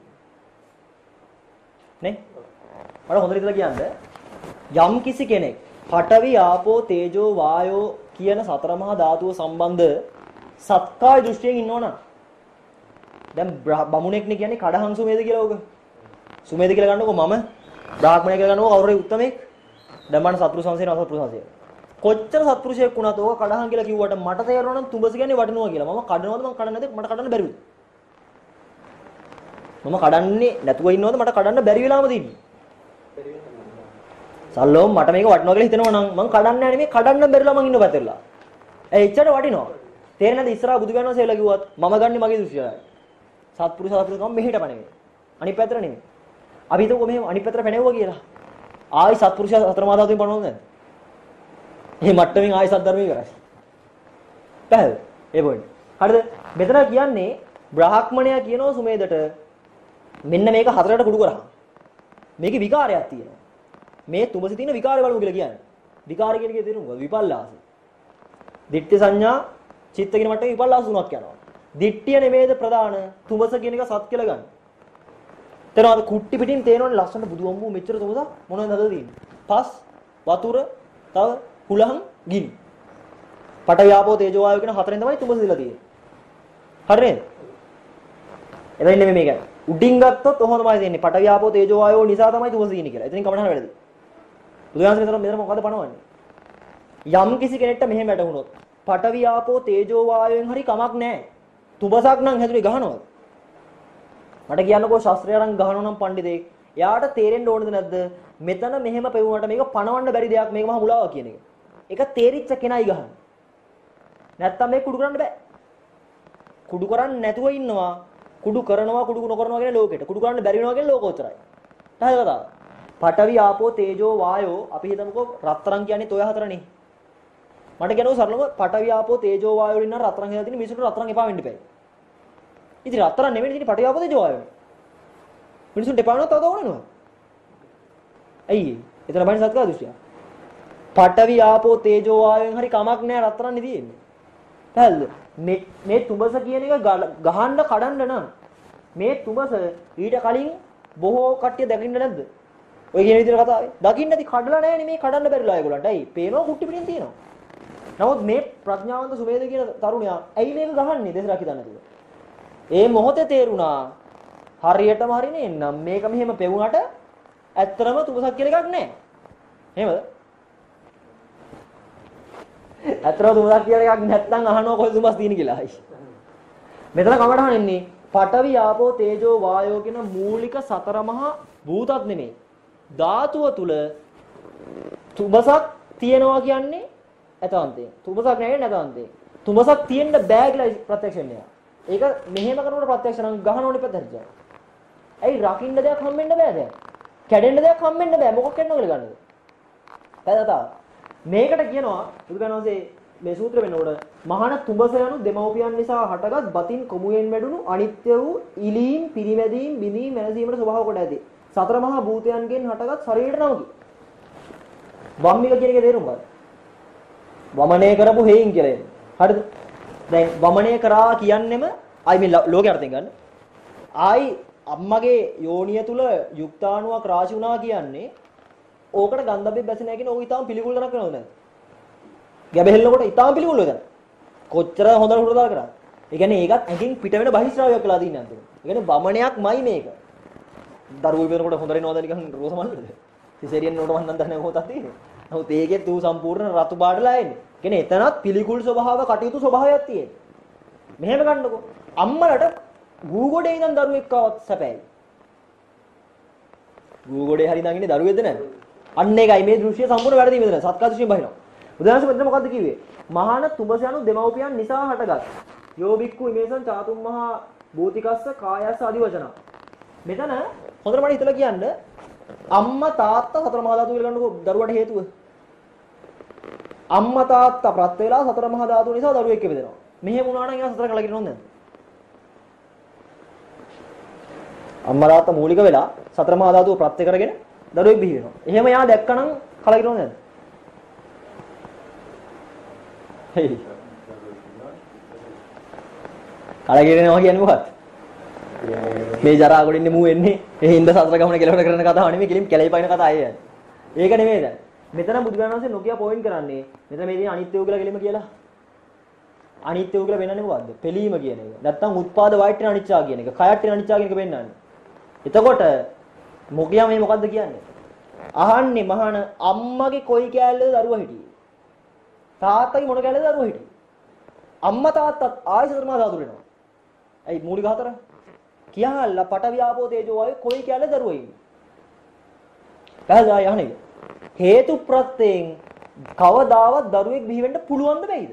නේ? මට හොඳට ඉතලා කියන්න යම් කිසි කෙනෙක් පඨවි ආපෝ තේජෝ වායෝ කියන සතර මහා ධාතුව සම්බන්ධ සත්කාය දෘෂ්ටියෙන් ඉන්නවනම් දැන් බමුණෙක්නේ කියන්නේ කඩහං සුමේද කියලා ඕක. සුමේද කියලා ගන්නකො මම බ්‍රාහ්මණය කියලා ගන්නකො කවුරුරේ උත්තමෙක්. දැන් මම සත්පුරු සංසේන අසත්පුරු සංසේන. කොච්චර සත්පුරුෂයෙක් වුණත් ඕක කඩහං කියලා කිව්වට මට තේරෙනවා නම් තුඹස කියන්නේ වටිනවා කියලා. මම කඩනවද මම කඩන්නේ නැද්ද මට කඩන්න බැරිද? මම කඩන්නේ නැතුව ඉන්නවද මට කඩන්න බැරි වෙලාම තියෙන්නේ. සල්ලෝම් මට මේක වටිනවා කියලා හිතනවා නම් මම කඩන්නේ නැහැ නෙමෙයි කඩන්න බැරිලා මං ඉන්න පැත්තටලා. ඒ එච්චර වටිනවා. තේරෙන්නේ නැද්ද ඉස්සරහා බුදු ගන්නවසේ කියලා කිව්වත් මම ගන්නේ මගේ දෘෂ්ටියයි. සත්පුරුෂ සත්පුරුෂකම මෙහෙට පණෙන්නේ. අනිත් පැත්තට නෙමෙයි. අපි හිතුවෝ මෙහෙම අනිත් පැත්තට පැනෙවුවා කියලා. ආයි සත්පුරුෂ සතර මහා ධාතුන් පණවන්නේ නැද්ද? මේ මට්ටමින් ආයි සත් ධර්මයේ කරයි. පැහැදිලි. ඒ පොයින්ට්. හරිද? මෙතන කියන්නේ බ්‍රාහ්මණයා කියනවා සුමේදට මෙන්න මේක හතරට කුඩු කරා. මේකේ විකාරයක් තියෙනවා. මේ තුඹසි තියෙන විකාරය බලමු කියලා කියන්නේ. විකාර කියන එකේ තේරුම මොකද? විපල්ලාස. දිට්ඨි සංඥා චිත්ත කියන මට්ටමේ විපල්ලාස තුනක් යනවා. දිට්ඨිය නෙමේද ප්‍රධාන තුඹස කියන එක සත් කියලා ගන්න. තේරෙනවද? කුට්ටි පිටින් තේරෙනවනේ ලස්සන බුදුම්බු මෙච්චර තුඹස මොනවද හදලා තියෙන්නේ? පස් වතුර තව හුලහන් ගිනි. පඨවි ආපෝ තේජෝ වායෝ කියන හතරෙන් තමයි තුඹස දීලා තියෙන්නේ. හරිද? එතනින් නෙමෙයි මේක. උඩින් ගත්තොත් ඔහොම තමයි තියෙන්නේ. පඨවි ආපෝ තේජෝ වායෝ නිසා තමයි තුඹස තියෙන්නේ කියලා. එතනින් කමඩහන වැඩි. බුදුහාමසේ මෙතන මෙතන මොකද පනවන්නේ? යම් කිසි කෙනෙක්ට මෙහෙම වැටුණොත් පඨවි ආපෝ තේජෝ වායෝෙන් හරි කමක් නැහැ. තුඹසක් නම් හැදුනේ ගහනවද? මට කියන්නකෝ ශාස්ත්‍රයයන් ගහනවා නම් පඬිතෙක්. එයාට තේරෙන්න ඕනද නැද්ද? මෙතන මෙහෙම පෙවුනට මේක පණවන්න බැරි දෙයක් මේක මහා මුලාවක් කියන එක. ඒක තේරිච්ච කෙනයි ගහන්නේ. නැත්තම් මේක කුඩු කරන්න බෑ. කුඩු කරන්නේ නැතුව ඉන්නවා. කුඩු කරනවා කුඩු නොකරනවා කියන ලෝකෙට. කුඩු කරන්න බැරි වෙනවා කියන ලෝකෝත්තරයි. හරිද කතාව? පඨවි ආපෝ තේජෝ වායෝ අපි හිතමුකෝ රත්තරන් කියන්නේ toy හතරනේ. මට කියනවා සරලව පඨවි ආපෝ තේජෝ වායෝ වලින් නම් රත්තරන් හදලා තියෙන මිනිසුන්ට රත්තරන් එපා වෙන්න ඉපැයි. ඉතින් රත්තරන් නෙමෙයි ඉතින් පඨවි ආපෝ තේජෝ වායෝ. මිනිසුන්ට එපා වෙනවා තව තව වෙනවා. ඇයි? එතන බයින් සත්කා දෘෂ්ටිය. පඨවි ආපෝ තේජෝ වායෝෙන් හරි කමක් නැහැ රත්තරන් නේ තියෙන්නේ. පැහැදිලිද? මේ මේ තුඹස කියන එක ගහන්න කඩන්න නම් මේ තුඹස ඊට කලින් බොහෝ කට්ටිය දකින්න නැද්ද? ඔය කියන විදිහට කතාවේ. දකින්න නැති කඩලා නැහැ නේ මේ කඩන්න බැරිලා ඒගොල්ලන්ට. ඇයි? පේනවා කුට්ටි පිටින් තියෙනවා. නමුත් මේ ප්‍රඥාවන්ත සුමේද කියන තරුණයා ඇයි මේක ගහන්නේ දෙසරක් හිතන්න නැතුව? ඒ මොහොතේ තේරුණා හරියටම හරිනේ නම් මේක මෙහෙම පෙවුනට ඇත්තරම තුඹසක් කියලා එකක් නැහැ. එහෙමද? ඇත්තටම තුඹසක් කියලා එකක් නැත්නම් අහනවා කොහෙද තුඹස් තියෙන්නේ කියලා. මෙතන කමඩහන් එන්නේ පඨවි ආපෝ තේජෝ වායෝ කියන මූලික සතර මහා භූතත් නෙමෙයි. ධාතුව තුල තුඹසක් තියෙනවා කියන්නේ ඇතන්තේ. තුඹසක් නැහැ නැතන්තේ. තුඹසක් තියෙන්න බෑ කියලා ප්‍රත්‍යක්ෂ වෙන්නේ. ඒක මෙහෙම කරනකොට ප්‍රත්‍යක්ෂ නම් ගහනෝනේ පැත්තට. ඇයි රකින්න දෙයක් හම්බෙන්න බෑ දැන්. කැඩෙන්න දෙයක් හම්බෙන්න බෑ. මොකක් කරනවද කියලා ගන්නද? පැදතාව. මේකට කියනවා බුදුගණන්සේ මේ සූත්‍ර වෙනකොට මහාන තුඹස යනු දෙමව්පියන් නිසා හටගත් බතින් කොමුයෙන් වැඩුණු අනිත්‍ය වූ ඉලීම් පිරිමැදීම් බිඳීම් වෙනසීමට ස්වභාව කොට ඇති. සතර මහා භූතයන්ගෙන් හටගත් ශරීරයට නමකි. වම්මික කියන එකේ තේරුම ගන්න. වමනය කරපු හේයින් කියලා එන්නේ. හරිද? දැන් වමනය කරා කියන්නෙම ආයි මේ ලෝකේ අර්ථයෙන් ගන්න. ආයි අම්මගේ යෝනිය තුල යුක්තාණුවක් රාශි වුණා කියන්නේ ඕකට ගන්ධබ්බේ බැස නැහැ කියන ඕක ඊටාම පිළිකුල් කරක් වෙනවද නැද්ද? ගැබෙහෙල්ලකොට ඊටාම පිළිකුල් වෙනවා. කොච්චර හොඳට හුරුදාල් කරා. ඒ කියන්නේ ඒකත් ඇඟින් පිට වෙන බහිස්රාවයක් වෙලා තියෙන අන්තිම. ඒ කියන්නේ වමනයක්මයි මේක. දරුවෝ වෙනකොට හොඳ වෙනවද නිකන් රෝස මල්ලද? සිසේරියන් නෝට මන් දන්නේ නැහැ කොහොතත් තියෙන්නේ. නමුත් ඒකෙත් ඌ සම්පූර්ණ රතු පාටලා එන්නේ. කියන්නේ එතනත් පිළිකුල් ස්වභාව කටයුතු ස්වභාවයක් තියෙනවා. මෙහෙම ගන්නකො. අම්මලට ගූගොඩේ ඉඳන් දරුවෙක් ආවත් සැපයි. ගූගොඩේ හරි ඉඳන් ඉන්නේ දරුවෙක්ද නැද්ද? අන්න ඒකයි මේ දෘශ්‍ය සම්පූර්ණ වැරදි මෙතන. සත්කා දෘශ්‍යයෙන් බහිනවා. උදාහරණයක් මෙතන මොකද්ද කිව්වේ? මහාන තුඹස යනු දෙමව්පියන් නිසා හටගත්. යෝබික්කු ඉමේසන් චාතුම් මහා භූතිකස්ස කායස්ස ආදි වචන. මෙතන හොඳට මට හිතලා කියන්න අම්මා තාත්තා සතර මහා ධාතු කියලා ගන්නකො දරුවට හේතුව. අම්මා තාත්තා ප්‍රත් වේලා සතර මහා ධාතු නිසා දරුවෙක් ඉපදෙනවා. මෙහෙම වුණා නම් එයා සතර කලකිරෙන්නේ නැද්ද? අම්මා තාත්තා මූලික වෙලා සතර මහා ධාතුව ප්‍රත්‍ය කරගෙන දරුවෙක් බිහි වෙනවා. එහෙම යා දැක්කනම් කලකිරෙන්නේ නැද්ද? හේ. කලකිරෙනවා කියන්නේ මොකක්ද? මේ ජරා ගොඩින්නේ මූ එන්නේ ඒ හින්ද සතර ගමන කෙලවර කරන කතාව නෙමෙයි කෙලින් කැලේ පයින් කතාව අය. ඒක නෙමෙයි දැන්. මෙතන බුදුරජාණන් වහන්සේ නොකිය පොයින්ට් කරන්නේ මෙතන මේ තියෙන අනිත්‍යය කියලා කෙලිම කියලා. අනිත්‍යය කියලා වෙනන්නේ මොකද්ද? පෙලීම කියන එක. නැත්තම් උත්පාද වයිට්ටි අනිච්චා කියන එක. කයට්ටි අනිච්චා කියන එක වෙන්නන්නේ. එතකොට මොකියා මේ මොකද්ද කියන්නේ? අහන්නේ මහාන අම්මගේ කොයි කෑල්ලේද දරුවා හිටියේ? තාත්තගේ මොන කෑල්ලේද දරුවා හිටියේ? අම්මා තාත්තත් ආයෙ සතරමා ධාතු වෙනවා. ඇයි මූලික හතර? කියාලා පට ව්‍යාපෝ තේජෝ වායු කොයි කෑල්ලේ දරුවා ඉන්නේ? පැහැදිලි යහනේ. හේතු ප්‍රත්‍යයෙන් කවදාවත් දරුවෙක් බිහි වෙන්න පුළුවන්ද බැයිද?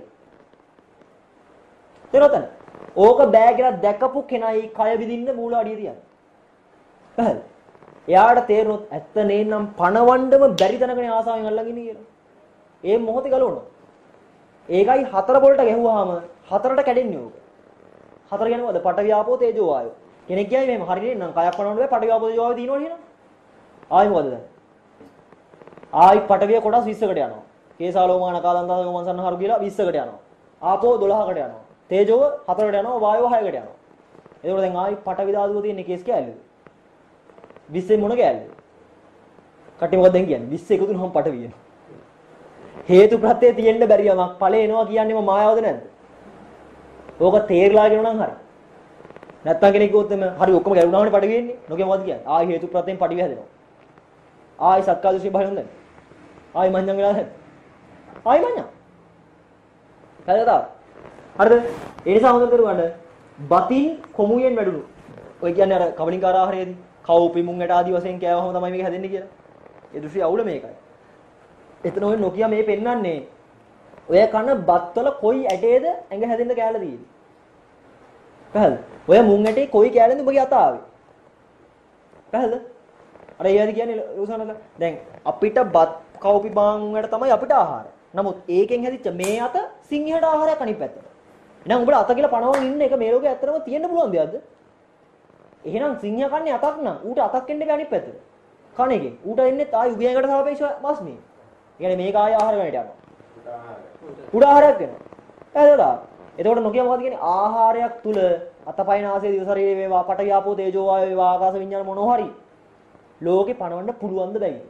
තේරෙනවද? ඕක බෑ කියලා දැකපු කෙනයි කය විදින්න මූල අඩිය තියන්නේ. පැහැදිලි. එයාට තේරුනොත් ඇත්ත නේනම් පණවන්නම බැරි තැනකනේ ආසාවෙන් අල්ලන් ඉන්නේ කියලා. ඒ මොහොතේ ගලවනවා. ඒකයි හතර පොළට ගැහුවාම හතරට කැඩෙන්නේ ඕක. හතර කියන්නේ මොකද? පට ව්‍යාපෝ තේජෝ වායෝ. කෙනෙක් කියයි මෙහෙම හරියට නම් කයක් පණවන්න බෑ පට ව්‍යාපෝ තේජෝ වායෝ තියෙනවා කියනවා. ආයි මොකද දැන්? ආයි පටවිය කොටස් විස්සකට යනවා. කේසාලෝමාන කාදන්තාස ගමන්සන්නහරු කියලා විස්සකට යනවා. ආපෝ දොළහකට යනවා. තේජෝව හතරකට යනවා. වායුව හයකට යනවා. එතකොට දැන් ආයි පටවි ධාතුව තියෙන කේස් කෑල්ලද? විස්සේ මොන කෑල්ලද? කටි මොකක්ද දැන් කියන්නේ? විස්ස එකතු වුණාම පටවිය එනවා. හේතු ප්‍රත්‍යය තියෙන්න බැරි යමක් ඵලය එනවා කියන්නේම මායාවද නැද්ද? ඕක තේරලා කියනවා නම් හරි. නැත්තම් කෙනෙක් කිව්වොත් එම හරි ඔක්කොම ගැලුණාමනේ පටවිය එන්නේ. නොකිය මොකද්ද කියන්නේ? ආයි හේතු ප්‍රත්‍යයෙන් පටවිය හැදෙනවා. ආයි සක්කාදෘෂ්ටි බලන්න දැන්. ආයි මඤ්ඤං වෙලා දැන්. ආයි මඤ්ඤං. හරිද? හරිද? ඒ නිසා හොඳට දරුවන්න බතින් කොමුයෙන් වැඩුණු. ඔය කියන්නේ අර කවලින්කාර ආහාරයේදී කවුපි මුංගට ආදි වශයෙන් කෑවම තමයි මේක හැදෙන්නේ කියලා. ඒ දෘෂ්ටි අවුල මේකයි. එතන ඔය නොකිය මේ පෙන්වන්නේ ඔය කන බත්වල කොයි ඇටේද ඇඟ හැදෙන්න කෑල්ල තියෙන්නේ. පැහැදිලිද? ඔය මුං ඇටේ කොයි කෑල්ලෙන්ද ඔබගේ අත ආවේ? පැහැදිලිද? අර ඒයද කියන්නේ උසනක දැන් අපිට බත් කවුපි බාංගුන්ට තමයි අපිට ආහාර. නමුත් ඒකෙන් හැදිච්ච මේ අත සිංහයට ආහාරයක් අනිත් පැත්තට. එහෙනම් උඹට අත කියලා පණවගෙන ඉන්න එක මේ ලෝකේ ඇත්තටම තියෙන්න පුළුවන් දෙයක්ද? එහෙනම් සිංහයා කන්නේ අතක් නම් ඌට අතක් එන්න බෑ අනිත් පැත්තට. කණ එකෙන්. ඌට එන්නේ ආයි උගයකට සාපේක්ෂව මස්නේ. ඒ කියන්නේ මේක ආයි ආහාර ගන්නට යනවා. උඩ ආහාරයක් වෙනවා. එහෙනම් එතකොට නොකිය මොකද කියන්නේ ආහාරයක් තුල අතපය නාසය දිව ශරීරය වේවා පට ව්‍යාපෝ තේජෝ වායෝ වේවා ආකාශ විඤ්ඤාණ මොනවා හරි ලෝකේ පණවන්න පුළුවන්ද බැයිද?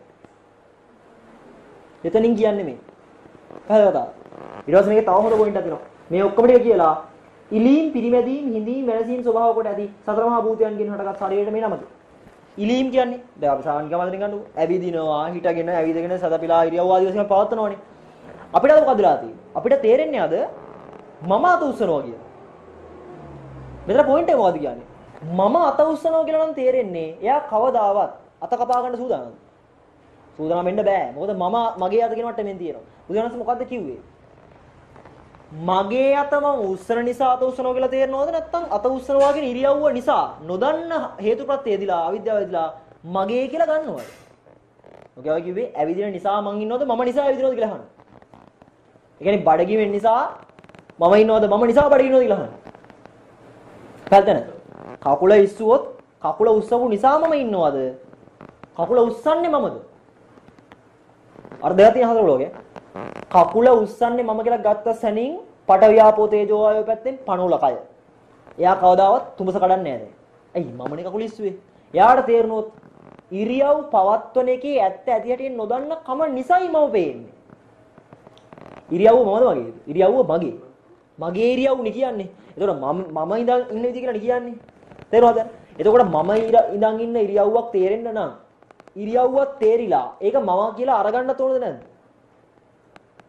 එතනින් කියන්නේ මේ. පැහැදිලිද? ඊට පස්සේ මේකේ තව හොඳ පොයින්ට් එකක් තියෙනවා. මේ ඔක්කොම ටික කියලා ඉලීම් පිරිමැදීම් හිඳීම් වෙනසීම් ස්වභාව කොට ඇති සතර මහා භූතයන්ගෙන් හටගත් ශරීරයට මේ නමද. ඉලීම් කියන්නේ දැන් අපි සාමාන්‍ය ගමනින් ගන්නකො ඇවිදිනවා හිටගෙන ඇවිදගෙන සදපිලා ඉරියව් ආදී වශයෙන් පවත්නවානේ. අපිට අද මොකද වෙලා තියෙන්නේ? අපිට තේරෙන්නේ අද මම අත උස්සනවා කියලා. මෙතන පොයින්ට් එක මොකද්ද කියන්නේ? මම අත උස්සනවා කියලා නම් තේරෙන්නේ එයා කවදාවත් අත කපා ගන්න සූදානම්ද? සූදානම් වෙන්න බෑ. මොකද මම මගේ අත කියන මට්ටමින් තියෙනවා. බුදුරජාණන් මොකද්ද කිව්වේ? මගේ අත මම උස්සන නිසා අත උස්සනවා කියලා තේරෙනවද නැත්නම් අත උස්සනවා කියන ඉරියව්ව නිසා නොදන්න හේතුප්‍රත්‍යයදීලා අවිද්‍යාවදීලා මගේ කියලා ගන්නවද? ඔකේ ඔය කිව්වේ ඇවිදින නිසා මං ඉන්නවද මම නිසා ඇවිදිනවද කියලා අහන්න. ඒ කියන්නේ බඩගිවෙන නිසා මම ඉන්නවද මම නිසා බඩගිනවද කියලා අහන්න. පැහැදිලිද? කකුල ඉස්සුවොත් කකුල උස්සපු නිසා මම ඉන්නවද? කකුල උස්සන්නේ මමද? අර දෙයක් තියෙන හතර ලෝකේ. කකුල උස්සන්නේ මම කියලා ගත්ත සැනින් පට ව්‍යාපෝ තේජෝ වායෝ පැත්තෙන් පණුල කය. එයා කවදාවත් තුඹස කඩන්නේ නැහැ. ඇයි මමනේ කකුල ඉස්සුවේ? එයාට තේරුණොත් ඉරියව් පවත්වන එකේ ඇත්ත ඇති හැටියෙන් නොදන්න කම නිසයි මම පේන්නේ. ඉරියව්ව මමද මගේද? ඉරියව්ව මගේ. මගේ ඉරියව් නේ කියන්නේ. එතකොට මම මම ඉඳන් ඉන්න විදිහ කියලා නේ කියන්නේ. තේරුණාද? එතකොට මම ඉඳන් ඉන්න ඉරියව්වක් තේරෙන්න නම් ඉරියව්වක් තේරිලා ඒක මම කියලා අරගන්න තෝරද නැද්ද?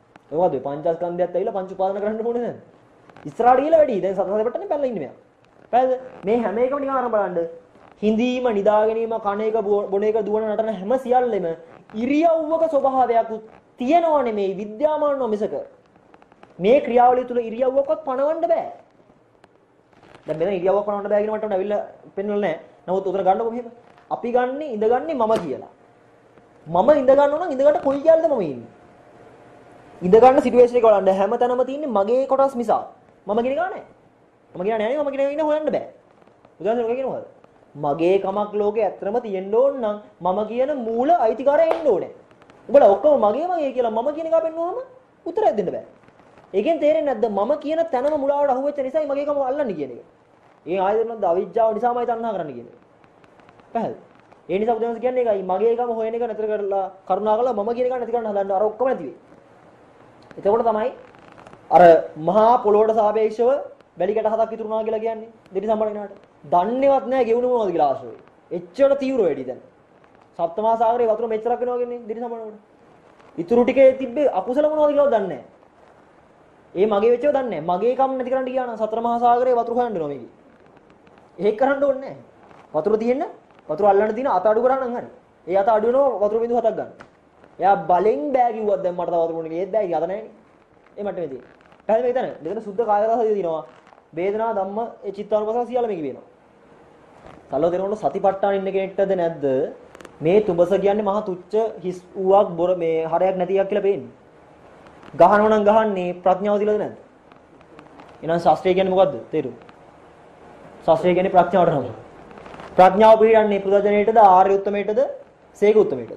ඒකද පංචස්කන්ධයත් ඇවිල්ලා පංච උපාදාන කරන්න ඕනේ නැද්ද? ඉස්සරහට ගිහලා වැඩි. දැන් සතර සැපටනේ පැනලා ඉන්නේ මෙයා. පැහැදිලිද? මේ හැම එකම නිකන් අරන් බලන්න. හිඳීම, නිදා ගැනීම, කණ එක, බොන එක, දුවන නටන හැම සියල්ලෙම ඉරියව්වක ස්වභාවයක් තියෙනව නෙමෙයි විද්‍යාමානව මිසක මේ ක්‍රියාවලිය තුල ඉරියව්වකවත් පණවන්න බෑ. දැන් මෙතන ඉරියව්වක් පණවන්න බෑ කියන මට්ටමට ඇවිල්ලා පෙන්වලා නැහැ. නමුත් උතන ගන්නකො මෙහෙම. අපි ගන්නේ ඉඳගන්නේ මම කියලා. මම ඉඳ ගන්නවා නම් ඉඳ ගන්න කොයි කියලාද මම ඉන්නේ. ඉඳ ගන්න සිටුේෂන් එක බලන්න හැම තැනම තියෙන්නේ මගේ කොටස් මිසක්. මම කියන එක නෑ. මම කියන නෑ මම කියන එක ඉන්න හොයන්න බෑ. උදාහරණයක් මොකද කියනවද? මගේ කමක් ලෝකේ ඇත්තම තියෙන්න ඕන නම් මම කියන මූල අයිතිකාරය එන්න ඕනේ. උඹලා ඔක්කොම මගේ මගේ කියලා මම කියන එක පෙන්නුවම උත්තරයක් දෙන්න බෑ. ඒකෙන් තේරෙන්නේ නැද්ද මම කියන තැනම මුලාවට අහුවෙච්ච නිසායි මගේ කම අල්ලන්නේ කියන එක. ඒ ආයතනවල අවිජ්ජාව නිසාමයි තණ්හා කරන්න කියන්නේ. පැහැදිලි. ඒ නිසා බුදුන්ස කියන්නේ ඒකයි මගේ කම හොයන එක නැතර කරලා කරුණා කළා මම කියන එක නැති කරන්න හදන්න අර ඔක්කොම නැති වෙයි. එතකොට තමයි අර මහා පොළොවට සාපේක්ෂව වැලි කැට හතක් ඉතුරු වුණා කියලා කියන්නේ දෙටි සම්බන්ධ දන්නේවත් නැහැ ගෙවුණු මොනවද කියලා ආශ්‍රය. එච්චර තීව්‍ර වෙඩි දැන්. සප්තමහා සාගරේ වතුර මෙච්චරක් වෙනවා කියන්නේ දෙටි සම්බන්ධ. ඉතුරු ටිකේ තිබ්බේ අකුසල මොනවද කියලාවත් දන්නේ නැහැ. ඒ මගේ වෙච්චව දන්නේ නැහැ. මගේ කම් නැති කරන්න ගියා නම් සතර මහා සාගරේ වතුර හොයන්න වෙනවා මේකේ. ඒක කරන්න ඕනේ නැහැ. වතුර තියෙන්න වතුර අල්ලන්න තියෙන අත අඩු කරා නම් හරි. ඒ අත අඩු වෙනවා වතුර බිඳු හතක් ගන්න. එයා බලෙන් බෑ කිව්වත් දැන් මට තව වතුර මොන්නේ ඒත් බෑ කිය අත නැහැනේ. ඒ මට්ටමේ තියෙන්නේ. පැහැදිලි මේක තන. දෙකන සුද්ධ කාය රසය තියෙනවා. වේදනා ධම්ම ඒ චිත්තානුපස්සන සියල්ල මේක වෙනවා. සල්ලෝ දෙනකොට සතිපට්ඨාන ඉන්න කෙනෙක්ටද නැද්ද මේ තුඹස කියන්නේ මහා තුච්ච හිස් ඌවක් බොර මේ හරයක් නැති එකක් කියලා පේන්නේ. ගහනවා නම් ගහන්නේ ප්‍රඥාව දිලද නැද්ද? එහෙනම් ශාස්ත්‍රය කියන්නේ මොකද්ද? තේරුම්. ශාස්ත්‍රය කියන්නේ ප්‍රඥාවට නම. ප්‍රඥාව පිළිගන්නේ පුදුජනේටද ආර්ය උත්තමයටද සේක උත්තමයටද?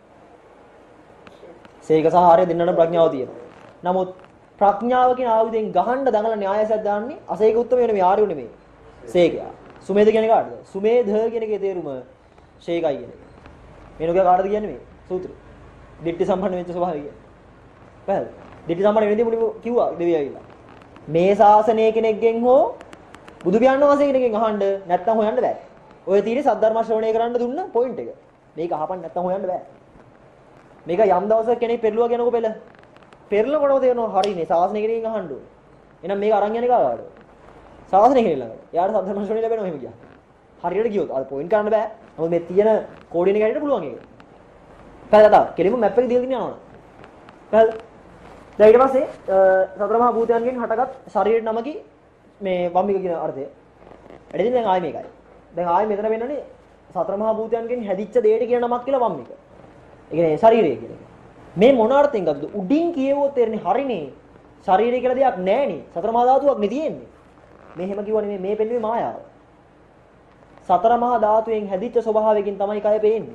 සේක සහ ආර්ය දෙන්නට ප්‍රඥාව තියෙනවා. නමුත් ප්‍රඥාව කියන ආයුධයෙන් ගහන්න දඟල න්‍යායසක් දාන්නේ අසේක උත්තමය නෙමෙයි ආර්ය නෙමෙයි. සේකයා. සුමේද කියන්නේ කාටද? සුමේධ කියන එකේ තේරුම ශේකයි කියන එක. මේනෝගේ කාටද කියන්නේ මේ සූත්‍රය. දිට්ඨි සම්පන්න වෙච්ච ස්වභාවය කියන්නේ. පැහැදිලි. දිට්ඨි සම්පන්න වෙනදී මුලින්ම කිව්වා දෙවියා කියලා. මේ ශාසනය කෙනෙක්ගෙන් හෝ බුදු පියාණන් වහන්සේ කෙනෙක්ගෙන් අහන්න නැත්තම් හොයන්න බෑ. ඔය තියෙන්නේ සද්ධර්ම ශ්‍රවණය කරන්න දුන්න පොයින්ට් එක. මේක අහපන් නැත්තම් හොයන්න බෑ. මේක යම් දවසක කෙනෙක් පෙරළුවා කියනකො පෙළ. පෙරළනකොටම තේරෙනවා හරිනේ ශාසනය කෙනෙක්ගෙන් අහන්න ඕනේ. එහෙනම් මේක අරන් යන්නේ කාටද? ශාසනය කෙනෙක් ළඟ. යාට සද්ධර්ම ශ්‍රවණය ලැබෙනවා එහෙම කියනවා. හරියට ගියොත් අර පොයින්ට් කරන්න බෑ. මොකද මේ තියෙන කෝඩිනේ ගැටට පුළුවන් ඒක. පැහැදිලිද? කෙලින්ම මැප් එක දීලා තියනවා නෝන. පැහැදිලි. දැන් ඊට පස්සේ සතර මහා භූතයන්ගෙන් හටගත් ශරීර නමකි මේ වම්මික කියන අර්ථය. එදින දැන් ආයේ මේකයි. දැන් ආයේ මෙතන වෙන්නනේ සතර මහා භූතයන්ගෙන් හැදිච්ච දෙයට කියන නමක් කියලා වම්මික. ඒ කියන්නේ ශරීරය කියන එක. මේ මොන අර්ථයෙන් ගත්තද? උඩින් කියවුවොත් තේරෙන්නේ හරිනේ. ශරීරය කියලා දෙයක් නැහැනේ. සතර මහා ධාතුවක් නේ තියෙන්නේ. මේ හැම කිව්වා නෙමෙයි මේ පෙන්වන්නේ මායාව. සතර මහා ධාතුවෙන් හැදිච්ච ස්වභාවයකින් තමයි කය පේන්නේ.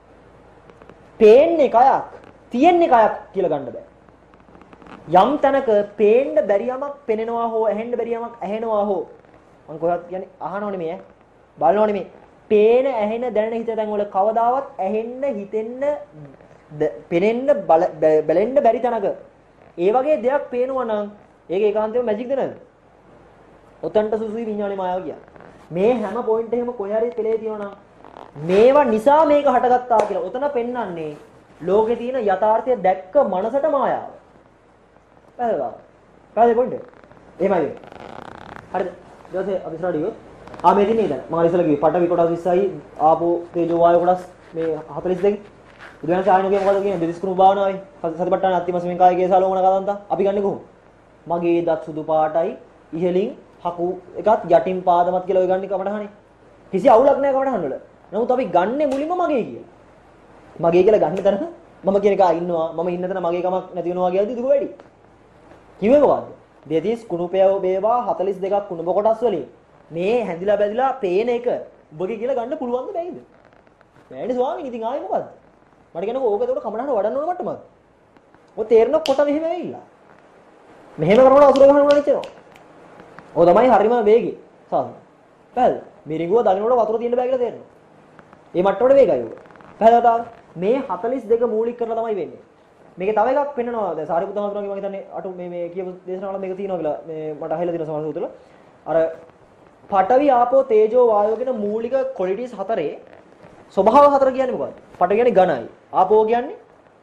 පේන්නේ කයක්, තියෙන්නේ කයක් කියලා ගන්න බෑ. යම් තැනක පේන්න බැරි යමක් පෙනෙනවා හෝ ඇහෙන්න බැරි යමක් ඇහෙනවා හෝ මම කොහොමද කියන්නේ අහනව නෙමෙයි ඈ බලනව නෙමෙයි පේන ඇහෙන දැනෙන හිත තැන් වල කවදාවත් ඇහෙන්න හිතෙන්න පෙනෙන්න බැලෙන්න බැරි තැනක ඒ වගේ දෙයක් පේනවා නම් ඒක ඒකාන්තයෙන්ම මැජික්ද නැද්ද? ඔතන්ට සුසුයි විඥානේ මායාව කියන්නේ. මේ හැම පොයින්ට් එකෙම කොහේ හරි පෙළේ තියෙනවා නම් මේවා නිසා මේක හටගත්තා කියලා. ඔතන පෙන්වන්නේ ලෝකේ තියෙන යථාර්ථය දැක්ක මනසට මායාව. පැහැදිලිද? පැහැදිලි පොයින්ට් එක. එහෙමයි. හරිද? ඊට පස්සේ අපි ඉස්සරහට ගියොත් ආ මේ දිනේ දැන් මම ඉස්සලා කිව්වේ පටවි කොටස් විස්සයි ආපෝ තේජෝ වායු කොටස් මේ හතළිස් දෙකයි. බුදුන් සායනෝගේ මොකද කියන්නේ දෙතිස් කුණු භාවනාවයි සතිපට්ඨාන අත්තිමස්මෙන් කායයේ සාලෝමන කාදන්ත අපි ගන්නේ කොහොමද? මගේ දත් සුදු පාටයි ඉහලින් හකු එකත් යටින් පාදමත් කියලා ඔය ගන්නේ කමඩහනේ. කිසි අවුලක් නැහැ කමඩහන් වල. නමුත් අපි ගන්නේ මුලින්ම මගේ කියලා. මගේ කියලා ගන්න තරම මම කියන එක ඉන්නවා මම ඉන්න තැන මගේ කමක් නැති වෙනවා කියලාදී දුක වැඩි. කිව්වේ මොකද්ද? දෙතිස් කුණුපය වේවා හතළිස් දෙකක් කුණුබ කොටස් වලින් මේ හැදිලා බැදිලා පේන එක ඔබගේ කියලා ගන්න පුළුවන්ද බැයිද? බෑනේ ස්වාමීනි ඉතින් ආයේ මොකද්ද? මට කියනකො ඕක ඒකට කමඩහන වඩන්න ඕන මට්ටමක්. ඔය තේරෙන කොට මෙහෙම වෙයිලා. මෙහෙම කරනකොට අසුර ගහන උනා නිච්චනවා. ඔය තමයි හරිම වේගය. සාසන. පැහැදිලි. මිරිඟුව දකින්නකොට වතුර තියෙන්න බෑ කියලා තේරෙනවා. මේ මට්ටමට වේගයි ඔය. පැහැදිලිද? මේ හතළිස් දෙක මූලික කරලා තමයි වෙන්නේ. මේකේ තව එකක් පෙන්නනවා. දැන් සාරිපුත්ත මහතුරුගේ මම හිතන්නේ අටු මේ මේ කියපු දේශනාවල මේක තියෙනවා කියලා මේ මට අහලා තියෙන සමහර සූත්‍රවල. අර පඨවි ආපෝ තේජෝ වායෝ කියන මූලික ක්වොලිටිස් හතරේ ස්වභාව හතර කියන්නේ මොකක්ද? පඨවි කියන්නේ ඝනයි. ආපෝ කියන්නේ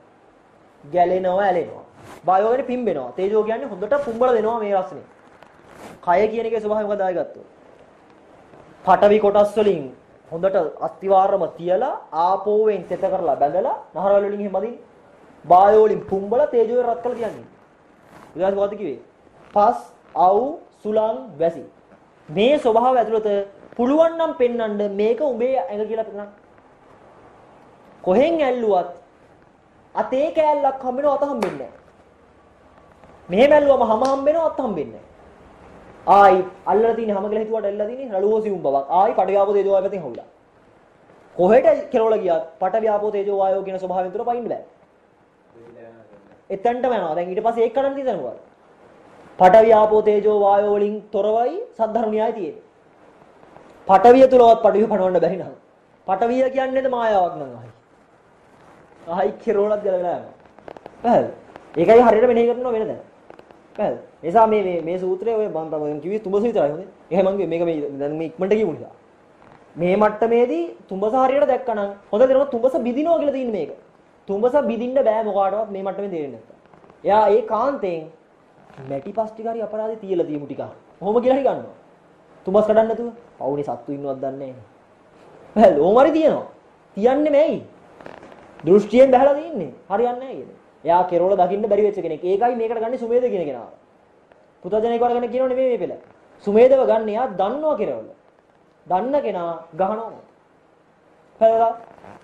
ගැලෙනවා ඇලෙනවා. වායෝ කියන්නේ පිම්බෙනවා. තේජෝ කියන්නේ හොඳට පුම්බල දෙනවා මේ රසනේ. කය කියන එකේ ස්වභාවය මොකද ආයෙ ගත්තොත්? පටවි කොටස් වලින් හොඳට අස්තිවාරම තියලා ආපෝවෙන් තෙත කරලා බැඳලා නහරවල වලින් එහෙම බදින්න. වායෝ වලින් පුම්බලා තේජෝ රත් කරලා තියන්නේ. ඊළඟට මොකද කිව්වේ? පස්, අවු, සුලං, වැසි. මේ ස්වභාවය ඇතුළත පුළුවන් නම් පෙන්වන්න මේක උඹේ ඇඟ කියලා පෙන්නන්න. කොහෙන් ඇල්ලුවත් අතේ කෑල්ලක් හම්බෙනව අත හම්බෙන්නේ නැහැ. මෙහෙම ඇල්ලුවම හැම හම්බෙනව අත හම්බෙන්නේ නැහැ. ආයි අල්ලලා තියෙන හැම කියලා හිතුවට ඇල්ලලා තියෙන රළුවෝ සිවුම් බවක්. ආයි පටවියාපෝ තේජෝ වායෝ පැත්තෙන් හවුලා. කොහෙට කෙරවල ගියත් පටවියාපෝ තේජෝ වායෝ කියන ස්වභාවයෙන් තුර පයින්න බෑ. එතනටම යනවා. දැන් ඊට පස්සේ ඒක කරන්න තියෙන මොකක්ද? පටවියාපෝ තේජෝ වායෝ වලින් තොරවයි සද්ධර්ම න්‍යාය තියෙන්නේ. පටවිය තුලවත් පටවිය පණවන්න බැරි නම. පටවිය කියන්නේද මායාවක් නං ආයි. ආයි කෙරවලක් ගලවලා යනවා. බෑ. ඒකයි හරියට මෙනෙහි කරනවා වෙන දැන. බෑ. එසා මේ මේ මේ සූත්‍රයේ ඔය මම මම කිව්වේ තුඹස විතරයි හොඳේ. එහෙනම් මම මේක මේ දැන් මේ ඉක්මනට කියමු නිසා. මේ මට්ටමේදී තුඹස හරියට දැක්කනම් හොඳ දෙනවා තුඹස බිදිනවා කියලා තියෙන්නේ මේක. තුඹස බිදින්න බෑ මොකාටවත් මේ මට්ටමේ තේරෙන්නේ නැත්තම්. එයා ඒ කාන්තෙන් මැටි පස් ටික හරි අපරාධේ තියලා තියමු ටික. කොහොම කියලා හරි ගන්නවා. තුඹස් කඩන්න නැතුව. පවුනේ සත්තු ඉන්නවද දන්නේ නැහැ. බෑ ලෝම හරි තියනවා. තියන්නේ මේයි. දෘෂ්ටියෙන් බහලා තින්නේ. හරියන්නේ නැහැ කියන්නේ. එයා කෙරවල දකින්න බැරි වෙච්ච කෙනෙක්. ඒකයි මේකට ගන්නේ සුමේද කියන කෙනා. පුතජනෙක් වරගෙන කියනෝනේ මේ මේ පෙළ. සුමේදව ගන්න එයා දන්නවා කෙරවල. දන්න කෙනා ගහනවා. හරිද?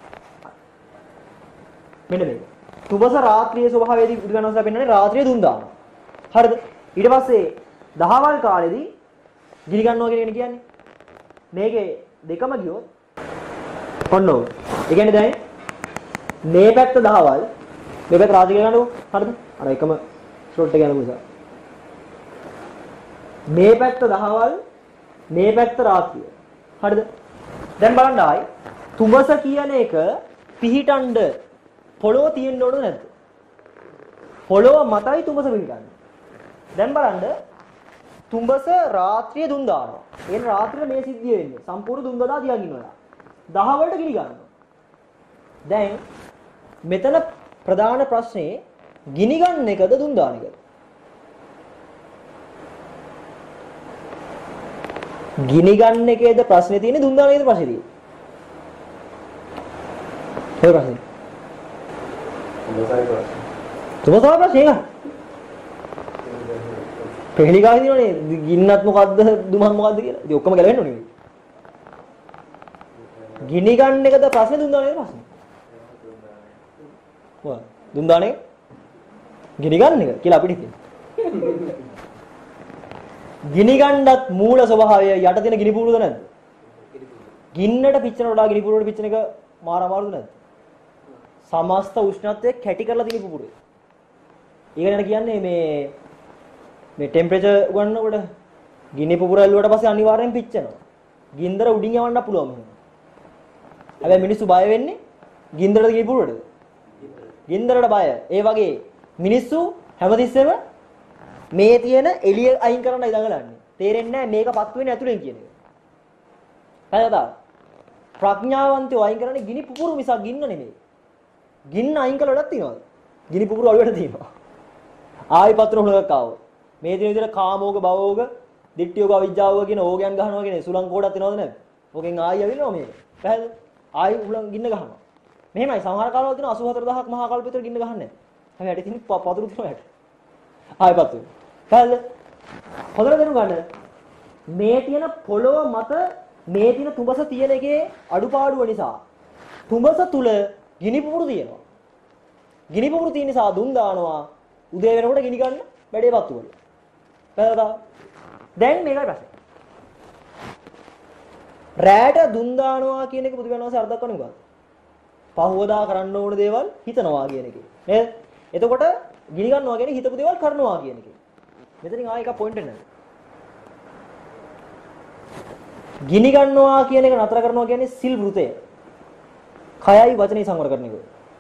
මෙන්න මේක. තුඹස රාත්‍රියේ ස්වභාවයේදී බුදුගණවස්ලා පෙන්නන්නේ රාත්‍රියේ දුන් දානවා. හරිද? ඊට පස්සේ දහවල් කාලේදී ගිනි ගන්නවා කියන එක කියන්නේ මේකේ දෙකම ගියොත් ඔන්න ඔය. ඒ කියන්නේ දැන් මේ පැත්ත දහවල් මේ පැත්ත රාත්‍රිය ගන්නකො. හරිද? අර එකම ෂොට් එක යනකො නිසා. මේ පැත්ත දහවල් මේ පැත්ත රාත්‍රිය. හරිද? දැන් බලන්න ආයි තුඹස කියන එක පිහිටඬ පොළොව තියෙන්න ඕනද නැද්ද? පොළොව මතයි තුඹස පිහිටන්නේ. දැන් බලන්න තුඹස රාත්‍රියේ දුන් දානවා. ඒ රාත්‍රියේ මේ සිද්ධිය වෙන්නේ. සම්පූර්ණ දුන් දදා තියන් ඉන්නවා. දහවලට ගිනි ගන්නවා. දැන් මෙතන ප්‍රධාන ප්‍රශ්නේ ගිනි ගන්න එකද දුන් දාන එකද? ගිනි ගන්න එකේද ප්‍රශ්නේ තියෙන්නේ දුන් දාන එකේද ප්‍රශ්නේ තියෙන්නේ? ඒ ප්‍රශ්නේ. තුඹසයි ප්‍රශ්නේ. තුඹසයි ප්‍රශ්නේ නේද? පෙහලිකාවේ දිනවනේ ගින්නත් මොකද්ද දුමන් මොකද්ද කියලා. ඉතින් ඔක්කොම ගැලවෙන්න ඕනේ. ගිනි ගන්න එකද ප්‍රශ්නේ දුන් දාන එකද ප්‍රශ්නේ? මොකක්ද? දුන් දාන එක? ගිනි ගන්න එක කියලා අපිට හිතෙනවා. ගිනි ගන්නත් මූල ස්වභාවය යට තියෙන ගිනි පුරුද නැද්ද? ගින්නට පිච්චෙන වඩා ගිනි පුරුවට පිච්චෙන එක මාර අමාරුද නැද්ද? සමස්ත උෂ්ණත්වයේ කැටි කරලා තියෙන පුපුරේ. ඒක නේද කියන්නේ මේ මේ ටෙම්පරේචර් ගන්නකොට ගිනි පුපුර ඇල්ලුවට පස්සේ අනිවාර්යෙන් පිච්චෙනවා. ගින්දර උඩින් යවන්න පුළුවන් මෙහෙම. හැබැයි මිනිස්සු බය වෙන්නේ ගින්දරට ගිනි පුපුරටද? ගින්දරට බය. ඒ වගේ මිනිස්සු හැමතිස්සෙම මේ තියෙන එළිය අයින් කරන්නයි දඟලන්නේ. තේරෙන්නේ නැහැ මේක පත් වෙන්නේ ඇතුලෙන් කියන එක. හරිද? ප්‍රඥාවන්තයෝ අයින් කරන්නේ ගිනි පුපුරු මිසක් ගින්න නෙමෙයි. ගින්න අයින් කළ වැඩක් තියනවාද? ගිනි පුපුරු අලුවට තියෙනවා. ආයි පත්‍ර හුලක් ආවෝ. මේ දින විදිහට කාමෝග භවෝග දිට්ඨියෝග අවිජ්ජාවෝග කියන ඕගයන් ගහනවා කියන්නේ සුලං කෝඩක් තියනවද නැද්ද? ඕකෙන් ආයි ඇවිල්නවා මේක. පැහැදිලිද? ආයි උලං ගින්න ගහනවා. මෙහෙමයි සමහර කාලවල තියෙන අසූ හතර දහසක් මහා කල්ප විතර ගින්න ගහන්නේ නැහැ. හැබැයි ඇටි තියෙන පතුරු තියෙනවා යට. ආයි පත්තු. පැහැදිලිද? හොඳට දෙනු ගන්න. මේ තියෙන පොළොව මත මේ තියෙන තුඹස තියෙන එකේ අඩුපාඩුව නිසා තුඹස තුල ගිනි පුපුරු තියෙනවා. ගිනි පුපුරු තියෙන නිසා දුන් දානවා. උදේ වෙනකොට ගිනි ගන්න බැඩේ පත්තු කරලා. පැහැදිලිද? දැන් මේකයි ප්‍රශ්නේ. රැට දුන් දානවා කියන එක බුදුගණවසේ අර්ථ දක්වන්නේ මොකක්ද? පහවදා කරන්න ඕන දේවල් හිතනවා කියන එකේ. නේද? එතකොට ගිනි ගන්නවා කියන්නේ හිතපු දේවල් කරනවා කියන එකේ. මෙතනින් ආයෙ එක පොයින්ට් එක. ගිනි ගන්නවා කියන එක නතර කරනවා කියන්නේ සිල් වෘතය. කයයි වචනේ සංවර කරන එක.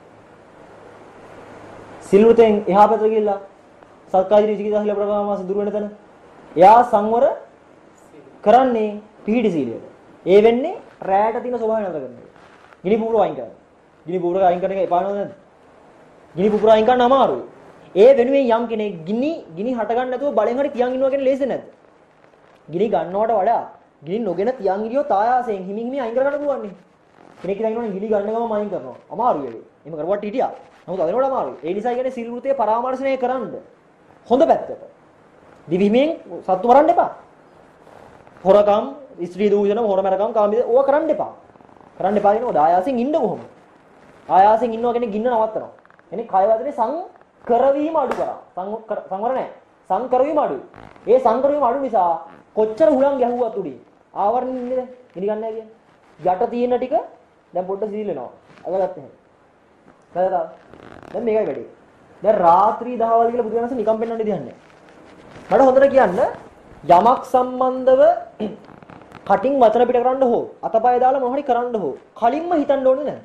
සිල් වෘතෙන් එහා පැත්තට ගිහිල්ලා සත්කාජී විචිකිච්ඡා ප්‍රබාවමාස දුර වෙන තැන එයා සංවර කරන්නේ පිහිටි සීලයට. ඒ වෙන්නේ රැයට තියෙන ස්වභාවය නතර කරන එක. ගිනි පුපුර අයින් කරනවා. ගිනි පුපුර අයින් කරන එක එපා නේද නැද්ද? ගිනි පුපුර අයින් කරන්න අමාරුයි. ඒ වෙනුවෙන් යම් කෙනෙක් ගිනි ගිනි හට ගන්න නැතුව බලෙන් හරි තියන් ඉන්නවා කියන්නේ ලේසි නැද්ද? ගිනි ගන්නවට වඩා ගිනි නොගෙන තියන් ගියොත් ආයාසයෙන් හිමින් හිමින් අයින් කරගන්න පුළුවන් නේ. කෙනෙක් ඉතින් කියනවනේ ගිනි ගන්න ගමන් අයින් කරනවා. අමාරු වෙලේ. එහෙම කරුවට හිටියා. නමුත් අදිනකොට අමාරුයි. ඒ නිසා කියන්නේ සිල් වෘතයේ පරාමර්ශණය කරන්න. හොඳ පැත්තට. දිවිහිමියෙන් සත්තු මරන්න එපා. හොරකම්, ස්ත්‍රී දූෂණ, හොරමරකම්, කාමීද ඕවා කරන්න එපා. කරන්න එපා කියනකොට ආයාසයෙන් ඉන්න කොහොමද? ආයාසයෙන් ඉන්නවා කියන්නේ ගින්න නවත්තනවා. එනේ කය වදනේ සංකරවීම අඩු කරා. සංවර නැහැ. සංකරවීම අඩුයි. ඒ සංකරවීම අඩු නිසා කොච්චර හුලං ගැහුවත් උඩින් ආවරණය නේද? ගිනි ගන්න නැහැ කියන්නේ. යට තියෙන ටික දැන් පොඩ්ඩක් සීල් වෙනවා. අගලත් එහෙම. හරිද? දැන් මේකයි වැඩි. දැන් රාත්‍රී දහවල් කියලා බුදුරජාණන් වහන්සේ නිකම් පෙන්වන්න දෙයක් නැහැ. මට හොඳට කියන්න යමක් සම්බන්ධව කටින් වචන පිට කරන්න හෝ අතපය දාලා මොනවා හරි කරන්න හෝ කලින්ම හිතන්න ඕනේ නැද්ද?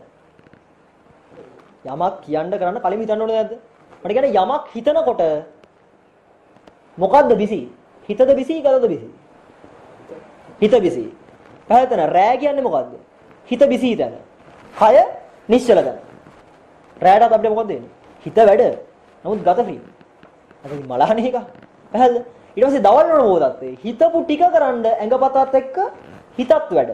යමක් කියන්න කරන්න කලින්ම හිතන්න ඕනේ නැද්ද? මට කියන්නේ යමක් හිතනකොට මොකද්ද බිසි? හිතද බිසි ගලද බිසි? හිත බිසි. පැහැදිලිද? රෑ කියන්නේ මොකද්ද? හිත බිසි හිතන. කය නිශ්චල කරන. රෑට අපිට මොකද වෙන්නේ? හිත වැඩ. නමුත් ගත ෆ්‍රී. අද මලහනේ එක. පැහැදිලිද? ඊට පස්සේ දවල් වල මොකදත් හිතපු ටික කරන්න ඇඟපතත් එක්ක හිතත් වැඩ.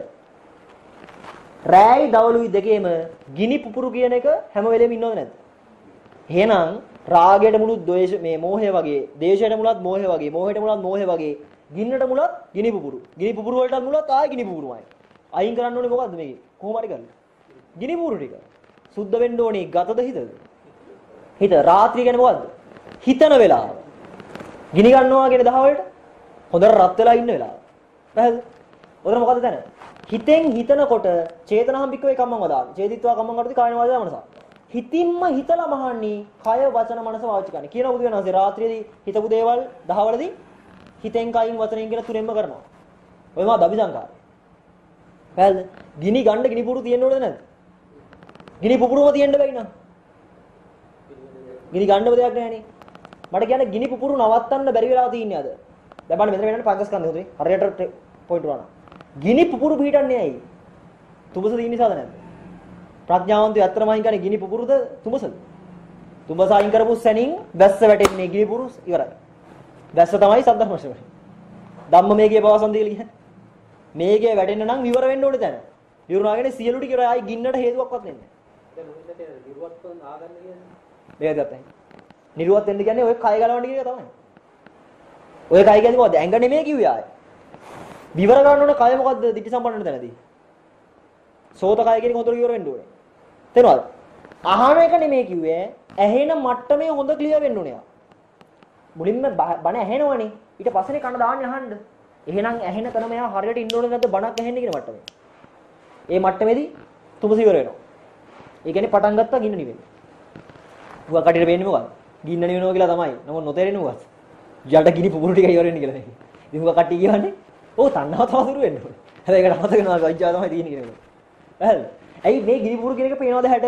රෑයි දවලුයි දෙකේම ගිනි පුපුරු කියන එක හැම වෙලෙම ඉන්නවද නැද්ද? එහෙනම් රාගයට මුලුත් ද්වේෂ මේ මෝහය වගේ, දේශයට මුලත් මෝහය වගේ, මෝහයට මුලත් මෝහය වගේ, ගින්නට මුලත් ගිනි පුපුරු. ගිනි පුපුරු වලට මුලත් ආයි ගිනි පුපුරුමයි. අයින් කරන්න ඕනේ මොකද්ද මේකේ? කොහොම හරි කරන්න. ගිනි පුපුරු ටික. සුද්ධ වෙන්න ඕනේ ගතද හිතද? හිත. රාත්‍රිය කියන්නේ මොකද්ද? හිතන වෙලාව. ගිනි ගන්නවා කියන දහවලට හොඳට රත් වෙලා ඉන්න වෙලාව. පැහැදිලිද? ඔතන මොකද්ද දැන? හිතෙන් හිතනකොට චේතනහම්බිකවේ කම්මං වදාමි. චේතිත්වා කම්මං කරති කායන වාචා මනස. හිතින්ම හිතලා මහන්නේ කය වචන මනස වාචිකane. කියන බුදුන් වහන්සේ රාත්‍රියේදී හිතපු දේවල් දහවලදී හිතෙන් කයින් වචනෙන් කියන තුනෙන්ම කරනවා. ඔය මා දබි සංකාරය. පැහැදිලිද? ගිනි ගන්න ගිනි පුපුරු තියෙන්න ඕනද නැද්ද? ගිනි පුපුරුම තියෙන්න බැරි නං. ගිනි ගන්නව දෙයක් නැහැනේ. මට කියන්නේ ගිනි පුපුරු නවත්තන්න බැරි වෙලා තියෙන්නේ අද. දැන් බලන්න මෙතන වෙනන්නේ පංචස්කන්ධය හොදේ. හරියට පොයින්ට් වුණා. ගිනි පුපුරු පිටින්නේ ඇයි? තුඹස දින නිසාද නැද්ද? ප්‍රඥාවන්තයෝ ඇත්තටම අයින් කරන්නේ ගිනි පුපුරුද තුඹසද? තුඹස අයින් කරපු සැනින් වැස්ස වැටෙන්නේ ගිනි පුපුරු ඉවරයි. වැස්ස තමයි සද්ධර්ම ශ්‍රවණය. ධම්ම මේකේ පවසන් දෙල කියන්නේ. මේකේ වැටෙන්න නම් විවර වෙන්න ඕනේ දැන. විවරුණාගෙන සියලු ටික ඉවරයි. ආයි ගින්නට හේතුවක්වත් නැන්නේ. දැන් මොකද නිර්වත්වන් ආගන්න කියන්නේ? මේක ගත්තයි. නිර්වත් වෙන්න කියන්නේ ඔය කය ගලවන්න කියන එක තමයි. ඔය කය කියන්නේ මොකද්ද? ඇඟ නෙමෙයි කිව්වේ ආයේ. විවර ගන්න ඕනේ කය මොකද්ද? දිටි සම්පන්න තැනදී. සෝත කය කියන එක හොඳට විවර වෙන්න ඕනේ. තේරෙනවද? අහන එක නෙමෙයි කිව්වේ. ඇහෙන මට්ටමේ හොඳ ක්ලියර් වෙන්න ඕනේ. මුලින්ම බණ ඇහෙනවනේ. ඊට පස්සේනේ කන දාන්නේ අහන්න. එහෙනම් ඇහෙන තැන මෙයා හරියට ඉන්න ඕනේ නැද්ද බණක් ඇහෙන්නේ කියන මට්ටමේ. ඒ මට්ටමේදී තුඹස ඉවර වෙනවා. ඒ කියන්නේ පටන් ගත්තා ගින්න නිවෙන්නේ. උගා කටියට වෙන්නේ මොකක්ද? ගින්න නිවෙනවා කියලා තමයි. නමුත් නොතේරෙන්නේ මොකක්ද? යට ගිනි පුපුරු ටික ඉවර වෙන්නේ කියලා නේ. ඉතින් උගා කටි කියවන්නේ ඕ තණ්හාව තව දුරු වෙන්න ඕනේ. හැබැයි ඒකට අමතක කරනවා අවිජ්ජාව තමයි තියෙන්නේ කියන එක. පැහැදිලිද? ඇයි මේ ගිනි පුපුරු කියන එක පේනවද හැට?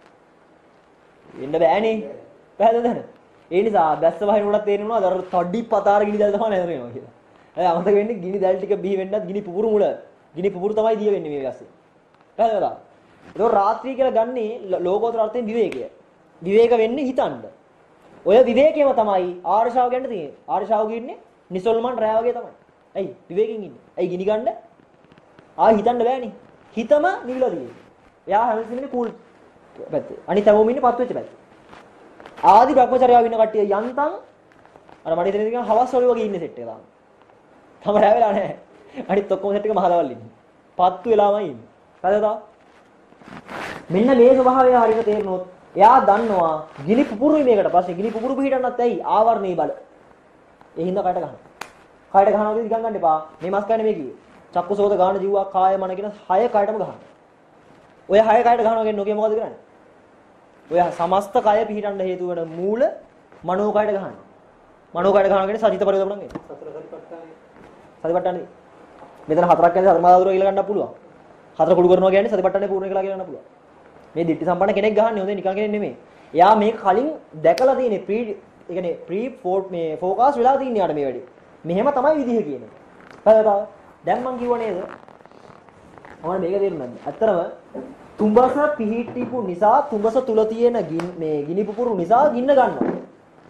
වෙන්න බෑනේ. පැහැදිලිද නැද? ඒ නිසා දැස්ස වහින උඩට තේරෙන්නේ මොනවද? අර තඩි පතාර ගිනි දැල් තමයි නැරෙනවා කියලා. හැබැයි අමතක වෙන්නේ ගිනි දැල් ටික බිහි වෙන්නත් ගිනි පුපුරු මුල. ගිනි පුපුරු තමයි දිය වෙන්නේ මේ වැස්සේ. පැහැදිලිද? ඒක රාත්‍රී කියලා ගන්නේ ලෝකෝත්තර අර්ථයෙන් විවේකය. විවේක වෙන්නේ හිතන්න. ඔය විවේකයම තමයි ආර්ශාව ගන්න තියෙන්නේ. ආර්ශාව කියන්නේ නිසල්මන් රෑ වගේ තමයි. ඇයි විවේකයෙන් ඉන්නේ? ඇයි ගිනි ගන්න? ආ හිතන්න බෑනේ. හිතම නිවිලා තියෙන්නේ. එයා හැමතිස්සෙම කූල් පැත්තේ. අනිත් හැමෝම ඉන්නේ පත් වෙච්ච පැත්තේ. ආදි බ්‍රහ්මචර්යාව ඉන්න කට්ටිය යන්තම් අර මඩේ දෙන දිගන් හවස් වල වගේ ඉන්නේ සෙට් එක දාන්න. තම රෑ වෙලා නැහැ. අනිත් ඔක්කොම සෙට් එක මහදවල් ඉන්නේ. පත්තු වෙලාමයි ඉන්නේ. හරිද? මෙන්න මේ ස්වභාවය හරියට තේරුනොත් එයා දන්නවා ගිනි පුපුරුයි මේකට පස්සේ ගිනි පුපුරු පිටින්නත් ඇයි ආවරණේ බල. ඒ හින්දා කයට ගහනවා. කයට ගහනවා කියන්නේ නිකන් ගන්න එපා. මේ මාස් කන්නේ මේ කිව්වේ. චක්කුසෝත ගාන ජීවා කාය මන කියන හය කයටම ගහනවා. ඔය හය කයට ගහනවා කියන්නේ නොකිය මොකද කරන්නේ? ඔය සමස්ත කය පිටින්න හේතු වෙන මූල මනෝ කයට ගහනවා. මනෝ කයට ගහනවා කියන්නේ සජිත පරිවර්තන නේ. සතර සතිපට්ඨාන. සතිපට්ඨානේ. මෙතන හතරක් කියන්නේ ධර්මාදාදුර කියලා ගන්නත් පුළුවන්. හතර කුළු කරනවා කියන්නේ සතිපට්ඨානේ පූර්ණ කියලා කියලා ගන්න පුළුවන්. මේ දිට්ඨි සම්පන්න කෙනෙක් ගහන්නේ හොඳේ නිකන් කෙනෙක් නෙමෙයි. එයා මේක කලින් දැකලා තියෙන්නේ ප්‍රී ඒ කියන්නේ ප්‍රී ෆෝට් මේ ફોකස් වෙලා තින්නේ යාට මේ වැඩේ. මෙහෙම තමයි විදිහ කියන්නේ. හරිද? දැන් මං කිව්ව නේද? මම මේක තේරුම් ගන්න. ඇත්තරම තුඹස පිහිටිපු නිසා තුඹස තුල තියෙන මේ ගිනි පුපුරු නිසා ගින්න ගන්නවා.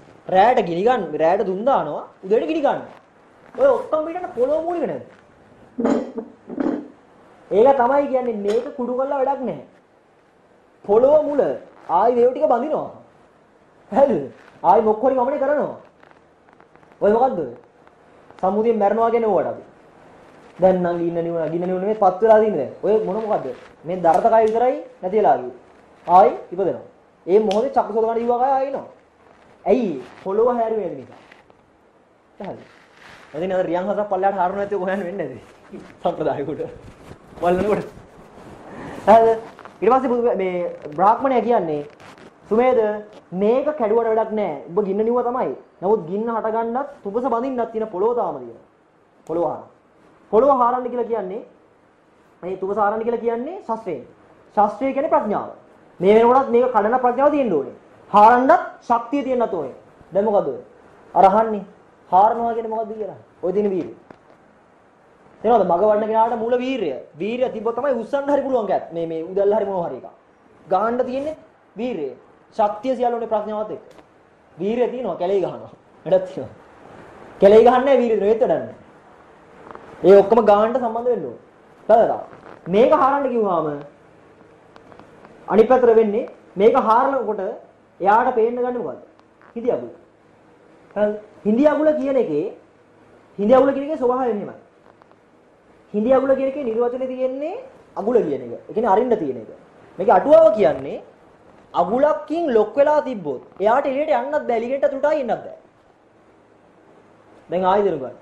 රැයට ගිනි ගන්න රැයට දුන් දානවා උදේට ගිනි ගන්නවා. ඔය ඔක්කොම පිටන පොළොව මූලික නේද? ඒක තමයි කියන්නේ මේක කුඩු කරලා වැඩක් නැහැ. පොළොව මුල ආයි වේව් ටික බඳිනවා. හරිද? ආයි මොක් හරි ගමනේ කරනවා. ඔය මොකද්ද? සමුදියෙන් මැරනවා කියන්නේ ඕකට අපි. දැන් නම් ගින්න නිවන ගින්න නිවන මේ පත් වෙලා දින්නේ. ඔය මොන මොකද්ද? මේ දරත කය විතරයි නැති වෙලා ගියේ. ආයි ඉපදෙනවා. ඒ මොහොතේ චක්කසෝද ගන්න ඉුවා කය ආයිනවා. ඇයි? පොළොව හැරුවේ නේද නිසා. හරිද? එදින අර රියන් හතරක් පල්ලයට හරන නැතිව කොහෙන් වෙන්නේ නැති. සම්ප්‍රදායකට. වල්නකොට. හරිද? ඊට පස්සේ මේ බ්‍රාහ්මණයා කියන්නේ සුමේද මේක කැඩුවට වැඩක් නැහැ. ඔබ ගින්න නිවුවා තමයි. නමුත් ගින්න හට ගන්නත් තුබස බඳින්නත් තියෙන පොළොව තාම තියෙනවා. පොළොව හරන. පොළොව හරන්න කියලා කියන්නේ මේ තුබස හරන්න කියලා කියන්නේ ශාස්ත්‍රයෙන්. ශාස්ත්‍රය කියන්නේ ප්‍රඥාව. මේ වෙනකොටත් මේක කඩන ප්‍රඥාව තියෙන්න ඕනේ. හරන්නත් ශක්තිය තියෙන්නත් ඕනේ. දැන් මොකද ඔය? අර අහන්නේ හරනවා කියන්නේ මොකද්ද කියලා. ඔය දින වීරිය. තේරෙනවද? මග වඩන කෙනාට මූල වීරිය. වීරිය තිබ්බොත් තමයි උස්සන්න හරි පුළුවන් කැත්. මේ මේ උදැල්ල හරි මොනවා හරි එකක්. ගහන්න තියෙන්නේ වීරිය. ශක්තිය සියල්ලෝනේ ප්‍රඥාවත් එක්ක. වීරිය තියෙනවා කැලේ ගහනවා. වැඩක් තියෙනවා. කැලේ ගහන්නේ වීරිය නෙවෙයි වඩන්නේ. ඒ ඔක්කොම ගානට සම්බන්ධ වෙන්න ඕනේ. හරිද? මේක හරන්න කිව්වම අනිත් පැත්තට වෙන්නේ මේක හාරනකොට එයාට පේන්න ගන්නේ මොකද්ද? හිඳි අගුල. හරිද? හිඳි අගුල කියන එකේ හිඳි අගුල කියන එකේ ස්වභාවය මෙහෙමයි. හිඳි අගුල කියන එකේ නිර්වචනේ තියෙන්නේ අගුල කියන එක. ඒ කියන්නේ අරින්න තියෙන එක. මේකේ අටුවාව කියන්නේ අගුලක්කින් ලොක් වෙලා තිබ්බොත් එයාට එළියට යන්නත් බෑ, එළියට අතුලට ආයෙ එන්නත් බෑ. දැන් ආයෙ දරු ගන්න.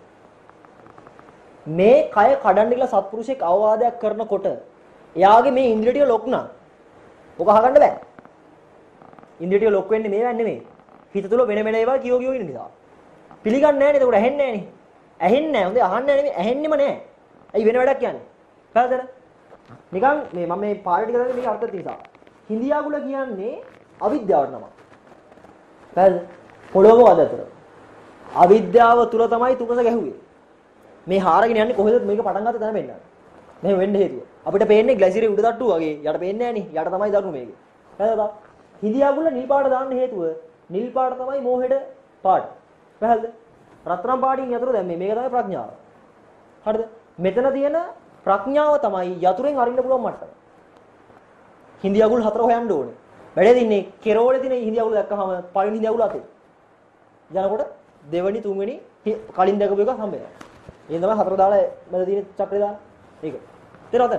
මේ කය කඩන්න කියලා සත්පුරුෂයෙක් අවවාදයක් කරනකොට එයාගේ මේ ඉන්ද්‍රිය ටික ලොක් නම් ඔක අහගන්න බෑ. ඉන්ද්‍රිය ටික ලොක් වෙන්නේ මේවෙන් නෙමෙයි. හිත තුල වෙන වෙන ඒවා කියෝ කියෝ ඉන්න නිසා. පිළිගන්නේ නැහැ නේද? ඒකට ඇහෙන්නේ නැහැ නේ. ඇහෙන්නේ නැහැ. හොඳේ අහන්නේ නැහැ නෙමෙයි. ඇහෙන්නෙම නැහැ. ඇයි වෙන වැඩක් කියන්නේ? පැහැදිලිද? නිකන් මේ මම මේ පාඩේ ටික දාන්නේ මේක අර්ථ තියෙනවා. හිඳියාගුල කියන්නේ අවිද්‍යාවට නම. පැහැදිලිද? පොළොව මොකද අතර? අවිද්‍යාව තුල තමයි තුපස ගැහුවේ. මේ හාරගෙන යන්නේ කොහෙද මේක පටන් ගත්ත තැන වෙන්නන්නේ. මෙහෙම වෙන්න හේතුව. අපිට පේන්නේ ග්ලැසියරේ උඩ තට්ටුව වගේ. යට පේන්නේ නැහැ නේ. යට තමයි දරුණු මේකේ. පැහැදිලිද? හිඳියාගුල නිල් පාට දාන්න හේතුව නිල් පාට තමයි මෝහෙට පාට. පැහැදිලිද? රත්තරන් පාටින් යතුරු දැම්මේ මේක තමයි ප්‍රඥාව. හරිද? මෙතන තියෙන ප්‍රඥාව තමයි යතුරෙන් අරින්න පුළුවන් මට්ටම. හිඳියාගුල් හතර හොයන්න ඕනේ. වැඩේ දින්නේ කෙරෝලේ තියෙන හිඳියාගුල් දැක්කහම පළවෙනි හිඳියාගුල අතේ. යනකොට දෙවෙනි තුන්වෙනි කලින් දැකපු එක හම්බෙනවා. එහෙනම් තමයි හතර දාලා මැද තියෙන චක්‍රය දාලා. ඒක. තේරෙනවද?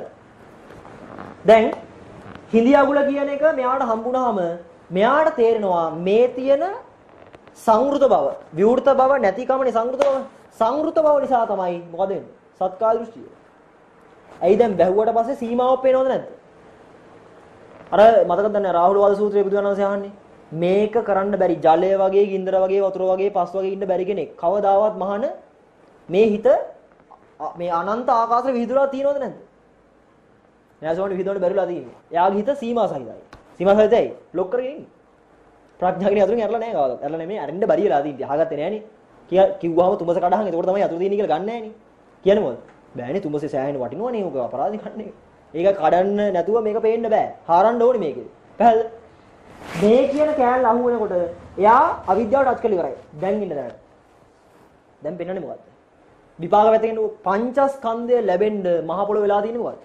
දැන් හිඳියාගුල කියන එක මෙයාට හම්බුනහම මෙයාට තේරෙනවා මේ තියෙන සංවෘත බව, විවෘත බව නැතිකමනේ සංවෘත බව. සංවෘත බව නිසා තමයි මොකද වෙන්නේ? සත්කාය දෘෂ්ටිය. ඇයි දැන් බැහුවට පස්සේ සීමාවක් පේනවද නැද්ද? අර මතකද නැහැ රාහුල වාද සූත්‍රයේ බුදුරණන්සේ අහන්නේ මේක කරන්න බැරි ජලය වගේ, ගින්දර වගේ, වතුර වගේ, පස් වගේ ඉන්න බැරි කෙනෙක් කවදාවත් මහාන මේ හිත මේ අනන්ත ආකාශෙ විහිදුලා තියෙනවද නැද්ද? නෑසෝනේ විහිදුවන්න බැරිලා තියෙන්නේ. එයාගේ හිත සීමා සහිතයි. සීමා සහිතයි ලොක් කරගෙන ඉන්නේ. ප්‍රඥාගෙන අතුරින් ඇරලා නැහැ කවදාවත්. ඇරලා නෙමෙයි අරින්න බැරිලා තියෙන්නේ. අහගත්තේ නෑනේ. කිව්වහම තුඹස කඩහන් එතකොට තමයි අතුරු තියෙන්නේ කියලා ගන්න නෑනේ. කියන්නේ මොකද? බෑනේ තුඹසේ සෑහෙන වටිනවනේ උග අපරාධي කන්නේ. ඒක කඩන්න නැතුව මේක පේන්න බෑ. හාරන්න ඕනේ මේකේ. පැහැදිලිද? මේ කියන කෑල්ල අහු වෙනකොට එයා අවිද්‍යාවට ටච් කරලා ඉවරයි. දැන් ඉන්න දැනට. දැන් පෙන්වන්නේ මොකද්ද? විපාක පැත්තකින් පංචස්කන්ධය ලැබෙන්න මහ පොළොව වෙලා තියෙන්නේ මොකද්ද?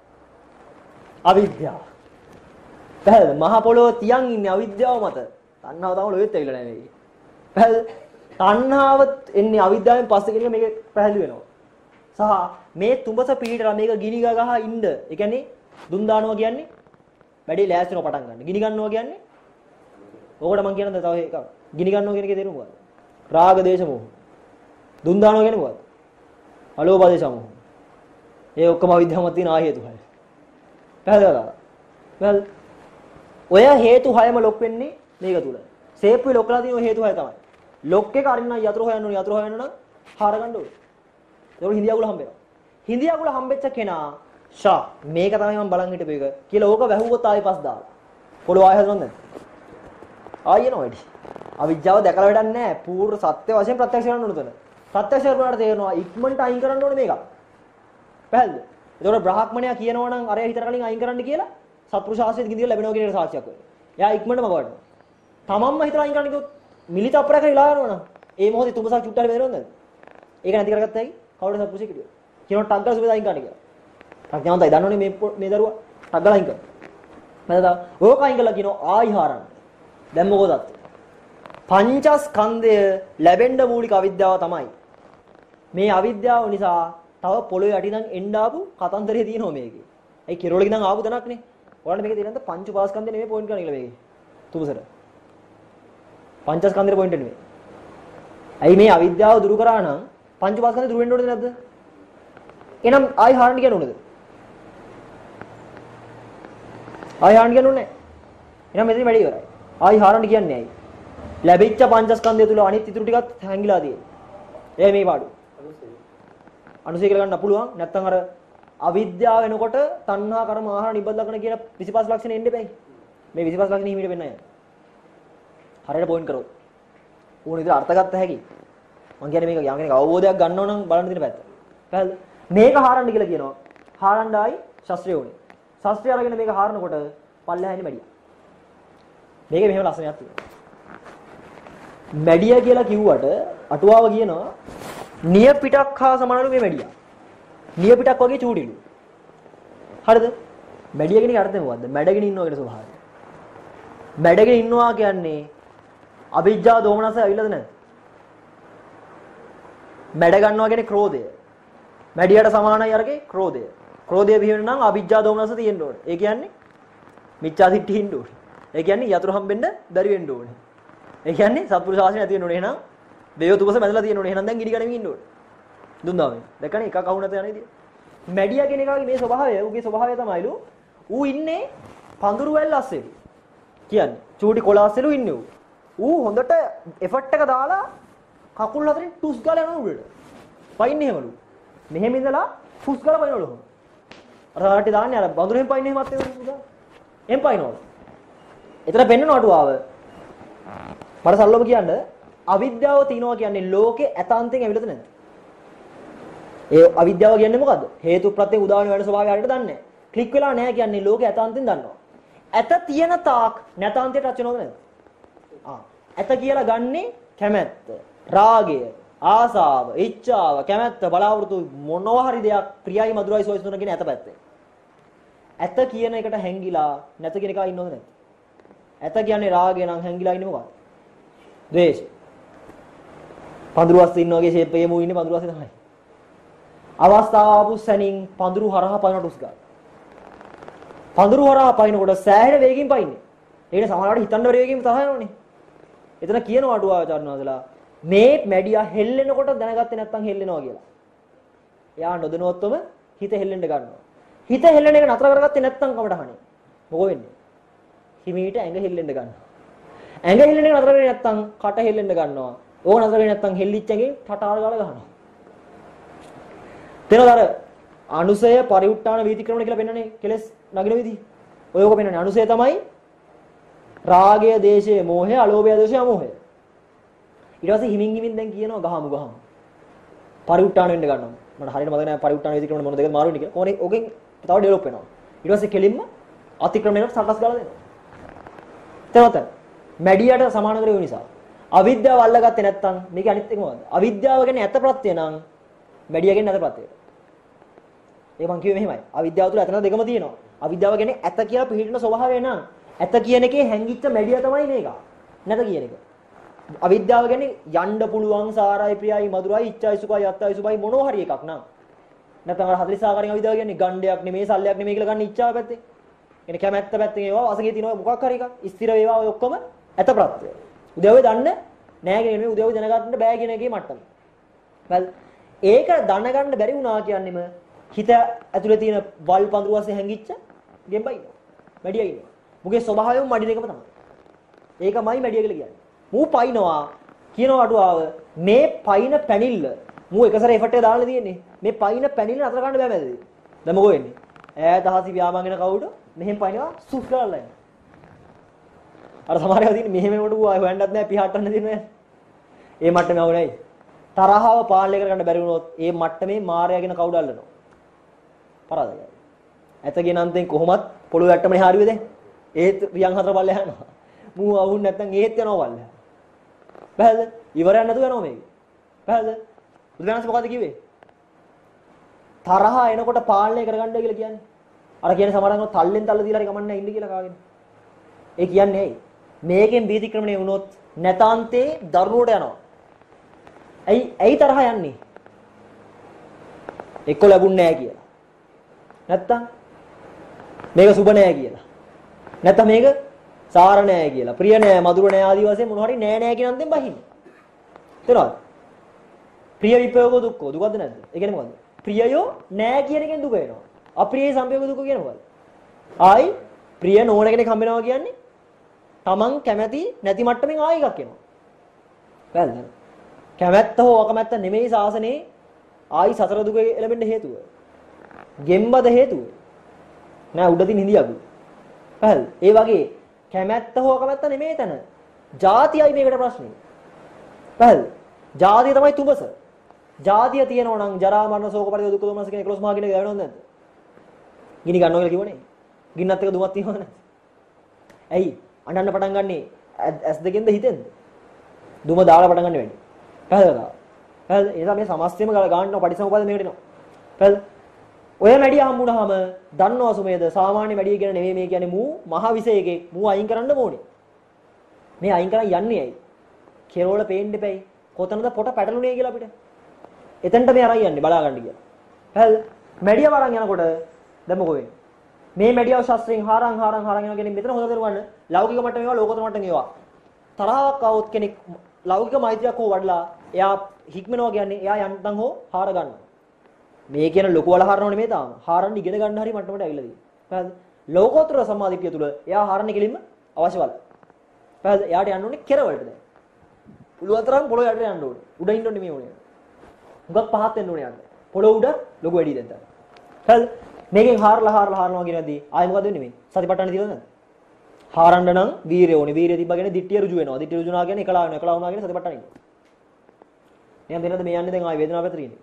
අවිද්‍යාව. පැහැදිලිද? මහ පොළොව තියන් ඉන්නේ අවිද්‍යාව මත. තණ්හාව තමයි ලොවෙත් ඇවිල්ලා නැහැ මේකේ. පැහැදිලිද? තණ්හාව එන්නේ අවිද්‍යාවෙන් පස්සේ කියන එක මේක පැහැදිලි වෙනවා. සහ මේ තුඹස පිළිටලා මේක ගිනි ගහ ඉන්න. ඒ කියන්නේ දුන් දානවා කියන්නේ වැඩි ලෑස්තිනව පටන් ගන්න. ගිනි ගන්නවා කියන්නේ ඕකට මම කියනද තව එකක්. ගිනි ගන්නවා කියන එකේ තේරුම මොකක්ද? රාග දේශ මොහ. දුන් දානවා කියන්නේ මොකක්ද? අලෝභ දේශ මොහ. ඒ ඔක්කොම අවිද්‍යාවම තියෙන ආ හේතු හය. පැහැදිලිද? වැල් ඔය හේතු හයම ලොක් වෙන්නේ මේක තුල. සේප්පුවේ ලොක්ලා තියෙන ඔය හේතු හය තමයි. ලොක් එක අරින්න යතුරු හොයන්න ඕනේ. යතුරු හොයන්න නම් හාර ගන්න ඕනේ. ඒක හිඳියාගුල හම්බෙනවා. හිඳියාගුල හම්බෙච්ච කෙනා ෂා මේක තමයි මම බලන් හිටපු එක කියලා ඕක වැහුවොත් ආයෙ පස් දාලා. පොළොව ආයෙ හදනවද නැද්ද? ආයෙ නෝ වැඩි. අවිජ්ජාව දැකලා වැඩක් නැහැ. පූර්ව සත්‍ය වශයෙන් ප්‍රත්‍යක්ෂ කරන්න ඕන උතන. ප්‍රත්‍යක්ෂ කරනාට තේරෙනවා ඉක්මනට අයින් කරන්න ඕනේ මේක. පැහැදිලිද? ඒතකොට බ්‍රාහ්මණයා කියනවා නම් අරය හිතර කලින් අයින් කරන්න කියලා සත්පුරුෂ ආශ්‍රයත් ගින්දිර ලැබෙනවා කියන එක සාක්ෂියක් වෙනවා. එයා ඉක්මනටම ගවඩනවා. තමන්ම හිතලා අයින් කරන්න කිව්වොත් මිලිත අපරක ඉලා යනවනම් ඒ මොහොතේ තුඹසක් චුට්ටක් හරි බෙදෙනවද නැද්ද? ඒක නැති කරගත්ත හැකි කවුරුද සත්පුරුෂයෙක් කිව්වේ? කියනවා ටක් ගාලා සුබේ දයින් ගන්න කියලා. ප්‍රඥාවන්තයි දන්නෝනේ මේ මේ දරුවා ටක් ගාලා අයින් කරනවා. මම තව ඕක අයින් කළා කියනවා ආයි හරන්න. දැන් මොකද තත්ත්වය? පංචස්කන්ධය ලැබෙන්න මූලික අවිද්‍යාව තමයි. මේ අවිද්‍යාව නිසා තව පොළොවේ යටි ඉඳන් එන්න ආපු කතන්දරේ තියෙනවා මේකේ. ඒ කෙරවලක ඉඳන් ආපු දණක්නේ. ඔයාලට මේකේ තියෙනද පංච උපාස්කන්ධය නෙමෙයි පොයින්ට් කරන්න කියලා මේකේ. තුබසර. පංචස්කන්ධේ පොයින්ට් නෙමෙයි. ඇයි මේ අවිද්‍යාව දුරු කරා නම් පංච උපාස්කන්ධය දුරු වෙන්න ඕනද නැද්ද? එහෙනම් ආයි හරන්න කියන්න ඕනද? ආයි හරන්න කියන්න ඕනේ නැහැ. එහෙනම් මෙතන වැඩි ඉවරයි. ආයි හරන්න කියන්නේ ඇයි? ලැබිච්ච පංචස්කන්ධය තුල අනිත් ඉතුරු ටිකත් හැංගිලා තියෙන්නේ. එයි මේ පාඩු. අනුසය කියලා ගන්න පුළුවන්. නැත්නම් අර අවිද්‍යාව වෙනකොට තණ්හා කර්ම ආහාර නිබ්බත් ලක්ෂණ කියන විසිපස් ලක්ෂණ එන්න බෑ. මේ විසිපස් ලක්ෂණ හිමීට වෙන්න යනවා. හරියට පොයින්ට් කරොත්. ඕන විදිහට අර්ථ ගත්ත හැකි. මම කියන්නේ මේක යම් කෙනෙක් අවබෝධයක් ගන්නව නම් බලන්න දෙන පැත්ත. පැහැදිලිද? මේක හාරන්න කියලා කියනවා. හාරන්නයි ශාස්ත්‍රය ඕනේ. ශාස්ත්‍රය අරගෙන මේක හාරනකොට පල්ලෙහායිනේ මැඩියා. මේකේ මෙහෙම ලක්ෂණයක් තියෙනවා. මැඩියා කියලා කිව්වට අටුවාව කියනවා නිය පිටක් හා සමානලු මේ මැඩියා. නිය පිටක් වගේ චූටිලු. හරිද? මැඩියා කියන අර්ථය මොකද්ද? මැඩගෙන ඉන්නවා කියන ස්වභාවය. මැඩගෙන ඉන්නවා කියන්නේ අවිජ්ජා දෝමනස ඇවිල්ලාද නැද්ද? මැඩ ගන්නවා කියන්නේ ක්‍රෝධය. මැඩියට සමානයි අරගේ ක්‍රෝධය. ක්‍රෝධය පිහින නම් අවිජ්ජා දෝමනස තියෙන්න ඕනේ. ඒ කියන්නේ මිච්ඡා දිට්ඨි හින්න ඕනේ. ඒ කියන්නේ යතුරු හම්බෙන්න බැරි වෙන්න ඕනේ. ඒ කියන්නේ සත්පුරුෂ ශාසනය නැති වෙන්න ඕනේ. එහෙනම් දේව තුපස මැදලා තියෙන්න ඕනේ. එහෙනම් දැන් ගිනි ගනිමින් ඉන්න ඕනේ. දුන්නා මේ. දැක්කනේ එකක් අහු නැත යන විදිය. මැඩියා කියන එකගේ මේ ස්වභාවය, ඌගේ ස්වභාවය තමයිලු. ඌ ඉන්නේ පඳුරු වැල් අස්සෙලු. කියන්නේ චූටි කොළ අස්සෙලු ඉන්නේ ඌ. ඌ හොඳට එෆර්ට් එක දාලා කකුල් හතරෙන් ටුස් ගාලා යනවා උඩට. පයින්නේ එහෙමලු. මෙහෙම ඉඳලා ටුස් ගාලා පයින්නවලු. අර හරටි දාන්නේ අර බඳුරෙන් පයින්නේ එහෙමත් ඒවලු. එම් පයින්නවලු. එතන පෙන්නන අටුවාව. මට සල්ලෝම කියන්නේ අවිද්‍යාව තියනවා කියන්නේ ලෝකේ ඇතාන්තෙන් ඇවිල්ලාද නැද්ද? ඒ අවිද්‍යාව කියන්නේ මොකද්ද? හේතු ප්‍රත්‍යයෙන් උදාන වෙන ස්වභාවය හරියට දන්නේ නැහැ. ක්ලික් වෙලා නැහැ කියන්නේ ලෝකේ ඇතාන්තෙන් දන්නවා. ඇත තියෙන තාක් නැතාන්තයට රච වෙනවද නැද්ද? ආ. ඇත කියලා ගන්නේ කැමැත්ත, රාගය, ආසාව, ඉච්ඡාව, කැමැත්ත, බලාපොරොත්තු මොනවා හරි දෙයක් ප්‍රියයි මధుරයි සෝයිස් තුන කියන ඇත පැත්තේ. ඇත කියන එකට හැංගිලා නැත කියන එක ඉන්නවද නැද්ද? ඇත කියන්නේ රාගය නම් හැංගිලා ඉන්නේ මොකක්ද? ද්වේෂය. පඳුරු වස්තු ඉන්න වගේ ෂේප් එකේ මූ ඉන්නේ පඳුරු වස්තු තමයි. අවස්ථාව ආපු සැනින් පඳුරු හරහා පයින් ටුස් ගන්න. පඳුරු හරහා පයින්කොට සෑහෙන වේගකින් පයින්නේ. ඒකනේ සමහරවිට හිතන්න බැරි වේගකින් තහනවනේ. එතන කියනවා අටුවාචාර්ය වහන්සේලා මේ මැඩියා හෙල්ලෙනකොට දැනගත්තේ නැත්නම් හෙල්ලෙනවා කියලා. එයා නොදැනුවත්වම හිත හෙල්ලෙන්න ගන්නවා. හිත හෙල්ලෙන එක නතර කරගත්තේ නැත්නම් කමටහනේ. මොකෝ වෙන්නේ? හිමීට ඇඟ හෙල්ලෙන්න ගන්නවා. ඇඟ හෙල්ලෙන එක නතර කරේ නැත්නම් කට හෙල්ලෙන්න ගන්නවා. ඕක නතර කරේ නැත්නම් හෙල්ලිච්ච ඇඟෙන් ටටාර ගාලා ගන්නවා. තේරෙනවද අර අනුසය පරිඋත්තාන වීතික්‍රමණ කියලා පෙන්නන්නේ කෙලස් නගින විදිහ. ඔය ඔක පෙන්නන්නේ අනුසය තමයි රාගය, දේශය, මෝහය, අලෝභය, දෝෂය, අමෝහය. ඊට පස්සේ හිමින් හිමින් දැන් කියනවා ගහමු ගහමු. පරිඋත්තාන වෙන්න ගන්නවා. මට හරියට මතක නැහැ පරිඋත්තාන වීතික්‍රමණ මොන දෙකද මාරු වෙන්නේ කියලා. කොහොනේ ඔකෙන් තව ඩෙවලොප් වෙනවා. ඊට පස්සේ කෙලින්ම අතික්‍රමණයට සටස් ගාලා දෙනවා. තේරෙනවද? මැඩියට සමාන කරේ නිසා. අවිද්‍යාව අල්ලගත්තේ නැත්නම් මේක අනිත් එක මොකද්ද? අවිද්‍යාව කියන්නේ ඇත ප්‍රත්‍ය නම් මැඩිය කියන්නේ නැත ප්‍රත්‍යය. ඒක මං කිව්වේ මෙහෙමයි. අවිද්‍යාව තුළ ඇතන දෙකම තියෙනවා. අවිද්‍යාව කියන්නේ ඇත කියලා පිළිහින ස්වභාවය නම් ඇත කියන එකේ හැංගිච්ච මැඩිය තමයි මේක. නැත කියන එක. අවිද්‍යාව කියන්නේ යන්න පුළුවන් සාරයි ප්‍රියයි මధుරයි ඉච්ඡයි සුඛයි අත්තයි සුභයි මොනවා හරි එකක් නම්. නැත්නම් අර හතලිස් ආකාරයෙන් අවිද්‍යාව කියන්නේ ගණ්ඩයක් නෙමෙයි සල්ලයක් නෙමෙයි කියලා ගන්න ඉච්ඡාව පැත්තේ. එනේ කැමැත්ත පැත්තෙන් ඒවා වසගේ තියෙනවා මොකක් හරි එකක්. ස්ථිර වේවා ඔය ඔක්කොම ඇත ප්‍රත්‍යය. උදේවයි දන්න නෑ කියන නෙමෙයි උදේවයි දැනගන්න බෑ කියන එකේ මට්ටම. වැල් ඒක දැනගන්න බැරි වුණා කියන්නේම හිත ඇතුලේ තියෙන වල් පඳුරු වස්සේ හැංගිච්ච ගෙම්බයි ඉන්නවා. මැඩිය ඉන්නවා. මුගේ ස්වභාවයම මඩින එකම තමයි. ඒකමයි මැඩිය කියලා කියන්නේ. මූ පයින්නවා කියනවා අටුවාව මේ පයින් පැනිල්ල මූ එකසර එෆර්ට් එක දාලා තියෙන්නේ. මේ පයින් පැනිල්ල නතර ගන්න බෑ මැදදී. දැන් මොකෝ වෙන්නේ? ඈ දහසි ව්‍යාමංගෙන කවුද? මෙහෙම පයින්නවා සුස් කරලා යනවා. අර සමහර ඒවා තියෙන්නේ මෙහෙම කොට ඌ හොයන්නත් නෑ පිහාටන්න දෙන්නේ. ඒ මට්ටමේ අවුලයි. තරහව පාලනය කරගන්න බැරි වුණොත් ඒ මට්ටමේ මායයාගෙන කවුද අල්ලනවා? පරාදයි. ඇතගෙන අන්තෙන් කොහොමත් පොළොව යට්ටමනේ හරියුවේ දැන්. ඒත් රියන් හතර පල්ලෙහා යනවා. මූ අවුන් නැත්තම් ඒත් යනවා පල්ලෙහා. බෑද? ඉවරයක් නැතුව යනවා මේක. බෑද? බුදුරජාණන් මොකද කිව්වේ? තරහ එනකොට පාලනය කරගන්න කියලා කියන්නේ. අර කියන සමහරවිට තල්ලෙන් තල්ල දීලා හරි කමන්නේ ඉන්න කියලා කාගෙන. ඒ කියන්නේ ඇයි? මේකෙන් වීතික්‍රමණය වුණොත් නැතාන්තේ දරුණුවට යනවා. ඇයි ඇයි තරහ යන්නේ? එක්ක ලැබුන්නේ නැහැ කියලා. නැත්තම් මේක සුබ නැහැ කියලා. නැත්තම් මේක සාර නැහැ කියලා. ප්‍රිය නැහැ, මధుර නැහැ ආදී වශයෙන් මොනවා හරි නැහැ නැහැ කියන අන්තෙන් බහින්නේ. තේරෙනවද? ප්‍රිය විපයෝග දුක්ඛ දුකද නැද්ද? ඒ කියන්නේ මොකද්ද? ප්‍රියයෝ නැහැ කියන එකෙන් දුක එනවා. අප්‍රිය සංපයෝග දුක කියන්නේ මොකද්ද? ආයි ප්‍රිය නොවන කෙනෙක් හම්බ වෙනවා කියන්නේ තමන් කැමැති නැති මට්ටමින් ආයෙ එකක් එනවා. වැරද්දද? කැමැත්ත හෝ අකමැත්ත නෙමෙයි සාසනේ ආයි සතර දුක එළඹෙන්න හේතුව. ගෙම්බද හේතුව. නෑ උඩදින් හිඳියගු. හරි. ඒ වගේ කැමැත්ත හෝ අකමැත්ත නෙමෙයි තන. ජාතියයි මේකට ප්‍රශ්නේ. හරි. ජාතිය තමයි තුඹස. ජාතිය තියෙනවා නම් ජරා මරණ ශෝක පරිදේ දුක් දෝමනස කියන එකොළොස් මහා කියන ගාවෙනවද නැද්ද? ගිනි ගන්නවා කියලා කිව්වනේ. ගින්නත් එක දුමක් තියෙනවද නැද්ද? ඇයි? අඬන්න පටන් ගන්නේ ඇස් දෙකෙන්ද හිතෙන්ද? දුම දාලා පටන් ගන්න වෙන්නේ. පැහැදිලිද? පැහැදිලි. ඒ නිසා මේ සමස්තයම ගානනවා පටිසමුපාද මේකට එනවා. පැහැදිලි. ඔය මැඩිය හම්බුනහම දන්නවා සුමේද සාමාන්‍ය මැඩිය කියන නෙමෙයි මේ කියන්නේ මූ මහ විශේෂකේ මූ අයින් කරන්න ඕනේ. මේ අයින් කරන් යන්නේ ඇයි? කෙරවල පේන්න දෙපැයි. කොතනද පොට පැටළුනේ කියලා අපිට. එතනට මේ අරයි යන්නේ බලා ගන්න කියලා. පැහැදිලි. මැඩිය වරන් යනකොට දැන් මොකෝ වෙන්නේ? මේ මැඩියව ශාස්ත්‍රයෙන් හාරන් හාරන් හාරන් යනවා කියන්නේ මෙතන හොඳට දරුවන්න ලෞකික මට්ටම ඒවා ලෝකෝත්තර මට්ටම ඒවා. තරහක් આવොත් කෙනෙක් ලෞකික මෛත්‍රියක් හෝ වඩලා එයා හික්මනවා කියන්නේ එයා යන්තම් හෝ හාර ගන්නවා. මේ කියන ලොකු වල හාරනව නෙමෙයි තාම. හාරන්න ඉගෙන ගන්න හරි මට්ටමට ඇවිල්ලා තියෙනවා. පැහැදිලි. ලෝකෝත්තර සම්මාදිට්ඨිය තුල එයා හාරන්නේ කෙලින්ම අවශ්‍ය වල. පැහැදිලි. එයාට යන්න ඕනේ කෙරවලට දැන්. පුළුවන් තරම් පොළොව යට යන්න ඕනේ. උඩ ඉන්න ඕනේ මේ ඕනේ. හුඟක් පහත් වෙන්න ඕනේ යන්න. පොළොව උඩ ලොකු වැඩි දැන් තාම. පැහැදිලි. මේකෙන් හාරලා හාරලා හාරනවා කියනදී ආයෙ මොකද වෙන්නේ මේ? සතිපට්ඨාන තියලා නැද්ද? හාරන්න නම් වීරිය ඕනේ. වීරිය තිබ්බගෙන දිට්ඨිය ඍජු වෙනවා. දිට්ඨිය ඍජු නා කියන්නේ එකලා වෙනවා. එකලා වුණා කියන්නේ සතිපට්ඨාන ඉන්නවා. නියම් දෙන්නද මේ යන්නේ දැන් ආයෙ වේදනාව පැත්තට ඉන්නේ.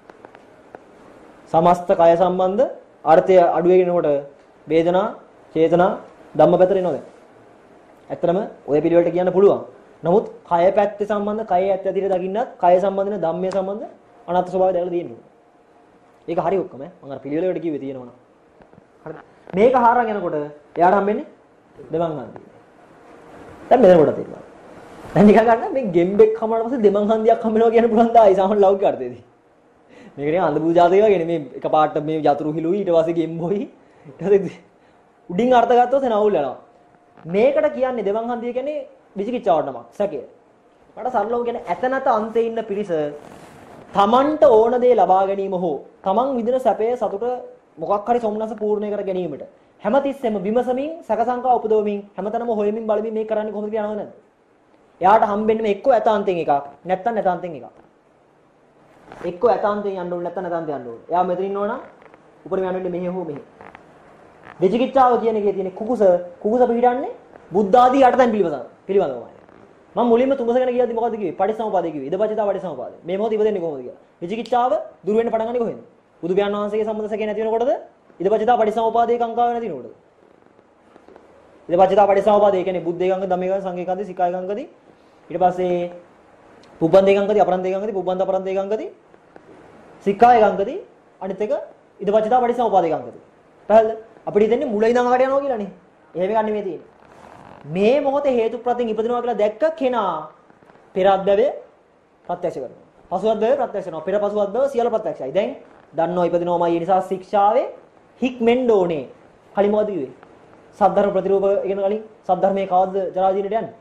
සමස්ත කය සම්බන්ධ අර්ථය අඩු වෙනකොට වේදනා, චේතනා, ධම්ම පැත්තට එනවා දැන්. ඇත්තටම ඔය පිළිවෙලට කියන්න පුළුවන්. නමුත් කය පැත්තේ සම්බන්ධ කය ඇත්ත ඇතිට දකින්නත් කය සම්බන්ධන ධම්මයේ සම්බන්ධ අනාත්ම ස්වභාවය දැකලා තියෙනවා. ඒක හරි ඔක්කොම ඈ. මම අර පිළිවෙලකට කිව්වේ තියෙනවනම්. හරිද? මේක හාරන් යනකොට එයාට හම්බෙන්නේ දෙමන් හන්දිය. දැන් මෙතන කොට තියෙනවා. දැන් නිකන් ගන්න මේ ගෙම්බෙක් හමනට පස්සේ දෙමන් හන්දියක් හම්බෙනවා කියන පුළුවන් දායි සාමාන්‍ය ලෞකික අර්ථයේදී. මේක නිකන් අඳ පූජාතේ වගේ මේ එකපාරට මේ යතුරු හිලුයි ඊට පස්සේ ගෙම්බොයි ඊට පස්සේ උඩින් අර්ථ ගත්තොත් එන අවුල් යනවා. මේකට කියන්නේ දෙමන් හන්දිය කියන්නේ විචිකිච්ඡාවට නමක් සැකය. මට සරලව කියන්නේ ඇත නැත අන්තේ ඉන්න පිරිස තමන්ට ඕන දේ ලබා ගැනීම හෝ තමන් විඳින සැපය සතුට මොකක් හරි සොම්නස පූර්ණේ කර ගැනීමට හැමතිස්සෙම විමසමින් සැකසංකා උපදවමින් හැමතැනම හොයමින් බලමින් මේ කරන්නේ කොහොමද කියනවද නැද්ද? එයාට හම්බෙන්නේ මේ එක්ක ඇතාන්තෙන් එකක් නැත්නම් නැතාන්තෙන් එකක්. එක්ක ඇතාන්තෙන් යන්න ඕනේ නැත්නම් නැතාන්තෙන් යන්න ඕනේ. එයා මෙතන ඉන්නවනම් උඩරින් යන්න වෙන්නේ මෙහෙ හෝ මෙහෙ. විචිකිච්ඡාව කියන එකේ තියෙන කුකුස කුකුස පිළිඩන්නේ බුද්ධ ආදී යටතෙන් පිළිවසන පිළිවඳවමයි. මම මුලින්ම තුඹස ගැන කියද්දි මොකද්ද කිව්වේ? පටිසමුපාදේ කිව්වේ. ඉදපචිතා පටිසමුපාදේ. මේ මොහොත ඉවදෙන්නේ කොහොමද කියලා. විචිකිච්ඡාව දුර වෙන්න පටන් ගන්නේ කොහෙන්ද? බුදු පියාණන් වහන්සේගේ සම්බන්ධ සැකේ නැති වෙනකොටද? ඉදපචිතා පටිසමුපාදේ කාංකාව නැති වෙනකොටද? ඉදපචිතා පටිසමුපාදේ කියන්නේ බුද්ධේගංග, ධම්මේගංග, සංඝේගංග, සිකායගංගද ඊට පස්සේ පුබ්බන්දේගංගද, අපරන්දේගංගද, පුබ්බන්ද අපරන්දේගංගද, සිකායගංගද අනිත් එක ඉදපචිතා පටිසමුපාදේගංගද. පැහැදිලිද? අපිට හිතෙන්නේ මුල ඉඳන් අහකට යනවා කියලානේ. එහෙම එකක් නෙමෙයි තියෙන්නේ. මේ මොහොතේ හේතු ප්‍රත්‍යයෙන් ඉපදිනවා කියලා දැක්ක කෙනා පෙර අද්දවේ ප්‍රත්‍යක්ෂ කරනවා. පසු අද්දවේ ප්‍රත්‍යක්ෂ කරනවා. පෙර පසු අද්දව සියල්ල ප්‍රත්‍යක්ෂයි. දැන් දන්නවා ඉපදිනවමයි ඒ නිසා ශික්ෂාවේ හික්මෙන්න ඕනේ. කලින් මොකද කිව්වේ? සද්ධර්ම ප්‍රතිරූප කියන කලින් සද්ධර්මයේ කවද්ද ජරා ජීවිතයට යන්නේ?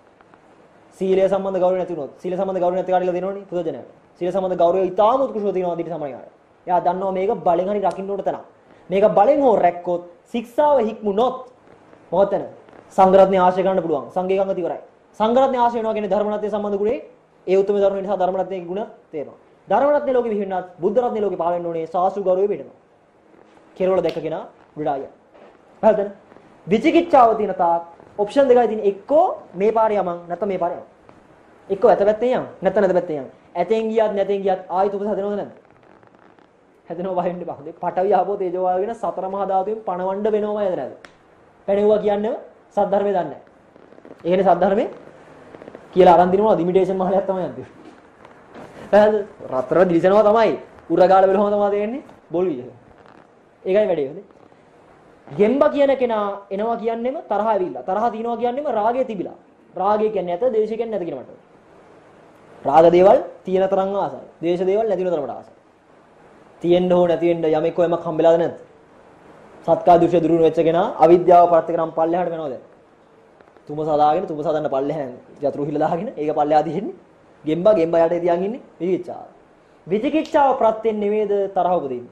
සීලය සම්බන්ධ ගෞරවය නැති වුණොත් සීල සම්බන්ධ ගෞරවය නැති කාටිලා දෙනවනේ පුදුජනයට. සීල සම්බන්ධ ගෞරවය ඉතාම උත්කෘෂ්ටව තියෙනවා දිට සමණයාට. එයා දන්නවා මේක බලෙන් හරි රකින්න ඕන තැන. මේක බලෙන් හෝ රැක්කොත් ශික්ෂාව හික්මුනොත් මොකද වෙන්නේ? සංඝරත්නය ආශ්‍රය කරන්න පුළුවන්. සංඝේ ගංගති කරයි. සංඝරත්නය ආශ්‍රය වෙනවා කියන්නේ ධර්මරත්නය සම්බන්ධ ගුණේ ඒ උතුම් ධර්ම නිසා ධර්මරත්නයේ ගුණ තේරෙනවා. ධර්මරත්නය ලෝකෙ විහින්නත් බුද්ධ රත්නය ලෝකෙ පාවෙන්න ඕනේ සාසු ගෞරවය පිටනවා. කෙරවල දැකගෙන විඩාය. හරිද? විචිකිච්ඡාව තියෙන තාක් ඔප්ෂන් දෙකයි තියෙන්නේ. එක්කෝ මේ පාරේ යමන් නැත්නම් මේ පාරේ යමන්. එක්කෝ ඇත පැත්තෙන් යමන් නැත්නම් නැත පැත්තෙන් යමන්. ඇතෙන් ගියත් නැතෙන් ගියත් ආයෙත් උපස හදනවද නැද්ද? හැදෙනවා වහින්න බා. දෙ පටවිය ආපෝ තේජෝ වායු වෙන සතර මහා ධාතුවෙන් පණවන්න වෙනවම ඇද නැද්ද? පැණෙවුවා කියන්නේ සද්ධර්මයේ දන්නේ නැහැ. ඒ කියන්නේ සද්ධර්මයේ කියලා අරන් දිනනවා ලිමිටේෂන් මහලයක් තමයි යන්නේ. පැහැදිලිද? රතර දිලිසෙනවා තමයි. උරගාල වෙලම තමයි තේන්නේ. බොල් විදිහ. ඒකයි වැඩේ හොඳේ. ගෙම්බා කියන කෙනා එනවා කියන්නේම තරහ ඇවිල්ලා. තරහ තියනවා කියන්නේම රාගය තිබිලා. රාගය කියන්නේ නැත, ද්වේෂය කියන්නේ නැත කියන මට. රාග දේවල් තියෙන තරම් ආසයි. ද්වේෂ දේවල් නැති වෙන තරමට ආසයි. තියෙන්න හෝ නැති වෙන්න යමෙක් කොයමක් හම්බෙලාද නැද්ද? සත්කා දෘශ්‍ය දුරුණු වෙච්ච කෙනා අවිද්‍යාව පරත් කරන් පල්ලෙහාට වෙනවද? තුඹ සදාගෙන තුඹ සදන්න පල්ලෙහාන් යතුරු හිල දාගෙන ඒක පල්ලෙහා දිහෙන්නේ. ගෙම්බා ගෙම්බා යට තියන් ඉන්නේ විචිකිච්ඡාව. විචිකිච්ඡාව ප්‍රත්‍යෙන් නෙමෙයිද තරහ උපදින්නේ.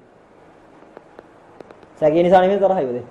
සැකේ නිසා නෙමෙයි තරහ ඉවදේ.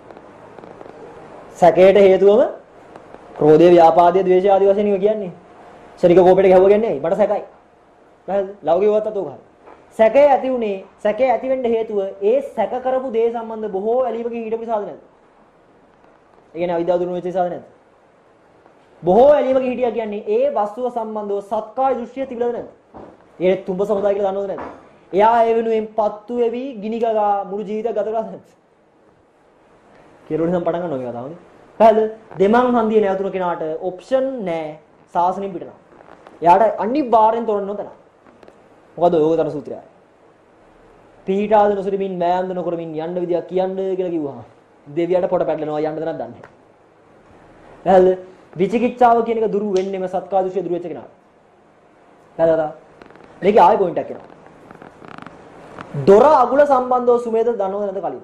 සැකේට හේතුවම ක්‍රෝධය, ව්‍යාපාදය, ද්වේෂය ආදී වශයෙන් ඉව කියන්නේ. ශනික කෝපෙට ගැහුව කියන්නේ මට සැකයි. පැහැදිලි? ලෞකිකවත් අතෝ ගහයි. සැකේ ඇති උනේ සැකේ ඇති වෙන්න හේතුව ඒ සැක කරපු දේ සම්බන්ධ බොහෝ ඇලීමකින් ඊටපු සාධ නැද්ද? ඒ කියන්නේ අවිද්‍යාව දුරු වෙච්ච සාධ නැද්ද? බොහෝ ඇලීමකින් හිටියා කියන්නේ ඒ වස්තුව සම්බන්ධව සත්කාය දෘෂ්ටිය තිබිලාද නැද්ද? ඒ තුඹ සමුදාය කියලා දන්නවද නැද්ද? එයා ඒ වෙනුවෙන් පත්තු වෙවි ගිනි ගගා මුළු ජීවිතය ගත කරලා නැද්ද? කෙරෝලිසම් පටන් ගන්නවා මේක තමයි. පැහැදිලිද? දෙමන් හන්දියේ නැවතුන කෙනාට ඔප්ෂන් නැහැ සාසනෙන් පිටනවා. එයාට අනිවාර්යෙන් තොරන්න ඕන. මොකද ඔය තන සූත්‍රය. පීඨාද නොසුරමින් මෑම්ද නොකරමින් යන්න විදියක් කියන්න කියලා කිව්වහම දෙවියට පොට පැටලෙනවා යන්නද නැද්ද දන්නේ. පැහැදිලිද? විචිකිච්ඡාව කියන එක දුරු වෙන්නේම සත්කාදෘශ්‍ය දුරු වෙච්ච කෙනාට. පැහැදිලිද? මේකේ ආයෙ පොයින්ට් එකක් එනවා. දොර අගුල සම්බන්ධව සුමේද දන්නවද නැද්ද කලින්?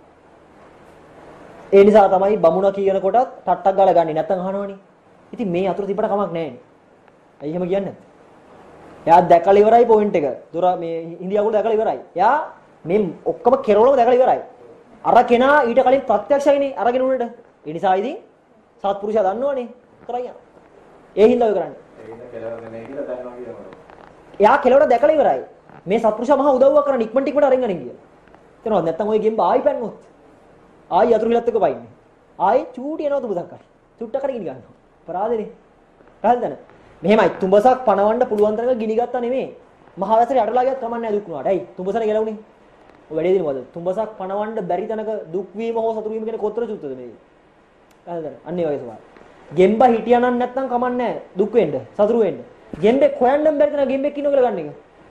ඒ නිසා තමයි බමුණ කියන කොටත් ටට්ටක් ගාලා ගන්නේ නැත්නම් අහනවනේ. ඉතින් මේ අතුරු තිබ්බට කමක් නැහැ නේ. ඇයි එහෙම කියන්නේ නැත්තේ? එයා දැකලා ඉවරයි පොයින්ට් එක. දොර මේ ඉන්දියා අගුල දැකලා ඉවරයි. එයා මේ ඔක්කොම කෙරවලම දැකලා ඉවරයි. අර කෙනා ඊට කලින් ප්‍රත්‍යක්ෂයිනේ අරගෙන උඩට. ඒ නිසා ඉතින් සත්පුරුෂයා දන්නවනේ. කරයි යනවා. ඒ හින්දා ඔය කරන්නේ. ඒ හින්දා කෙලවර නෙමෙයි කියලා දන්නවා කියනවා. එයා කෙලවර දැකලා ඉවරයි. මේ සත්පුරුෂයා මහා උදව්වක් කරන ඉක්මනට ඉක්මනට අරගෙන ගනින් කියලා. තේරෙනවද? නැත්තම් ඔය ගෙම්බ ආයි පැන්නොත්. ආයි අතුරු හිලත් එක පයින්නේ. ආයි චූටි එනවා තුඹසක් හරි. චුට්ටක් හරි ගිනි ගන්නවා. පරාදනේ. පැහැදිලිද? මෙහෙමයි තුඹසක් පණවන්න පුළුවන් තරක ගිනි ගත්තා නෙමෙයි. මහා වැසරේ අටලා ගියත් කමක් නැහැ දුක් වුණාට. ඇයි? තුඹසනේ ගැලවුනේ. ඔය වැඩේ දිනවද? තුඹසක් පණවන්න බැරි තැනක දුක් වීම හෝ සතුරු වීම කියන කොතර චුත්තද මේක? පැහැදිලිද? අන්න ඒ වගේ සවාල්. ගෙම්බ හිටියානම් නැත්තම් කමක් නැහැ දුක් වෙන්න, සතුරු වෙන්න. ගෙම්බෙක් හොයන්නම් බැරි තැනක ගෙම්බෙක් ඉන්නව කියලා ගන්න එක.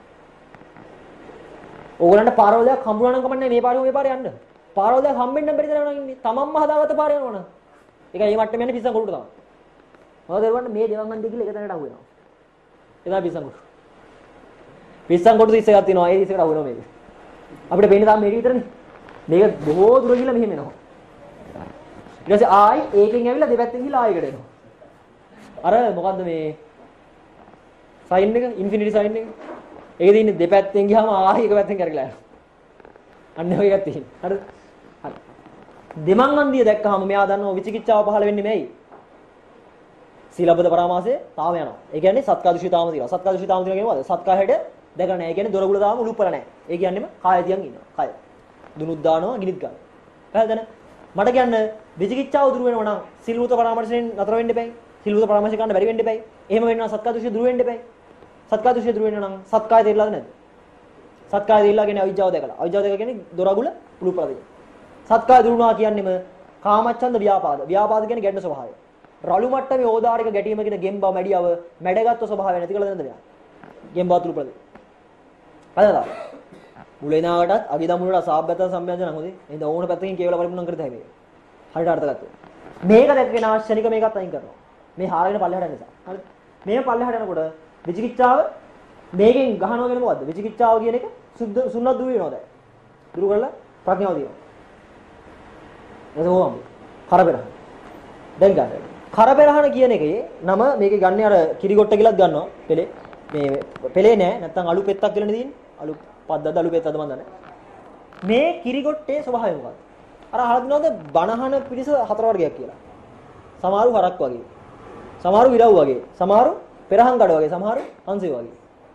ඕගලන්ට පාරවලයක් හම්බුනා නම් කමක් නැහැ මේ පාරේ මේ පාරේ යන්න. පාරවලයක් හම්බෙන්න බැරි තැනක නම් ඉන්නේ. තමන්ම හදාගත්ත පාරේ යනවනම්. ඒකයි මේ මට්ටම යන්නේ පිස්සන් කොළුට තමයි. මොකද ඒවන්න මේ දෙවන් හන්දිය කියලා එක තැනකට අහු වෙනවා. එදා පිස්සන් කොටු. පිස්සන් කොටු තිස්ස එකක් තියෙනවා. ඒ තිස්සකට අහු වෙනවා මේක. අපිට පේන්නේ තාම මේක විතරනේ. මේක බොහෝ දුර ගිහලා මෙහෙම එනවා. ඊට පස්සේ ආයි ඒකෙන් ඇවිල්ලා දෙපැත්තෙන් ගිහලා ආයෙකට එනවා. අර මොකද්ද මේ සයින් එක ඉන්ෆිනිටි සයින් එක. ඒක තියෙන්නේ දෙපැත්තෙන් ගියාම ආයෙ එක පැත්තෙන් කරගලා යනවා. අන්න ඔය එකක් තියෙනවා. හරිද? හරි. දෙමන් හන්දිය දැක්කහම මෙයා දන්නවා විචිකිච්ඡාව පහළ වෙන්නේ මේයි. සීලබ්බත පරාමාසයේ තාම යනවා. ඒ කියන්නේ සත්කාදෘෂ්ටි තාම තියෙනවා. සත්කාදෘෂ්ටි තාම තියෙනවා කියන්නේ මොකද? සත්කාහයට දැකලා නැහැ. ඒ කියන්නේ දොරගුල තාම උලුප්පල නැහැ. ඒ කියන්නේම කාය තියන් ඉන්නවා. කාය. දුනුත් දානවා, ගිනිත් ගන්නවා. පැහැදිලිද? මට කියන්න විචිකිච්ඡාව දුරු වෙනවා නම් සීලබ්බත පරාමාසයෙන් නතර වෙන්න එපයි. සීලබ්බත පරාමාසය ගන්න බැරි වෙන්න එපයි. එහෙම වෙනවා සත්කාදෘෂ්ටි දුරු වෙන්න එපයි. සත්කාදෘෂ්ටි දුරු වෙනවා නම් සත්කාය තේරලාද නැද්ද? සත්කාය තේරලා කියන්නේ අවිජ්ජාව දැකලා. අවිජ්ජාව දැක කියන්නේ දොරගුල උලුප්පල දෙක. සත්කාය දුරුනවා කියන්නේම කාමච්ඡන්ද ව්‍යාපාද. ව්‍යාපාද කියන්නේ ගැටෙන ස්වභාවය. රළු මට්ටමේ ඕදාරික ගැටීමකින් ගෙම්බා මැඩියව මැඩගත්තු ස්වභාවය නැති කළා නේද මෙයා? ගෙම්බා තුරු ප්‍රදේ. හරිද? මුලිනාවටත් අගිදමුණට අසාබ්බත සම්බන්ධන හොදේ. එහෙනම් ඕන පැත්තකින් කේවල පරිපූර්ණ කරත හැකියි. හරියට අර්ථ ගත්තා. මේක දැක්කේ නාශනික මේකත් අයින් කරනවා. මේ හාරගෙන පල්ලෙහාට යන නිසා. හරිද? මේ පල්ලෙහාට යනකොට විචිකිච්ඡාව මේකෙන් ගහනවා කියන්නේ මොකද්ද? විචිකිච්ඡාව කියන එක සුද්ධ සුන්නත් දුර වෙනවා දැන්. දුරු කරලා ප්‍රඥාව දිනවා. එතකොම කරපෙරහ. දැන් ගන්න. කරපෙරහන කියන එකේ නම මේකේ ගන්න අර කිරිගොට්ට කියලාත් ගන්නවා. පෙලේ. මේ පෙලේ නෑ. නැත්තම් අලු පෙත්තක් කියලානේ තියෙන්නේ. අලු පද්දද අලු පෙත්තද මන් දන්නේ. මේ කිරිගොට්ටේ ස්වභාවය මොකක්ද? අර අහලා දිනවද බණහන පිරිස හතර වර්ගයක් කියලා. සමහරු හරක් වගේ. සමහරු විරව් වගේ. සමහරු පෙරහන් කඩ වගේ. සමහරු හංසය වගේ.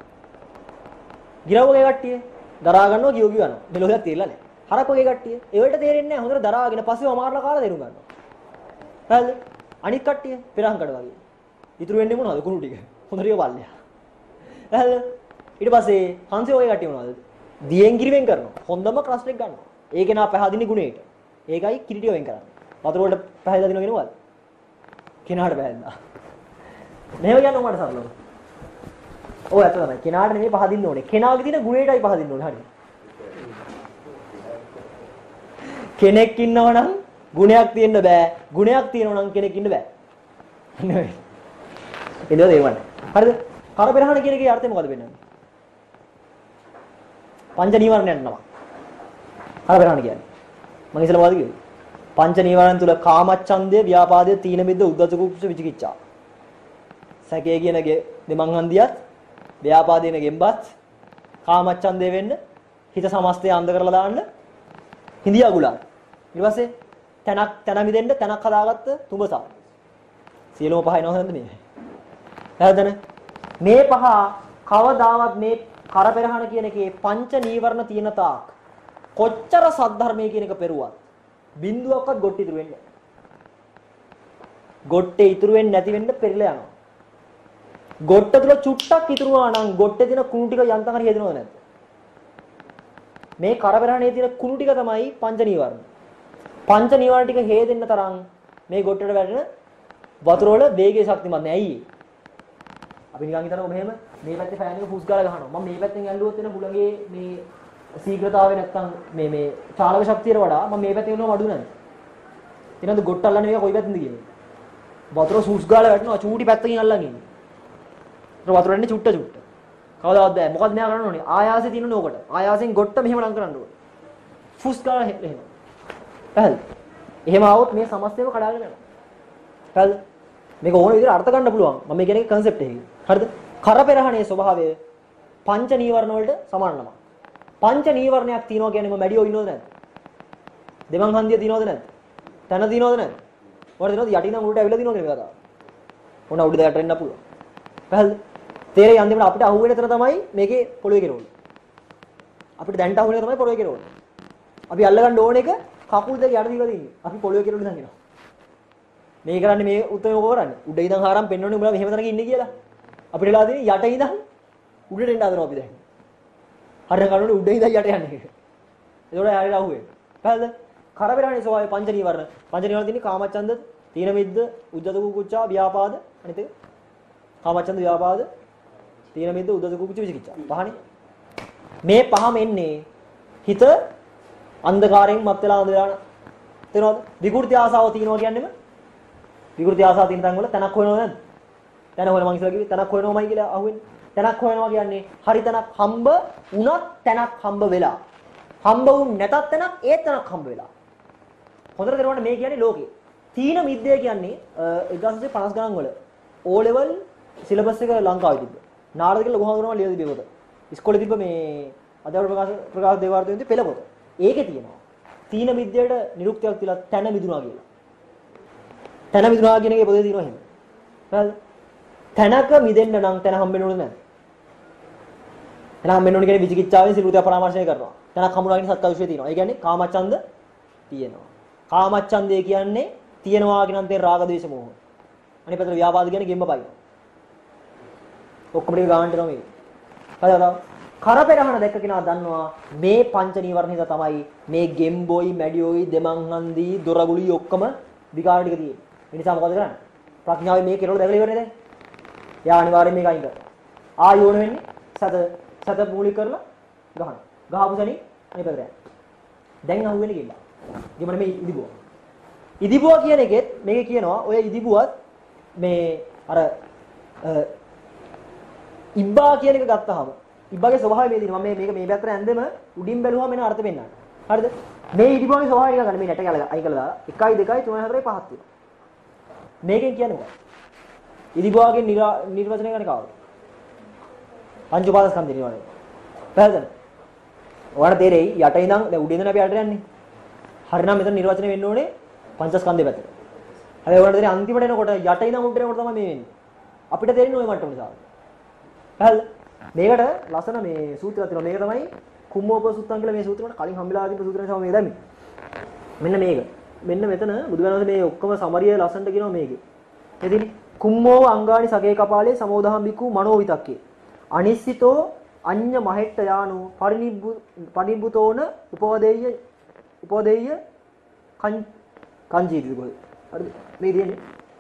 ගිරව් වගේ කට්ටිය දරා ගන්නවා කියෝ කියනවා. මෙලොහයක් තේරෙලා නැහැ. හරක් වගේ කට්ටිය ඒවට තේරෙන්නේ නැහැ. හොඳට දරාගෙන පස්සේ අමාරලා කාලා තේරුම් ගන්නවා. හරිද? අනිත් කට්ටිය පෙරහන් කඩ වගේ. ඉතුරු වෙන්නේ මොනවද? කුණු ටික. හොඳට බලන්න. හරිද? ඊට පස්සේ හංසය වගේ කට්ටිය මොනවද? දියෙන් කිරිවෙන් කරනවා. හොඳම ක්‍රස් එක ගන්නවා. ඒකේ නා පැහැදිලි ගුණේට. ඒකයි කිරිටිය වෙන් කරන්නේ. වතුර වලට පැහැදිලා දිනවා කියනවාද? කෙනාට පැහැදිලා. මේව කියන්න උඹට සරලව. ඔව් ඇත්ත තමයි. කෙනාට නෙමෙයි පහදින්න ඕනේ. කෙනාගේ තියෙන ගුණයටයි පහදින්න ඕනේ. හරිද? කෙනෙක් ඉන්නවා නම් ගුණයක් තියෙන්න බෑ. ගුණයක් තියෙනවා නම් කෙනෙක් ඉන්න බෑ. නෙවෙයි. එළව දේවල්. හරිද? කරපෙරහන කියන එකේ අර්ථය මොකද වෙන්නේ? පංච නීවරණයන් නම. කරපෙරහන කියන්නේ. මම ඉස්සෙල්ලා මොකද කිව්වේ? පංච නීවරණ තුල කාමච්ඡන්දය, ව්‍යාපාදය, තීන මිද්ද, උද්ධච්ච කුක්කුච්ච විචිකිච්ඡා. සැකේ කියන දෙමන් හන්දියත්, ව්‍යාපාදේන ගෙම්බත්, කාමච්ඡන්දය වෙන්න, හිත සමස්තය අන්ධ කරලා දාන්න, හිඳියා ගුලා. ඊට පස්සේ තනක් තන මිදෙන්න තනක් හදාගත්ත තුඹසා. සියලුම පහ එනවා නේද මේ? හරිදනේ? මේ පහ කවදාවත් මේ කරපෙරහන කියන එකේ පංච නීවරණ තියෙන තාක් කොච්චර සද්ධර්මයේ කියන එක පෙරුවත් බින්දුවක්වත් ගොට්ටි ඉතුරු වෙන්නේ නැහැ. ගොට්ටේ ඉතුරු වෙන්නේ නැති වෙන්න පෙරලා යනවා. ගොට්ට තුල චුට්ටක් ඉතුරු වුණා නම් ගොට්ටේ තියෙන කුණු ටික යන්තම් හරි හේදෙනවද නැද්ද? මේ කරපෙරහනේ තියෙන කුණු ටික තමයි පංච නීවරණ. පංච නීවරණ ටික හේදෙන්න තරම් මේ ගොට්ටේට වැටෙන වතුර වල වේගයේ ශක්තිමත් නෑ. ඇයි? අපි නිකන් හිතනවා මෙහෙම මේ පැත්තේ ෆෑන් එක පුස් ගාලා ගහනවා. මම මේ පැත්තෙන් ඇල්ලුවොත් එන හුළඟේ මේ ශීඝ්‍රතාවය නැත්තම් මේ මේ චාලක ශක්තියට වඩා මම මේ පැත්තේ යනවා අඩු නැද්ද? ඊනන්ද ගොට්ට අල්ලන්නේ මේක කොයි පැත්තෙන්ද කියන්නේ? වතුර සූස් ගාලා වැටෙනවා චූටි පැත්තකින් අල්ලන් ඉන්නේ. ඒක වතුර එන්නේ චුට්ට චුට්ට. කවදාවත් බෑ. මොකද මෙයා කරන්න ඕනේ? ආයාසෙ තියෙනුනේ ඕකට. ආයාසෙන් ගොට්ට මෙහෙම ලං කරන්න ඕනේ. ෆුස් ගාලා එහෙම. හරිද? එහෙම આવොත් මේ සමස්තයම කඩාගෙන යනවා. හරිද? මේක ඕන විදිහට අර්ථ ගන්න පුළුවන්. මම මේ කියන්නේ concept එකේ. හරිද? කරපෙරහනේ ස්වභාවය පංච නීවරණ වලට සමාන නමක්. පංච නීවරණයක් තියෙනවා කියන්නේ මම මැඩියෝ ඉන්නවද නැද්ද? දෙමන් හන්දිය තියෙනවද නැද්ද? තන තියෙනවද නැද්ද? මොකද තියෙනවද යටින් නම් උඩට ඇවිල්ලා තියෙනවද මේ කතාව? ඕන උඩට යටට එන්න පුළුවන්. පැහැදිලිද? තේරෙයි අන්තිමට අපිට අහුවෙන තැන තමයි මේකේ පොළවේ කෙරවල. අපිට දැන්ට අහුවෙන එක තමයි පොළවේ කෙරවල. අපි අල්ලගන්න ඕන එක කකුල් දෙක යට දීලා තින්නේ. අපි පොළවේ කෙරවල ඉඳන් එනවා. මේ කරන්නේ මේ උත්තරම ඔක කරන්නේ. උඩ ඉඳන් හාරම් පෙන්වන්නේ උඹලා මෙහෙම තැනක ඉන්නේ කියලා. අපිට වෙලා තියෙන්නේ යට ඉඳන් උඩට එන්න හදනවා අපි දැන්. හරියට කනුනේ උඩ ඉඳන් යට යන්නේ. ඒකෝට යාරේ අහුවේ. පැහැදිලිද? කරපෙරහනේ ස්වභාවය පංච නීවරණ. පංච නීවරණ තියෙන්නේ කාමච්ඡන්ද, තීන මිද්ද, උද්ධච්ච කුච්චා, ව්‍යාපාද, අනිත් එක කාමච්ඡන්ද, ව්‍යාපාද, තීන මිද්ද, උද්ධච්ච කුච්ච විචිකිච්ඡා. පහනේ. මේ පහම එන්නේ හිත අන්ධකාරයෙන් මත් වෙලා අඳ වෙලා තේරෙනවද? විකෘති ආසාව තියෙනවා කියන්නේම විකෘති ආසාව තියෙන තැන් වල තනක් හොයනවද නැද්ද? තන හොයන මං ඉස්සලා කිව්වේ තනක් හොයනවමයි කියලා අහුවෙන්නේ. තනක් හොයනවා කියන්නේ හරි තනක් හම්බ වුණත් තනක් හම්බ වෙලා. හම්බ වුන් නැතත් තනක් ඒ තනක් හම්බ වෙලා. හොඳට තේරුණා මේ කියන්නේ ලෝකේ. තීන මිද්දේ කියන්නේ එක්දාස් පනස් ගණන් වල O level සිලබස් එක ලංකාවේ තිබ්බ. නාරද කියලා ලොකු හඳුනනවා ලියලා තිබ්බ පොත. ඉස්කෝලේ තිබ්බ මේ අධ්‍යාපන ප්‍රකාශ ප්‍රකාශ දේවාර්තයෙන් පෙළ පොත. ඒකේ තියෙනවා. තීන මිද්දේට නිරුක්තියක් තියලා තන මිදුණා කියලා. තන මිදුණා කියන එකේ පොතේ තියෙනවා එහෙම. හරිද? තනක මිදෙන්න නම් තන හම්බෙන්න ඕනේ නැහැ. තන හම්බෙන්න ඕනේ කියන්නේ විචිකිච්ඡාවෙන් සිලුතිය පරාමර්ශනය කරනවා. තනක් හම්බුනා කියන සත්‍යවිශ්ය තියෙනවා. ඒ කියන්නේ කාමච්ඡන්ද තියෙනවා. කාමච්ඡන්දය කියන්නේ තියෙනවා කියන තේ රාග ද්වේෂ මොහ. අනිත් පැත්තට ව්‍යාපාද කියන්නේ ගෙම්ම පයි. ඔක්කොම ටික ගානට යනවා මේක. හරිද? කරපෙරහන දැක්ක කෙනා දන්නවා මේ පංච නීවරණ හින්දා තමයි මේ ගෙම්බෝයි මැඩියෝයි දෙමන්හන්දි දොරගුලි ඔක්කොම විකාර ටික තියෙන්නේ. ඒ නිසා මොකද කරන්නේ? ප්‍රඥාවේ මේ කෙරවල දැකලා ඉවරනේ දැන්. යා අනිවාර්යෙන් මේක අයින් කරනවා. ආයෝන වෙන්නේ සත සත මූලික කරලා ගහන. ගහපු සැනින් අනිත් පැත්තට යනවා. දැන් අහුවෙන්නේ කියලා. ගෙමන මේ ඉදිබුව. ඉදිබුව කියන එකෙත් මේක කියනවා ඔය ඉදිබුවත් මේ අර ඉබ්බා කියන එක ගත්තාම ඉබ්බාගේ ස්වභාවය මේ දින මම මේ මේක මේ පැත්තට ඇන්දෙම උඩින් බැලුවම එන අර්ථ පෙන්නන්න. හරිද? මේ ඉදිබුවගේ ස්වභාවය එක ගන්න මේ නැට කියලා අයින් කළා දාලා එකයි දෙකයි තුනයි හතරයි පහක් තියෙනවා. මේකෙන් කියන්නේ මොකක්ද? ඉදිබුවගේ නිර්වචනය කරන්නේ කවුද? පංච උපාදානස්කන්ධ නිර්වචනය. පැහැදිලිද? ඔයාලට තේරෙයි යට ඉඳන් දැන් උඩින් ඉඳන් අපි යට යන්නේ. හරිනම් මෙතන නිර්වචනය වෙන්න ඕනේ පංචස්කන්ධය පැත්තට. හරි ඔයාලට තේරෙයි අන්තිමට එනකොට යට ඉඳන් උඩට එනකොට තමයි මේ වෙන්නේ. අපිට තේරෙන්නේ ওই මට්ටම නිසා. පැහැදිලිද? මේකට ලස්සන මේ සූත්‍රයක් තියෙනවා. මේක තමයි කුම්මෝප සූත්‍රම් කියලා මේ සූත්‍රෙට කලින් හම්බෙලා තිබ්බ සූත්‍රය තමයි මේක දැම්මේ. මෙන්න මේක. මෙන්න මෙතන බුදුගණන් මේ ඔක්කොම සමරිය ලස්සනට කියනවා මේකේ. එදින කුම්මෝ අංගානි සගේ කපාලේ සමෝදහම් බිකු මනෝ විතක්කේ. අනිස්සිතෝ අඤ්ඤ මහෙට්ට යානු පරිනිබ්බු පරිනිබ්බුතෝන උපවදෙය්‍ය උපවදෙය්‍ය කං කංජීති කොහෙද? හරිද? මේ දෙන්නේ.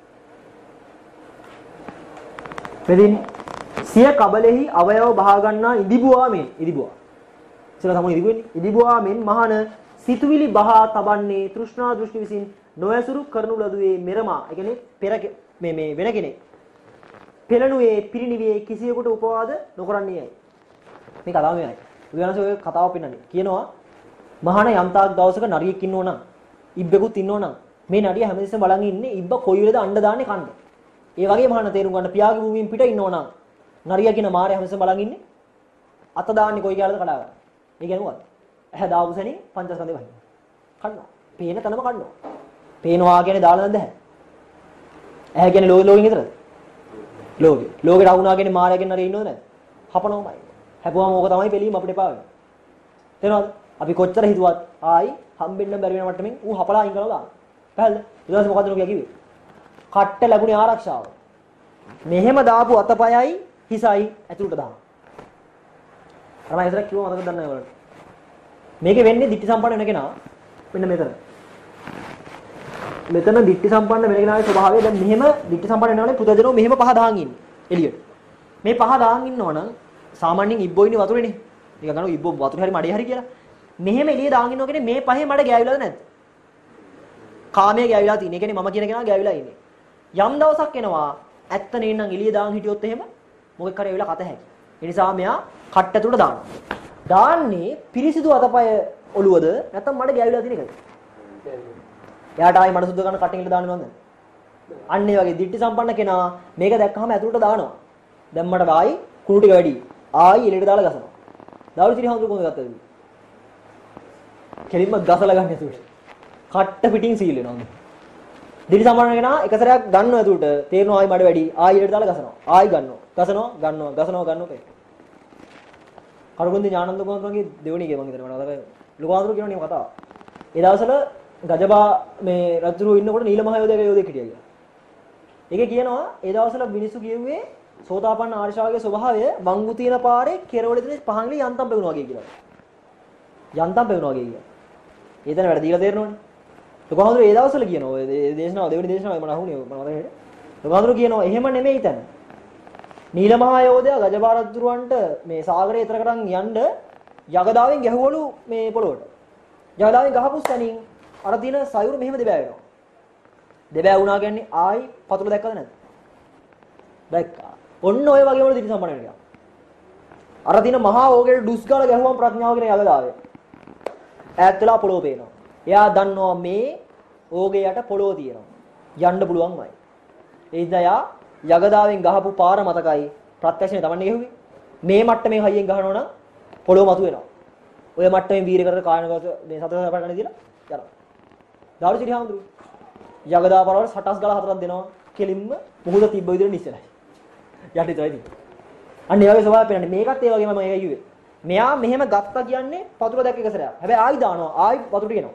මෙදින් සිය කබලෙහි අවයව බහා ගන්නා ඉදිබුවා මෙන් ඉදිබුවා. ඉතල තමයි ඉදිබුවෙන්නේ. ඉදිබුවා මෙන් මහාන සිතුවිලි බහා තබන්නේ තෘෂ්ණා දෘෂ්ටි විසින් නොයසුරු කරනු ලදුවේ මෙරමා. ඒ කියන්නේ පෙර මේ මේ වෙන කෙනෙක්. පෙළනුවේ පිරිණිවියේ කිසියෙකුට උපවාද නොකරන්නේයි. මේ කතාව මෙයයි. බුදුරජාණන්සේ ඔය කතාව පෙන්නන්නේ. කියනවා මහාන යම්තාක් දවසක නරියෙක් ඉන්නෝ නම් ඉබ්බෙකුත් ඉන්නෝ නම් මේ නරිය හැමතිස්සෙම බලන් ඉන්නේ ඉබ්බ කොයි වෙලද අඬ දාන්නේ කන්න. ඒ වගේ මහාන තේරුම් ගන්න පියාගේ භූමියෙන් පිට ඉන්නෝ නම් නරිය කියන මාරය හැමතිස්සෙම බලන් ඉන්නේ අත දාන්නේ කොයි කාලෙද කඩාවන. ඒ කියන්නේ මොකක්ද? ඇහැ දාපු සැනින් පංචස්කන්ධේ වහිනවා. කන්නවා. පේන තැනම කන්නවා. පේනවා කියන්නේ දාලා නැද්ද ඇහැ? ඇහැ කියන්නේ ලෝකෙ ලෝකෙන් විතරද? ලෝකෙ. ලෝකෙට අහුණා කියන්නේ මාරය කියන නරිය ඉන්නවද නැද්ද? හපනවමයි. හැපුවාම ඕක තමයි පිළීම අපිට එපා වෙන්නේ. තේරෙනවද? අපි කොච්චර හිතුවත් ආයි හම්බෙන්න බැරි වෙන මට්ටමින් ඌ හපලා අයින් කරලා දානවා. පැහැදිලිද? ඊට පස්සේ මොකද නෝකිය කිව්වේ? කට්ට ලැබුණේ ආරක්ෂාව. මෙහෙම දාපු අතපයයි හිසයි ඇතුළට දානවා. තමයි ඉතල කිව්ව මතකද දන්නේ නැහැ වලට. මේකේ වෙන්නේ ditthi සම්පන්න වෙන කෙනා මෙන්න මෙතන. මෙතන ditthi සම්පන්න වෙන කෙනාගේ ස්වභාවය දැන් මෙහෙම ditthi සම්පන්න වෙනවනේ පුතජනෝ මෙහෙම පහ දාන් ඉන්නේ එළියට. මේ පහ දාන් ඉන්නවනම් සාමාන්‍යයෙන් ඉබ්බෝ ඉන්නේ වතුරේනේ. නිකන් ගන්න ඉබ්බෝ වතුරේ හරි මඩේ හරි කියලා. මෙහෙම එළිය දාන් ඉන්නව කියන්නේ මේ පහේ මඩ ගෑවිලාද නැද්ද? කාමයේ ගෑවිලා තියෙන. ඒ කියන්නේ මම කියන කෙනා ගෑවිලා ඉන්නේ. යම් දවසක් එනවා ඇත්ත නෙන්නම් එළිය දාන් හිටියොත් එහෙම මොකෙක් කරේ වෙලා කත හැකි. ඒ නිසා මෙයා කට්ට ඇතුළට දානවා. දාන්නේ පිරිසිදු අතපය ඔළුවද නැත්නම් මඩ ගෑවිලා තියෙන එකද? එයාට ආයි මඩ සුද්ධ කරන කටින් ඉල දාන්නේ මන්ද? අන්න ඒ වගේ ditthi සම්පන්න කෙනා මේක දැක්කම ඇතුළට දානවා. දැම්මට ආයි කුණු ටික වැඩි. ආයි එළියට දාලා ගසනවා. දාවුල් සිරි හඳු කොහොමද ගත්තද? කෙලින්ම ගසලා ගන්න ඇතුළට. කට්ට පිටින් සීල් වෙනවා. ditthi සම්පන්න කෙනා එක සැරයක් ගන්නවා ඇතුළට තේරෙනවා ආයි මඩ වැඩි. ආයි එළියට දාලා ගසනවා. ආයි ගන්නවා. ගසනවා ගන්නවා ගසනවා ගන්නවා. කරුගුන්දේ ඥානන්ද කොහොමදගේ දෙවෙනි එකේ මම හිතන්නේ මට මතකයි. ලෝකාතුරු කියනවා නේ කතාව. ඒ දවස්වල ගජබා මේ රජුරු ඉන්නකොට නීල මහ යෝධයාගේ යෝධෙක් හිටියා කියලා. ඒකේ කියනවා ඒ දවස්වල මිනිස්සු කියුවේ සෝතාපන්න ආර්ශාවගේ ස්වභාවය වංගු තියෙන පාරේ කෙරවල තියෙන පහන් වලින් යන්තම් පෙවුනා වගේ කියලා. යන්තම් පෙවුනා වගේ කියලා. ඒ තැන වැඩ දීලා තේරෙනවනේ. ලෝකාතුරු ඒ දවස්වල කියනවා ඔය දේශනාව දෙවෙනි දේශනාව මම අහුනේ මම මතකයි. ලෝකාතුරු කියනවා එහෙම නෙමෙයි තැන. නීල මහ යෝධයා ගජබා රජුරවන්ට මේ සාගරේ ඈතර කරන් යන්න යගදාවෙන් ගැහුවලු මේ පොළොවට. යගදාවෙන් ගහපු ස්තනින් අර දින සයුර මෙහෙම දෙබෑ වෙනවා. දෙබෑ වුණා කියන්නේ ආයි පතුල දැක්කද නැද්ද? දැක්කා. ඔන්න ඔය වගේම ditthi සම්පන්න වෙනවා. අර දින මහා ඕගෙට ඩුස් ගාලා ගැහුවම ප්‍රඥාව කියන යගදාවේ. ඈත් වෙලා පොළොව පේනවා. එයා දන්නවා මේ ඕගේ යට පොළොව තියෙනවා. යන්න පුළුවන්මයි. ඒ ඉඳලා යගදාවෙන් ගහපු පාර මතකයි ප්‍රත්‍යක්ෂනේ තමන්නේ ගෙහුවේ. මේ මට්ටමේ හයියෙන් ගහනවා නම් පොළොව මතු වෙනවා. ඔය මට්ටමේ වීර කරලා කායනගත මේ සතර සපර ගන්න දීලා යනවා. දාරු සිරි හාමුදුරු යගදා පාරවල සටස් ගාලා හතරක් දෙනවා. කෙලින්ම මුහුද තිබ්බ විදිහට නිස්සලයි. යටි තොයිදි. අන්න ඒ වගේ ස්වභාවය පේන්නේ. මේකත් ඒ වගේම මම ඒක කිව්වේ. මෙයා මෙහෙම ගත්තා කියන්නේ පතුර දැක්ක එක සැරයක්. හැබැයි ආයි දානවා. ආයි වතුර ටිකනවා.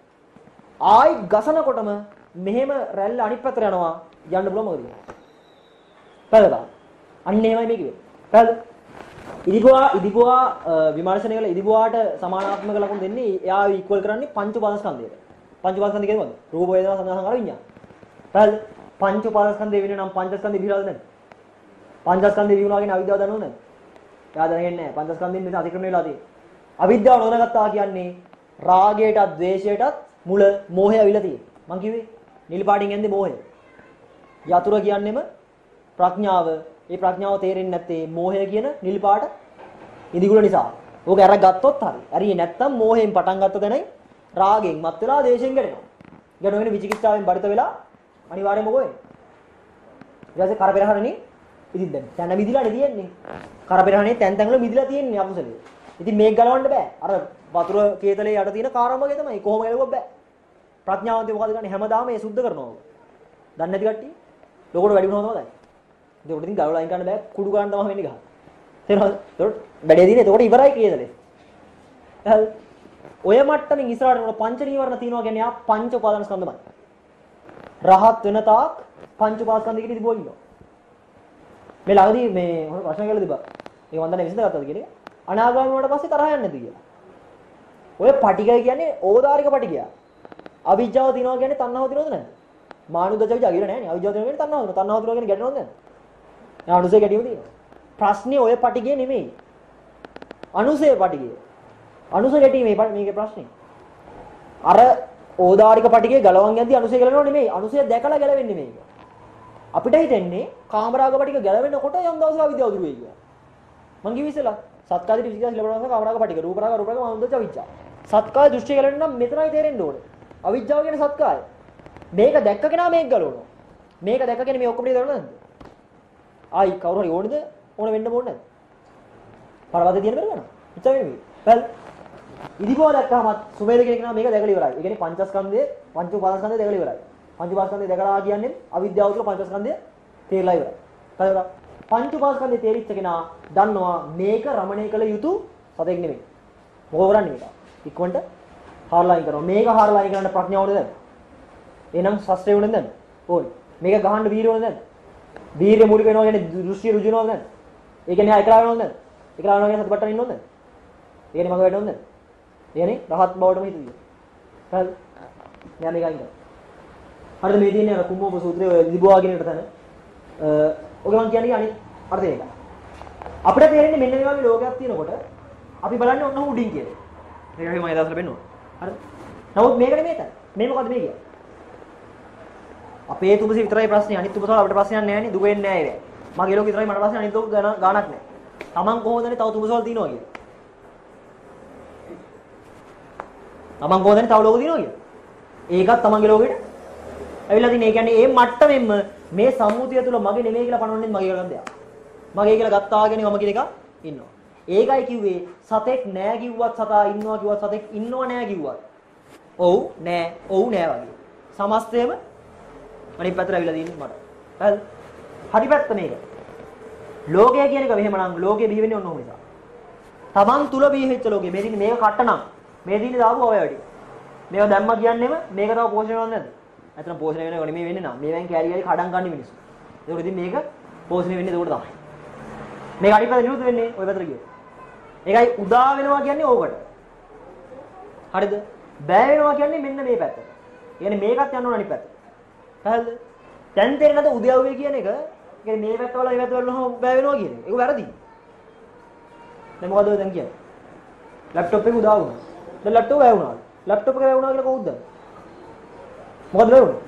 ආයි ගසනකොටම මෙහෙම රැල්ල අනිත් පැත්තට යනවා. යන්න පුළුවන් මොකද? පැහැදිලිද? අන්න එහෙමයි මේ කිව්වේ. පැහැදිලිද? ඉදිබුවා ඉදිබුවා විමර්ශනය කළ ඉදිබුවාට සමානාත්මක ලකුණු දෙන්නේ එයා ඉක්වල් කරන්නේ පංච උපාදානස්කන්ධයට. පංච උපාදානස්කන්ධ කියන්නේ මොකද්ද? රූප වේදනා සංඥා සංකාර විඤ්ඤාණ. පැහැදිලිද? පංච උපාදානස්කන්ධය වෙන්නේ නම් පංචස්කන්ධය විහිලාද නැද්ද? පංචස්කන්ධය විහිුණා කියන අවිද්‍යාව දන්නවද නැද්ද? එයා දැනගන්නේ නැහැ. පංචස්කන්ධයෙන් මෙතන අතික්‍රමණය වෙලා තියෙන්නේ. අවිද්‍යාව නොදැනගත්තා කියන්නේ රාගයටත් ද්වේෂයටත් මුල මෝහය අවිලා තියෙන්නේ. මං කිව්වේ නිල් පාටින් යන්නේ මෝහය. යතුරු කියන්නේම ප්‍රඥාව. ඒ ප්‍රඥාව තේරෙන්නේ නැත්තේ මෝහය කියන නිල් පාට ඉදිගුල නිසා. ඕක අර ගත්තොත් හරි. හරියේ නැත්තම් මෝහයෙන් පටන් ගත්ත තැනයි රාගෙන් මත් වෙලා දේශයෙන් ගැටෙනවා. ගැටවෙන විචිකිච්ඡාවෙන් බරිත වෙලා අනිවාර්යයෙන්ම මොකෝ වෙන්නේ? ඊට පස්සේ කරපෙරහරණේ ඉතින් දැන් තැන මිදිලා නේ තියෙන්නේ. කරපෙරහණේ තැන් තැන් වල මිදිලා තියෙන්නේ අකුසලයේ. ඉතින් මේක ගලවන්න බෑ. අර වතුර කේතලේ යට තියෙන කාරම වගේ තමයි. කොහොම ගැලුවොත් බෑ. ප්‍රඥාවන්තයෝ මොකද කරන්නේ? හැමදාම මේ සුද්ධ කරනවා. දන්නේ නැති කට්ටිය. ලෝකෙට වැඩි වෙනවද මොකද? ඒක උඩින් ගලවලා අයින් කරන්න බෑ. කුඩු ගන්න තමයි වෙන්නේ ගහ. තේරෙනවද? ඒකට බැඩේ දිනේ ඒකට ඉවරයි කේතලේ. හරි. ඔය මට්ටමින් ඉස්සරහට යනකොට පංච නීවරණ තියෙනවා කියන්නේ යා පංච උපාදාන ස්කන්ධමයි. රහත් වෙන තාක් පංච උපාදානස්කන්ධෙකට ඉතිබෝ ඉන්නවා. මේ ළඟදී මේ මොන ප්‍රශ්න කියලා තිබ්බා. ඒක මන් දන්නේ විසඳගත්තද කියන්නේ. අනාගාමී වුණාට පස්සේ තරහ යන්නේ නැති කියලා. ඔය පටිගය කියන්නේ ඕදාරික පටිගය. අවිජ්ජාව තියනවා කියන්නේ තණ්හාව තියනවද නැද්ද? මානුදචවිජ අගිර නැහැ නේ. අවිජ්ජාව තියනවා කියන්නේ තණ්හාව තියනවා. තණ්හාව තියනවා කියන්නේ ගැටෙනවද නැද්ද? යා අනුසය ගැටීම තියෙනවා. ප්‍රශ්නේ ඔය පටිගය නෙමෙයි. අනුසය පටිගය. අනුසය ගැටීමේ මේකේ ප්‍රශ්නේ. අර ඕදාරික පටිගේ ගලවන් යද්දී අනුසය ගලවනව නෙමෙයි. අනුසය දැකලා ගැලවෙන්නේ මේක. අපිට හිතෙන්නේ කාමරාග පටික ගැලවෙනකොට යම් දවසක අවිද්‍යාව දුරු වෙයි කියලා. මං කිව්ව ඉස්සෙල්ලා සත්කාදී විසිකා සිලබරවස කාමරාග පටික රූපරාග රූපරාග මනෝදච්ච අවිද්‍යාව. සත්කාය දෘෂ්ටි ගැලවෙන්න නම් මෙතනයි තේරෙන්න ඕනේ. අවිද්‍යාව කියන්නේ සත්කාය. මේක දැක්ක කෙනා මේක ගලවනවා. මේක දැක්ක කෙනා මේ ඔක්කොම ටික ගලවන්නේ නැද්ද? ආයි කවුරු හරි ඕනේද? ඕන වෙන්න ඕනේ නැද්ද? පරවද තියෙන බැරි ගන්න. හිතවෙන්නේ මේ. බැල් ඉදිබෝ දැක්කම සුමේද කියන කෙනා මේක දැකලා ඉවරයි. ඒ කියන්නේ පංචස්කන්ධයේ පංච උපාදානස්කන්ධය දැකලා ඉවරයි. පංච උපාදානස්කන්ධය දැකලා කියන්නේ අවිද්‍යාව තුළ පංචස්කන්ධය තේරලා ඉවරයි. හරිද? පංච උපාදානස්කන්ධය තේරිච්ච කෙනා දන්නවා මේක රමණය කළ යුතු සතෙක් නෙමෙයි. මොකෝ කරන්නේ මේක? ඉක්මනට හාරලයින් කරනවා. මේක හාරලයින් කරන්න ප්‍රඥාව ඕනේ නැද්ද? එහෙනම් ශස්ත්‍රය ඕනේ නැද්ද? ඕනේ. මේක ගහන්න වීරිය ඕනේ නැද්ද? වීරිය මූලික වෙනවා කියන්නේ දෘෂ්ටි රුජු වෙනවද නැද්ද? ඒ කියන්නේ එකලා වෙනවද නැද්ද? එකලා වෙනවා කියන්නේ සතිපට්ඨාන ඉන්නවද නැද්ද? ඒ කියන්නේ මග වැටෙනවද නැද්ද? ඒ කියන්නේ රහත් බවටම හිතුවේ. හරිද? මෙයා මේක අයින් කරා. හරිද මේ තියෙන්නේ අර කුම්මෝප සූත්‍රයේ ඔය දිබුවා කියන එකට තන. අ ඔක මම කියන්නේ අනිත් අර්ථය එක. අපිට තේරෙන්නේ මෙන්න මේ වගේ ලෝකයක් තියෙනකොට අපි බලන්නේ ඔන්න උඩින් කියලා. මේක මම එදාසල බෙන්නවා. හරිද? නමුත් මේක නෙමෙයි තන. මේ මොකද්ද මේ කියන්නේ? අපේ තුබසේ විතරයි ප්‍රශ්නේ. අනිත් තුබසවල අපිට ප්‍රශ්නයක් නැහැ නේ. දුක වෙන්නේ නැහැ ඒක. මගේ ලෝකෙ විතරයි මට ප්‍රශ්නේ. අනිත් ලෝක ගානක් නැහැ. Taman කොහොමදනේ තව තුබසවල තියනවා කියන්නේ? Taman කොහොමදනේ තව ලෝක තියනවා කියන්නේ? ඒකත් Tamanගේ ලෝකෙට ඇවිල්ලා තිනේ. ඒ කියන්නේ මේ මට්ටමෙන්ම මේ සම්මුතිය තුල මගේ නෙමෙයි කියලා පනවන්නේ මගේ කියලා දෙයක්. මගේ කියලා ගත්තාගෙන මම කියන එක ඉන්නවා. ඒකයි කිව්වේ සතෙක් නෑ කිව්වත් සතා ඉන්නවා කිව්වත් සතෙක් ඉන්නව නෑ කිව්වත්. ඔව් නෑ ඔව් නෑ වගේ. සමස්තයම අනිත් පැත්තට ඇවිල්ලා තියෙන්නේ මට. හරිද? හරි පැත්ත මේක. ලෝකය කියන එක මෙහෙමනම් ලෝකේ බිහි වෙන්නේ ඔන්න ඔහොම නිසා. Taman තුල බිහි වෙච්ච ලෝකේ මේ දිනේ මේක කට්ටනම් මේ දිනේ දාපු ඔය වැඩි. මේක දැම්මා කියන්නේම මේක තව පෝෂණය වෙනවද නැද්ද? ඇත්තටම පෝෂණය වෙනව නෙමෙයි වෙන්නේ නා. මේවෙන් කැරි කැරි කඩන් ගන්න මිනිස්සු. ඒක ඉතින් මේක පෝෂණය වෙන්නේ ඒකට තමයි. මේක අනිත් පැත්තට විරුද්ධ වෙන්නේ ඔය පැත්තට ගියොත්. ඒකයි උදා වෙනවා කියන්නේ ඕකට. හරිද? බෑ වෙනවා කියන්නේ මෙන්න මේ පැත්තට. ඒ කියන්නේ මේකත් යන්න ඕන අනිත් පැත්තට. හරිද? දැන් තේරෙනවද උදයව්වේ කියන එක? ඒ කියන්නේ මේ පැත්ත වල මේ පැත්ත වල නම් බෑ වෙනවා කියන එක. ඒක වැරදි. දැන් මොකද ඔය දැන් කියන්නේ? ලැප්ටොප් එක උදා වුණා. දැන් ලැප්ටොප් වැය වුණා. ලැප්ටොප් එක වැය වුණා කියලා කොහොමද? මොකද වැය වුණේ?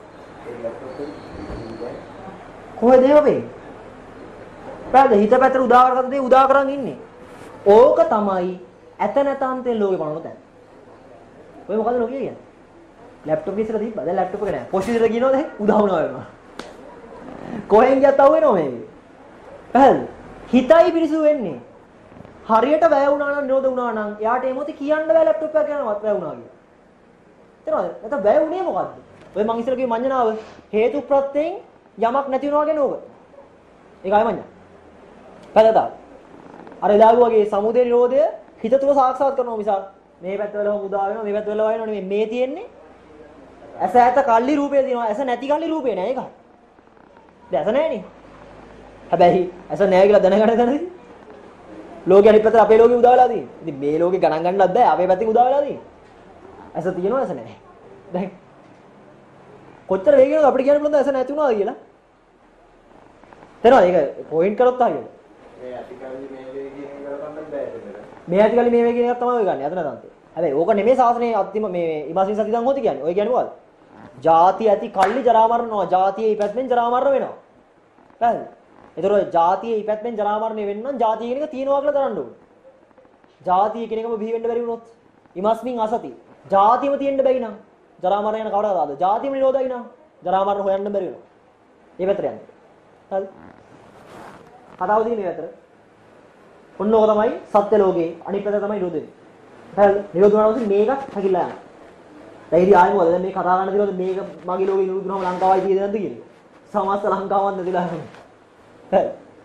කොහෙද ඒව වෙන්නේ? පැද්ද හිත පැත්තට උදා කරගත්ත දේ උදා කරන් ඉන්නේ. ඕක තමයි ඇත නැතාන්තෙන් ලෝකේ බලන තැන. ඔය මොකද ලෝකේ කියන්නේ? ලැප්ටොප් එක ඉස්සර තිබ්බා. දැන් ලැප්ටොප් එක නැහැ. පොෂ් විතර ගිනවද? උදා වුණා වෙනවා. කොහෙන් ගියත් අහු වෙනව මේක. පැහැදිලි. හිතයි පිරිසු වෙන්නේ. හරියට වැය වුණා නම් නිරෝධ වුණා නම් එයාට ඒ මොහොතේ කියන්න බෑ ලැප්ටොප් එක යනවත් වැය වුණා කියලා. තේරෙනවද? නැත්නම් වැය වුණේ මොකද්ද? ඔය මං ඉස්සර කිව්ව මඤ්ඤණාව හේතු ප්‍රත්‍යයෙන් යමක් නැති වෙනවා කියන්නේ ඕක. ඒකයි මඤ්ඤා. පැහැදිලිද? අර එදාගේ වගේ සමුදේ නිරෝධය හිත තුල සාක්ෂාත් කරනවා මිසක් මේ පැත්ත වල උදා වෙනවා මේ පැත්ත වල වයනවා නෙමෙයි. මේ තියෙන්නේ ඇස ඇත කල්ලි රූපේ තියෙනවා. ඇස නැති කල්ලි රූපේ නෑ ඒකයි. දැන් ඇස නෑනේ. හැබැයි ඇස නෑ කියලා දැනගන්න දැනදී. ලෝකෙ අනිත් පැත්තට අපේ ලෝකෙ උදා වෙලා තියෙන්නේ. ඉතින් මේ ලෝකෙ ගණන් ගන්නවත් බෑ. අපේ පැත්තෙන් උදා වෙලා තියෙන්නේ. ඇස තියෙනවා ඇස නෑ. දැන් කොච්චර වේගෙනද අපිට කියන්න පුළුවන්ද ඇස නැති වුණාද කියලා? තේරෙනවද? ඒක පොයින්ට් කරොත් හරියට. මේ ඇතිකල්ලි මේ වේ කියන එක කරගන්න බෑ ඒක. මේ ඇතිකල්ලි මේ වේ කියන එක තමයි ඔය ගන්න. අත නැතන්තේ. හැබැයි ඕක නෙමෙයි සාසනේ අත්තිම මේ ඉමාසින් සතිදන් හොති කියන්නේ. ඔය කියන්නේ මොකද්ද? ජාති ඇති කල්ලි ජරා මරනවා. ජාතියේ ඉපැත්මෙන් ජරා මරණ වෙනවා. පැහැදිලි? ඒතර ජාතියේ ඉපැත්මෙන් ජරා මරණය වෙන්න නම් ජාතිය කියන එක තියනවා කියලා දරන්න ඕනේ. ජාතිය කියන එකම බිහි වෙන්න බැරි වුණොත් ඉමස්මින් අසති. ජාතියම තියෙන්න බැරි නම් ජරා මරණ යන කවදාද? ජාතියම නිරෝධයි නම් ජරා මරණ හොයන්න බැරි වෙනවා. මේ පැත්තට යන්නේ. හරි. කතාව තියෙන්නේ මේ පැත්තට. ඔන්න ඕක තමයි සත්‍ය ලෝකේ. අනිත් පැත්ත තමයි නිරෝධය. හරි. නිරෝධ වුණාම මේකත් හැකිලා යනවා. දැන් ඉතින් ආයෙ මොකද මේ කතා කරන්න දිනවද මේක මගේ ලෝකේ නිරෝධ වුණාම ලංකාවයි තියෙද නැද්ද කියන්නේ. සමස්ත ලංකාවක් නැතිලා යනවා. හරි.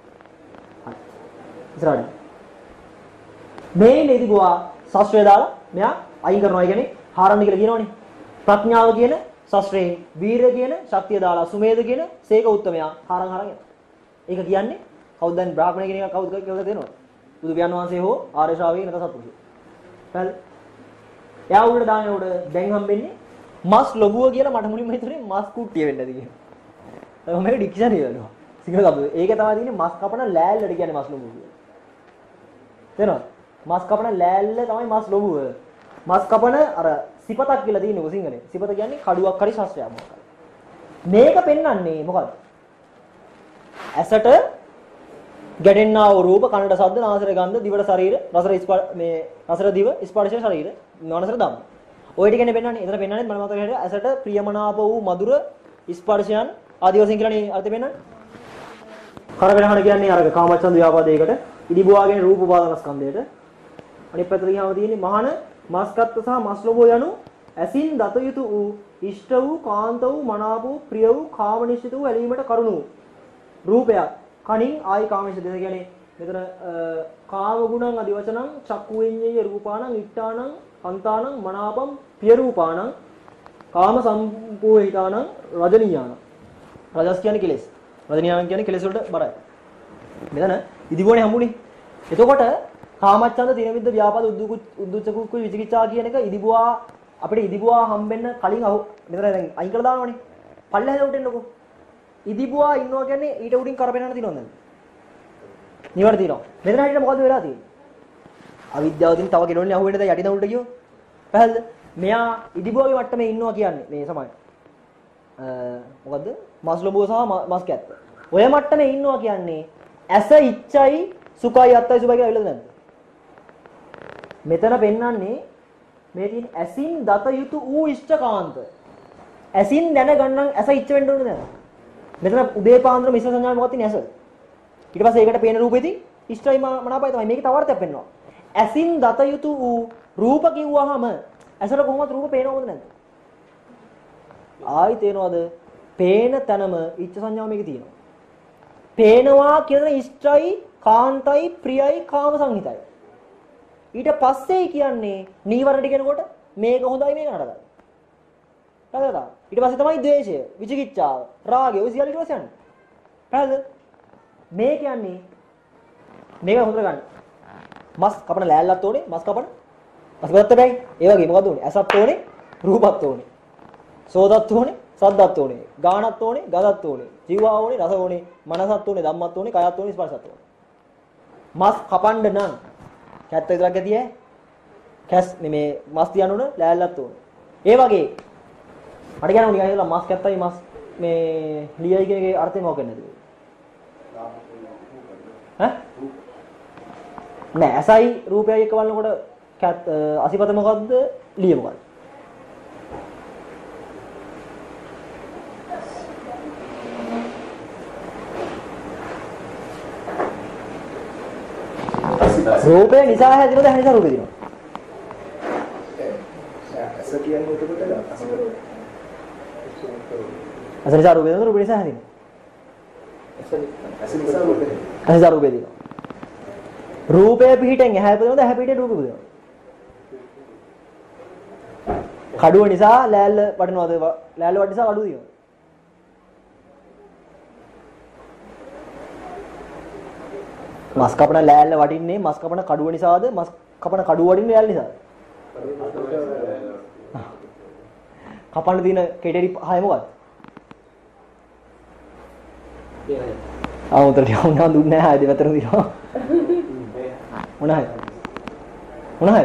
ඉස්සරහට. මේ නේදිගුවා ශාස්ත්‍රය දාලා මෙයා අයින් කරනවා. ඒ කියන්නේ හාරන්න කියලා කියනවනේ. ප්‍රඥාව කියන ශාස්ත්‍රයේ වීරය කියන ශක්තිය දාලා සුමේද කියන සේක උත්තමයා හාරන් හරන් යනවා. ඒක කියන්නේ කවුද දැන් බ්‍රාහ්මණය කියන එක කවුද කියලා දෙනවද? බුදු පියාණන් වහන්සේ හෝ ආර්ය ශ්‍රාවකයෙක් නැත්නම් සත්පුරුෂයෙක්. හරි. එයා උඩ දාන්නේ උඩ දැන් හම්බෙන්නේ මස් ලොබුව කියලා මට මුලින්ම හිතුනේ මස් කුට්ටිය වෙන්නද කියලා. ඒක මේක ඩික්ෂනරි වලනවා. සිංහල શબ્ද. ඒකේ තමයි තියෙන්නේ මස් කපන ලෑල්ලට කියන්නේ මස් ලොබුව කියලා. තේරෙනවද? මස් කපන ලෑල්ල තමයි මස් ලොබුව. මස් කපන අර සිපතක් කියලා තියෙනවා සිංහලෙන්. සිපත කියන්නේ කඩුවක් හරි ශාස්ත්‍රයක් මොකක්ද. මේක පෙන්වන්නේ මොකද්ද? ඇසට ගැටෙන්නා වූ රූප, කනට ශබ්ද, නාසයට ගන්ධ, දිවට ශරීර, රසට මේ රසට දිව, ස්පර්ශය ශරීර, මනසට ධම්ම. ඔය ටිකනේ පෙන්වන්නේ. එතන පෙන්වන්නේ මම මතක හැටියට ඇසට ප්‍රියමනාප වූ මధుර ස්පර්ශයන් ආදී වශයෙන් කියලානේ අර්ථය පෙන්වන්නේ. කරගෙනහන කියන්නේ අරක කාමච්ඡන්ද ව්‍යාපාදයකට, ඉදිබුවාගෙන රූප උපාදානස්කන්ධයට. අනිත් පැත්තට ගියාම තියෙන්නේ මහාන මාස්කත්ත සහ මස්ලෝභය යනු ඇසින් දත යුතු වූ, ඉෂ්ට වූ, කාන්ත වූ, මනාප වූ, ප්‍රිය වූ, කාමනිශ්චිත වූ ඇලීමට කරුණු වූ රූපයක්. කණින් ආයි කාමනිශ්චිත කියන්නේ මෙතන කාම ගුණං අදි වචනං චක්කු විඤ්ඤය රූපාණං ඉට්ඨාණං අන්තානං මනාපම් පිය රූපාණං කාම සම්පූහිතානං රජනීයානං. රජස් කියන්නේ කෙලෙස්. රජනීයානං කියන්නේ කෙලෙස් වලට බරයි. මෙතන ඉදිබෝනේ හම්බුනේ. එතකොට කාමච්ඡන්ද දිනවිද්ද ව්‍යාපාද උද්දුක උද්දුච්ච විචිකිච්ඡා කියන එක ඉදිබුවා අපිට ඉදිබුවා හම්බෙන්න කලින් අහු මෙතන දැන් අයින් කරලා දානවනේ. පල්ලෙහාට උටෙන්නකෝ. ඉදිබුවා ඉන්නවා කියන්නේ ඊට උඩින් කරපෙන්නන තියෙනවද නැද්ද? නිවර තියෙනවා. මෙතන හිටියට මොකද වෙලා තියෙන්නේ? අවිද්‍යාවකින් තව කෙනෙකුනේ අහුවෙන්නේ දැන් යටින උඩට ගියෝ. පැහැදිලිද? මෙයා ඉදිබුවාගේ මට්ටමේ ඉන්නවා කියන්නේ මේ සමයි. අ මොකද්ද? මස්ලොබුව සහ මස් කැත්ත. ඔය මට්ටමේ ඉන්නවා කියන්නේ ඇස ඉච්ඡයි සුඛයි අත්තයි සුභයි කියලා ඇවිල්ලාද නැද්ද? මෙතන පෙන්වන්නේ මේ තියෙන ඇසින් දත යුතු ඌ ඉෂ්ඨකාන්ත. ඇසින් දැනගන්න ඇස ඉච්ඡ වෙන්න ඕනේ නේද? මෙතන උදේ පාන්දර මිස සංඥා මොකක්ද තියෙන්නේ ඇස. ඊට පස්සේ ඒකට පේන රූපෙදී ඉෂ්ඨයි මනාපයි තමයි. මේකේ තව අර්ථයක් පෙන්වනවා. ඇසින් දත යුතු ඌ රූප කිව්වහම ඇසට කොහොමද රූප පේනවද නැද්ද? ආයි තේනවද? පේන තැනම ඉච්ඡ සංඥාව මේකේ තියෙනවා. පේනවා කියන ඉෂ්ඨයි, කාන්තයි, ප්‍රියයි, කාම සංහිතයි. ඊට පස්සේ කියන්නේ නීවරණ ටිකනකොට මේක හොඳයි මේක නරකයි. හරිද? ඊට පස්සේ තමයි ද්වේෂය, විචිකිච්ඡාව, රාගය, ඔය සියල්ල ඊට පස්සේ යන්නේ. හරිද? මේ කියන්නේ මේක හොඳට ගන්න. මස් කපන ලෑල්ලත් ඕනේ, මස් කපන. මස් ගත්ත බෑයි. ඒ වගේ මොකද ඕනේ? ඇසත් ඕනේ, රූපත් ඕනේ. සෝදත් ඕනේ, සද්දත් ඕනේ, ගානත් ඕනේ, ගඳත් ඕනේ, ජීවා ඕනේ, රස ඕනේ, මනසත් ඕනේ, ධම්මත් ඕනේ, කයත් ඕනේ, ස්පර්ශත් ඕනේ. මස් කපන්න නම් කැත්ත විතරක් ඇති ඈ. කැස් මේ මස් තියන්න ඕන ලෑල්ලත් ඕනේ. ඒ වගේ මට කියන්න ඕනේ නිකන් මස් කැත්තයි මස් මේ ලියයි කියන එකේ අර්ථය මොකක්ද නැද්ද? ඈ? නෑ ඇසයි රූපයයි එක්ක බලනකොට කැත් අසිපත මොකද්ද? ලිය මොකද්ද? රූපේ නිසා හැදෙනවද ඇහැ නිසා රූපේ දිනවද? ඇස කියන්නේ එතකොට ඇස නිසා රූපේ දිනවද රූපේ නිසා හැදෙනවද? ඇස නිසා රූපේ. ඇස නිසා රූපේ දිනවද? රූපේ පිහිටෙන් ඇහැ පිටවෙනවද ඇහැ පිහිටෙන් රූපේ පිටවෙනවද? කඩුව නිසා ලෑල්ල වටිනවද? ලෑල්ල වටින නිසා කඩුව දිනවද? මස් කපන ලෑල්ල වටින්නේ මස් කපන කඩුව නිසාද මස් කපන කඩුව වටින්නේ ලෑල්ල නිසාද? කපන්න තියෙන කෙටරි හය මොකක්ද? ආ උන්ට යවුනා දුන්නේ නැහැ ආයෙ දෙවතර දිනවා. මොනහයි? මොනහයි?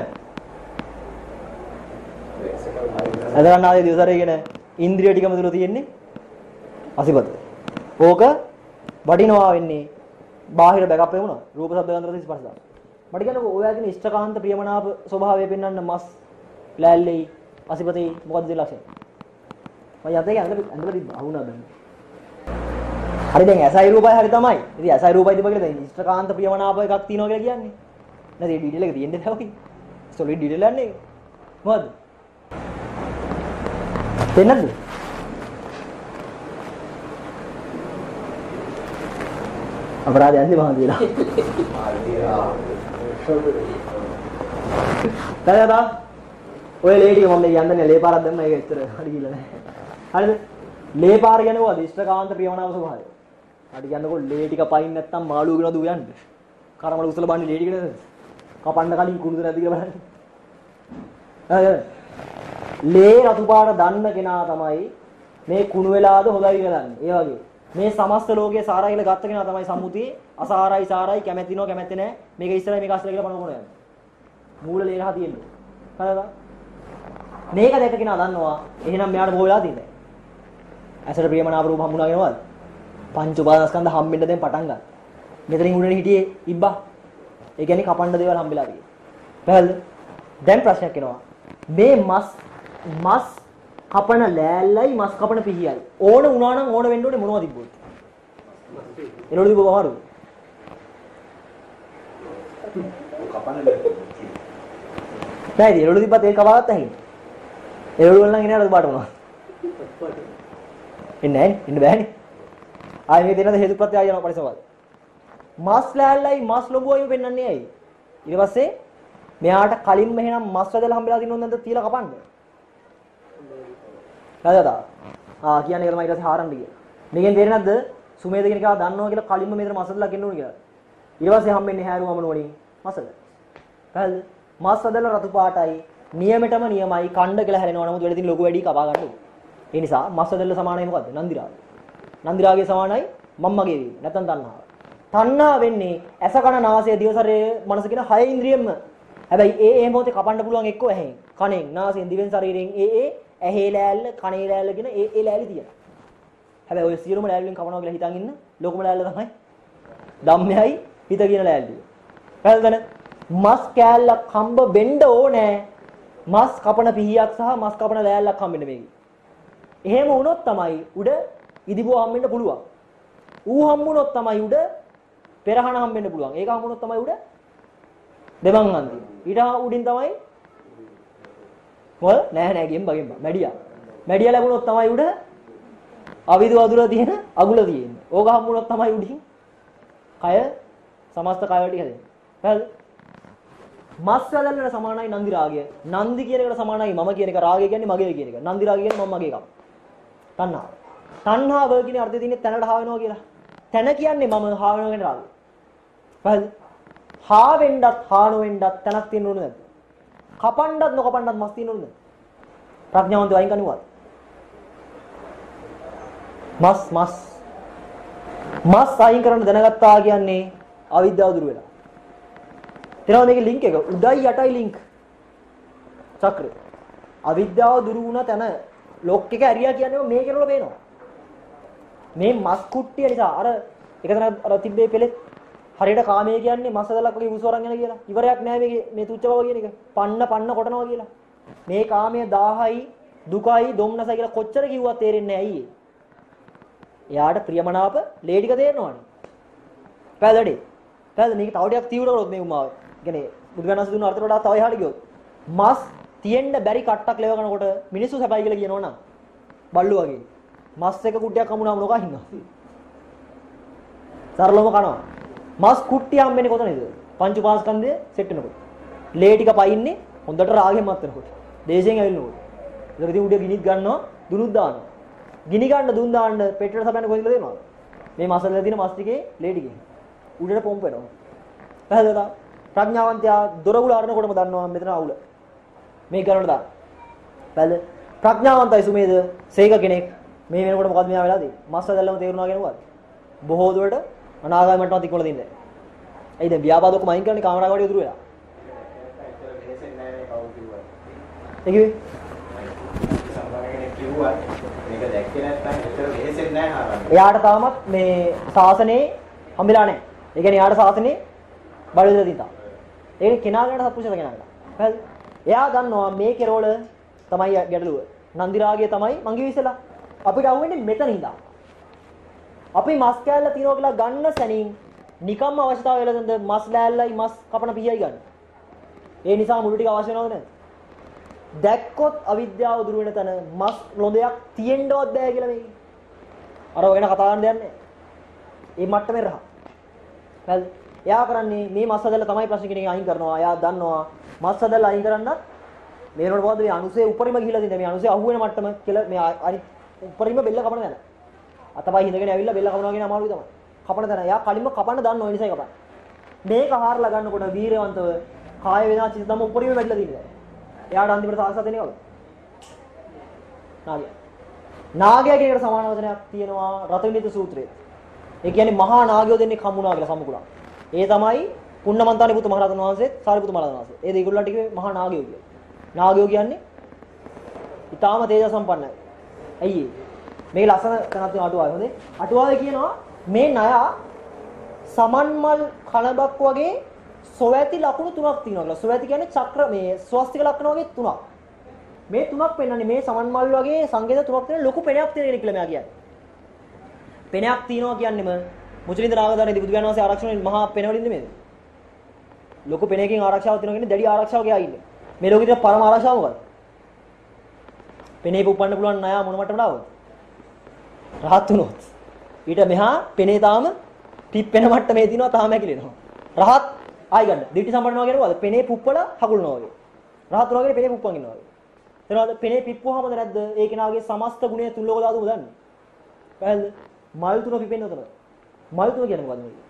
අදරන් ආයේ දිවසරේ කියන ඉන්ද්‍රිය ටිකම තුල තියෙන්නේ අසිපත. ඕක වටිනවා වෙන්නේ බාහිර බෑකප් එක වුණා. රූප ශබ්ද ගන්ධ රස ස්පර්ශ දාන. මට කියන්නකෝ ඔය ආදින ඉෂ්ඨකාන්ත ප්‍රියමනාප ස්වභාවය පෙන්වන්න මස් ලෑල්ලේ අසිපතේ මොකද්ද ලක්ෂණ? මම යතේ ඇඳලා ඇඳලා තිබ්බා. අහුණා දැන්. හරි දැන් ඇසයි රූපයි හරි තමයි. ඉතින් ඇසයි රූපයි තිබ්බා කියලා දැන් ඉෂ්ඨකාන්ත ප්‍රියමනාප එකක් තියෙනවා කියලා කියන්නේ. නැත්නම් මේ ඩීටේල් එක තියෙන්නේ නැහැ ඔකේ. සොලිඩ් ඩීටේල් යන්නේ. මොකද්ද? තේන්නද? අපරාධය ඇන්දි මහන් කියලා. තායදා ඔය ලේ ටික මම යන්නේ ලේ පාරක් දැම්ම ඒක ඇත්තට හරි කියලා නෑ. හරිද? ලේ පාර යනවා දිෂ්ඨකාන්ත ප්‍රියමනාප ස්වභාවය. හරි කියන්නකො ලේ ටික පයින් නැත්තම් මාළුව වෙනවද ඌ යන්නේ? කරමල උසල බන්නේ ලේ ටික නේද? කපන්න කලින් කුණුද නැද්ද කියලා බලන්න. හරිද? ලේ රතු පාට දන්න කෙනා තමයි මේ කුණු වෙලාද හොඳයි කියලා දන්නේ. ඒ වගේ මේ සමස්ත ලෝකයේ සාරයි කියලා ගත්ත කෙනා තමයි සම්මුතියේ අසාරයි සාරයි කැමැතිනෝ කැමැත්තේ නැහැ මේක ඉස්සරහ මේක අස්සලා කියලා බලන කොන යන්නේ මූල ලේ රහ තියෙන්නේ හරිද මේක දැක කෙනා දන්නවා එහෙනම් මෙයාට බෝ වෙලා තින්නේ. ඇසට ප්‍රියමනාප රූප හම්බුණා කියනවාද? පංච උපාදානස්කන්ධ හම්බෙන්න දැන් පටන් ගන්න. මෙතනින් උඩට හිටියේ ඉබ්බා. ඒ කියන්නේ කපන්න දේවල් හම්බෙලා තියෙන්නේ. පැහැදිලිද? දැන් ප්‍රශ්නයක් එනවා. මේ මස් මස් කපන ලෑල්ලයි මස් කපන පිහියයි ඕන වුණා නම් ඕන වෙන්න ඕනේ මොනවද තිබ්බොත්? එනෝඩ තිබ්බ බහරු. කපන්න බැහැ. නෑද? එනෝඩ තිබ්බත් ඒක කපාගත්ත හැකියි. එනෝඩ වල නම් ඉන්නේ අර පාට මොනවද? එන්නේ නැහැ. ඉන්න බෑනේ. ආයෙ මේ දෙන්නද හේතුප්‍රත්‍ය ආය යනවා පරිසවාද. මස් ලෑල්ලයි මස් ලොබුවයි පෙන්වන්නේ ඇයි? ඊට පස්සේ මෙයාට කලින්ම එහෙනම් මස් වැදලා හම්බෙලා තිනොත් නැද්ද තියලා කපන්න? හරිද? ආ කියන්නේ ඒක තමයි ඊට පස්සේ හාරන්න ගියේ. මේකෙන් තේරෙන්නේ නැද්ද? සුමේද කියන එක දන්නවා කියලා කලින්ම මෙතන මස් වැදලා ගෙන්න ඕනේ කියලා. ඊට පස්සේ හම්බෙන්නේ හැරුවම නෝනේ මස් වැද. හරිද? මස් වැදලා රතු පාටයි නියමෙටම නියමයි කණ්ඩ කියලා හැරෙනවා නමුත් වෙලෙදින් ලොකු වැඩි කපා ගන්න ඕනේ. ඒ නිසා මස් වැදලා සමානයි මොකද්ද? නන්දිරාගය. නන්දිරාගය සමානයි මම්මගේ වීම. නැත්නම් තණ්හාව. තණ්හා වෙන්නේ ඇස කන නාසය දිව ශරීරය මනස කියන හය ඉන්ද්‍රියෙන්ම. හැබැයි ඒ ඒ මොහොතේ කපන්න පුළුවන් එක්කෝ ඇහෙන්, කනෙන්, නාසයෙන්, දිවෙන්, ශරීරයෙන් ඒ ඒ ඇහි ලෑල්ල, කනේ ලෑල්ල කියන ඒ ඒ ලෑලි තියෙනවා. හැබැයි ඔය සියලුම ලෑල්ලෙන් කපනවා කියලා හිතන් ඉන්න ලොකුම ලෑල්ල තමයි ධම්මයයි හිත කියන ලෑල්ල. පැහැදිලිද? මස් කෑල්ලක් හම්බ වෙන්න ඕනේ. මස් කපන පිහියක් සහ මස් කපන ලෑල්ලක් හම්බෙන්න මේකේ. එහෙම වුණොත් තමයි උඩ ඉදිබුව හම්බෙන්න පුළුවන්. ඌ හම්බුනොත් තමයි උඩ පෙරහන හම්බෙන්න පුළුවන්. ඒක හම්බුනොත් තමයි උඩ දෙමන් හන්දි. ඊට උඩින් තමයි මොකද? නෑ නෑ ගෙම්බ ගෙම්බ. මැඩියා. මැඩියා ලැබුණොත් තමයි උඩ අවිදු වදුර තියෙන අගුල තියෙන්නේ. ඕක හම්බුනොත් තමයි උඩින් කය සමස්ත කය වලට හැදෙන්නේ. හරිද? මස් වැදල්ලට සමානයි නන්දි රාගය. නන්දි කියන එකට සමානයි මම කියන එක. රාගය කියන්නේ මගේ කියන එක. නන්දි රාගය කියන්නේ මම මගේ එකක්. තණ්හාව. තණ්හාව කියන අර්ථය තියෙන්නේ තැනට හා වෙනවා කියලා. තැන කියන්නේ මම හා වෙනවා කියන රාගය. හරිද? හා වෙන්නත් හා නොවෙන්නත් තැනක් තියෙන්න ඕනේ නැද්ද? කපන්නත් නොකපන්නත් මස් තියෙන්න ඕනේ නැද්ද? ප්‍රඥාවන්ත වයින් කනුවත්. මස් මස් මස් අයින් කරන්න දැනගත්තා කියන්නේ අවිද්‍යාව දුර වෙලා. එනවා මේකේ ලින්ක් එක උඩයි යටයි ලින්ක් චක්‍රය. අවිද්‍යාව දුරු වුණ තැන ලොක් එක ඇරියා කියන්නේ මේ කෙරවල පේනවා. මේ මස් කුට්ටිය නිසා අර එක තැන අර තිබ්බේ පෙලෙත් හරියට කාමයේ කියන්නේ මස් හදලක් වගේ උසවරන් යන කියලා. ඉවරයක් නැහැ මේකේ මේ තුච්ච බව කියන එක. පන්න පන්න කොටනවා කියලා. මේ කාමයේ දාහයි දුකයි දුම්නසයි කියලා කොච්චර කිව්වත් තේරෙන්නේ නැහැ අයියේ. එයාට ප්‍රියමනාප ලේ ටික තේරෙනවනේ. පැහැදිලිද? පැහැදිලි මේක තව ටිකක් තීව්‍ර කරොත් මේ උමාව. කියන්නේ බුදුගණස් දුන්න අර්ථයට වඩා තව එහාට ගියොත් මස් තියෙන්න බැරි කට්ටක් ලෙව ගන්නකොට මිනිස්සු සැපයි කියලා කියනවනම් බල්ලු වගේ. මස් එක කුට්ටියක් හමුනාම නොකා හින්නවා. සරලවම කනවා. මස් කුට්ටිය හම්බෙන්නේ කොතනද? පංච උපාස්කන්ධය සෙට් වෙනකොට. ලේ ටික පයින්නේ හොඳට රාගෙන් මත් වෙනකොට. දේශයෙන් ඇවිල්නකොට. ඒක ඉතින් උඩ ගිනිත් ගන්නවා, දුනුත් දානවා. ගිනි ගන්න දුන් දාන්න පෙට්‍රල් සපයන්න කොහෙන්ද දෙනවද? මේ මස් වල තියෙන මස් ටිකේ ලේ ටිකේ. උඩට පොම්ප් වෙනවා. පැහැදිලිද? ප්‍රඥාවන්තයා දොරගුල අරනකොටම දන්නවා මෙතන අවුල. මේ කරනට දාන්න. පැහැදිලිද? ප්‍රඥාවන්තයි සුමේද සේක කෙනෙක් මේ වෙනකොට මොකද්ද මෙයා වෙලා තියෙන්නේ? මස් වලදල්ලම තේරුණා කියනවාද? බොහෝ දුරට අනාගාමී මට්ටමත් ඉක්මවලා තින්නේ. ඇයි දැන් ව්‍යාපාද ඔක්කොම අයින් කරන්නේ කාමරාගාඩිය උතුරු වෙලා? ඒ කිව්වේ? මේක දැක්කේ නැත්නම් ඇත්තට වෙහෙසෙන්නේ නැහැ හරහා. එයාට තාමත් මේ ශාසනේ හම්බෙලා නැහැ. ඒ කියන්නේ එයාට ශාසනේ බඩ විදලා තියෙනවා. ඒ කෙනා ගැන සත්පුරුෂල කෙනා ගැන. හරිද? එයා දන්නවා මේ කෙරවල තමයි ගැටලුව. නන්දි රාගය තමයි මංගි විසලා. අපිට අහුවෙන්නේ මෙතන ඉඳලා. අපි මස් කෑල්ල තියනවා කියලා ගන්න සැනින් නිකම්ම අවශ්‍යතාවය වෙලඳ මස් ලෑල්ලයි මස් කපන පිහියයි ගන්න. ඒ නිසා මුළු ටික අවශ්‍ය වෙනවද නැද්ද? දැක්කොත් අවිද්‍යාව දුර වෙන තැන මස් ලොඳයක් තියෙන්නවත් බෑ කියලා මේක. අර වෙන කතා කරන්න දෙන්නේ. මේ මට්ටමේ රහ. හරිද? එයා කරන්නේ මේ මස් හදලා තමයි ප්‍රශ්න කෙනෙක් අයින් කරනවා. එයා දන්නවා මස් හදලා අයින් කරන්නත් මේ වෙනකොට මොකද මේ අනුසේ උඩරිම ගිහිලා තියෙන්නේ. මේ අනුසේ අහු වෙන මට්ටම කියලා මේ අනිත් උඩරිම බෙල්ල කපන තැන. අතපයි හිඳගෙන ඇවිල්ලා බෙල්ල කපනවා කියන අමාරුයි තමයි. කපන තැන. එයා කලින්ම කපන්න දන්නවා ඒ නිසායි කපන්නේ. මේක හාරලා ගන්නකොට වීරවන්තව කාය වේදනා චිත්ත ධම්ම උඩරිම වැටලා තියෙනවා. එයාට අන්තිමට සාක්ෂාත් වෙන්නේ කවුද? නාගයා. නාගයා කියන එකට සමාන වචනයක් තියෙනවා රතවිනිත සූත්‍රයේ. ඒ කියන්නේ මහා නාගයෝ දෙන්නේ කමුණා කියලා සම්මුකුණා. ඒ තමයි පුන්නමන්තානි පුත් මහරහතන් වහන්සේත් සාරිපුත් මහරහතන් වහන්සේ. ඒ දෙගොල්ලන්ට කිව්වේ මහා නාගයෝ කියලා. නාගයෝ කියන්නේ ඊටාම තේජ සම්පන්නයි. ඇයි මේක ලස්සන තැනක් තියෙන අටුවාවේ හොඳේ. අටුවාවේ කියනවා මේ ණය සමන්මල් කලබක් වගේ සොවැති ලකුණු තුනක් තියෙනවා කියලා. සොවැති කියන්නේ චක්‍ර මේ ස්වස්තික ලක්ෂණ වගේ තුනක්. මේ තුනක් පෙන්වන්නේ මේ සමන්මල් වගේ සංකේත තුනක් තියෙන ලොකු පෙණයක් තියෙන කෙනෙක් කියලා මෙයා කියන්නේ. පෙණයක් තියෙනවා කියන්නේම මුචලින්ද නාගදානේදී බුදු ගානවාසේ ආරක්ෂණයෙන් මහා පෙණවලින්ද මේද? ලොකු පෙණයකින් ආරක්ෂාවක් තියෙනවා කියන්නේ දැඩි ආරක්ෂාවක යා ඉන්නේ. මේ ලෝකෙ තියෙන පරම ආරක්ෂාව මොකක්ද? පෙණේ පුප්පන්න පුළුවන් ණය මොන මට්ටමට ආවද? රහත් වුණොත්. ඊට මෙහා පෙණේ තාම ටිප් වෙන මට්ටමේ දිනවා තාම ඇකිලෙනවා. රහත් ආයි ගන්න. දිටි සම්පන්නනවා කියන්නේ මොකද? පෙණේ පුප්පල හකුලනවා වගේ. රහත් වුණා කියන්නේ පෙණේ පුප්පන් ඉන්නවා වගේ. එතනවාද පෙණේ පිප්පුවාමද නැද්ද? ඒ කෙනාගේ සමස්ත ගුණය තුන් ලෝක ධාතුම දන්නේ. පැහැදිලිද? මල් තුන පිපෙන්නේ උතන. මල් තුන කියන්නේ මොකද්ද මේ?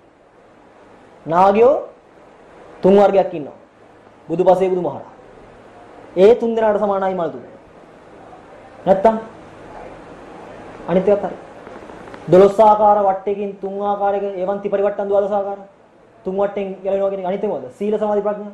නාගයෝ තුන් වර්ගයක් ඉන්නවා. බුදුපසේ බුදුමහරහා. ඒ තුන් දෙනාට සමානයි මල් තුන. නැත්තම් අනිත් එකත් හරි. දොළොස් ආකාර වට්ටයකින් තුන් ආකාරයක එවන්ති පරිවට්ටන් ද්වාදස ආකාර. තුන් වට්ටෙන් ගැලවෙනවා කියන එක අනිත් එක මොකද? සීල සමාධි ප්‍රඥා.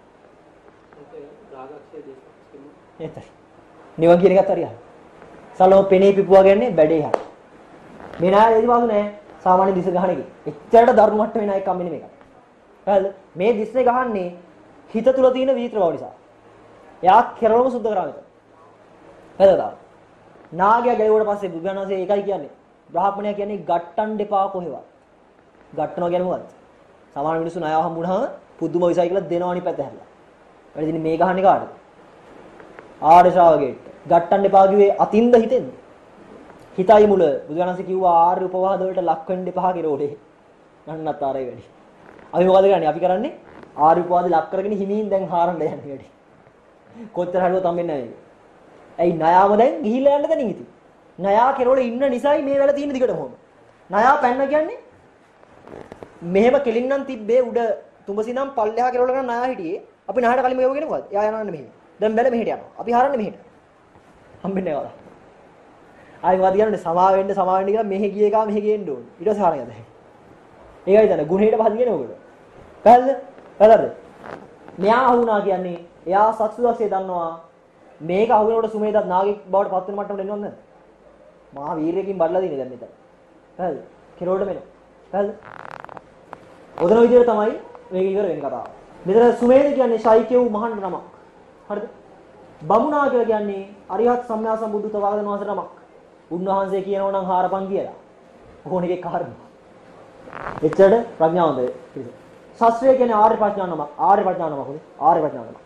ඒතරයි. නිවන් කියන එකත් හරියයි. සලෝ පෙනේ පිපුවා ගන්නේ බැඩේ හැට. මේ නාය එදි වාසු නෑ. සාමාන්‍ය දිස ගහන එක. එච්චරට දරුණු මට්ටමේ නායක කම් මෙන්න මේක. හරිද? මේ දිස්නේ ගහන්නේ හිත තුල තියෙන විචිත්‍ර බව නිසා. එයා කෙරළම සුද්ධ කරා මෙතන. හරිද? නාගයා ගැලුවට පස්සේ බුදුහාමසේ ඒකයි කියන්නේ. බ්‍රාහ්මණයා කියන්නේ ගට්ටන් දෙපා කොහෙවත්. ගට්ටනවා කියන්නේ මොකද්ද? සාමාන්‍ය මිනිස්සු ණය හම්බුනහම පුදුම විසයි කියලා දෙනවනි පැත්ත හැරලා. වැඩි දින මේ ගහන්නේ කාටද? ආර්ය ශ්‍රාවකයෙක්ට. ගට්ටන් දෙපා කිව්වේ අතින්ද හිතෙන්ද? හිතයි මුල. බුදුහාමසේ කිව්වා ආර්ය උපවාද වලට ලක් වෙන්න එපා කිරෝඩේ. නන්නත් ආරයි වැඩි. අපි මොකද කරන්නේ? අපි කරන්නේ ආර්ය උපවාද ලක් කරගෙන හිමින් දැන් හාරන්න යන්නේ වැඩි. කොච්චර හරුවත් හම්බෙන්නේ නැහැ. ඇයි ණයාම දැන් ගිහිල්ලා යන්න දැනින් ඉතින්. ණයා කෙරවල ඉන්න නිසායි මේ වෙලාව තියෙන දිගටම හොම. ණයා පැන්න කියන්නේ මෙහෙම කෙලින්නම් තිබ්බේ උඩ තුඹසිනම් පල්ලෙහා කෙරවල කරන ණයා හිටියේ. අපි ණයට කලින් මේක කියන්නේ මොකද්ද? එයා යනවන්නේ මෙහෙම. දැන් බැල මෙහෙට යනවා. අපි හරන්නේ මෙහෙට. හම්බෙන්නේ නැහැ වල. ආයි මොකද කියන්නේ සමා වෙන්න සමා වෙන්න කියලා මෙහෙ ගිය එකා මෙහෙ ගේන්න ඕනේ. ඊට පස්සේ හරියද? ඒකයි දැන් ගුණේට පහද කියන්නේ මොකද? පැහැදිලිද? පැහැදිලිද? මෙයා අහුණා කියන්නේ එයා සත්සුදස්සේ දන්නවා මේක අහුවෙනකොට සුමේදත් නාගෙක් බවට පත් වෙන මට්ටමට එනවද නැද්ද? මහා වීරයෙකින් බඩලා දිනේ දැන් මෙතන. පැහැදිලිද? කෙරෝඩ මෙන්න. පැහැදිලිද? ඔතන විදිහට තමයි මේක ඉවර වෙන කතාව. මෙතන සුමේද කියන්නේ ශෛක්‍ය වූ මහාන නමක්. හරිද? බමුණා කියලා කියන්නේ අරිහත් සම්මා සම්බුද්ධ තවාගතන වහන්සේ නමක්. උන්වහන්සේ කියනවා නම් හාරපන් කියලා. ඕන එකේ කාරණා. එච්චරට ප්‍රඥාවන්තය. ශාස්ත්‍රය කියන්නේ ආර්ය ප්‍රඥා නමක්. ආර්ය ප්‍රඥා නමක් හොඳේ. ආර්ය ප්‍රඥා නමක්.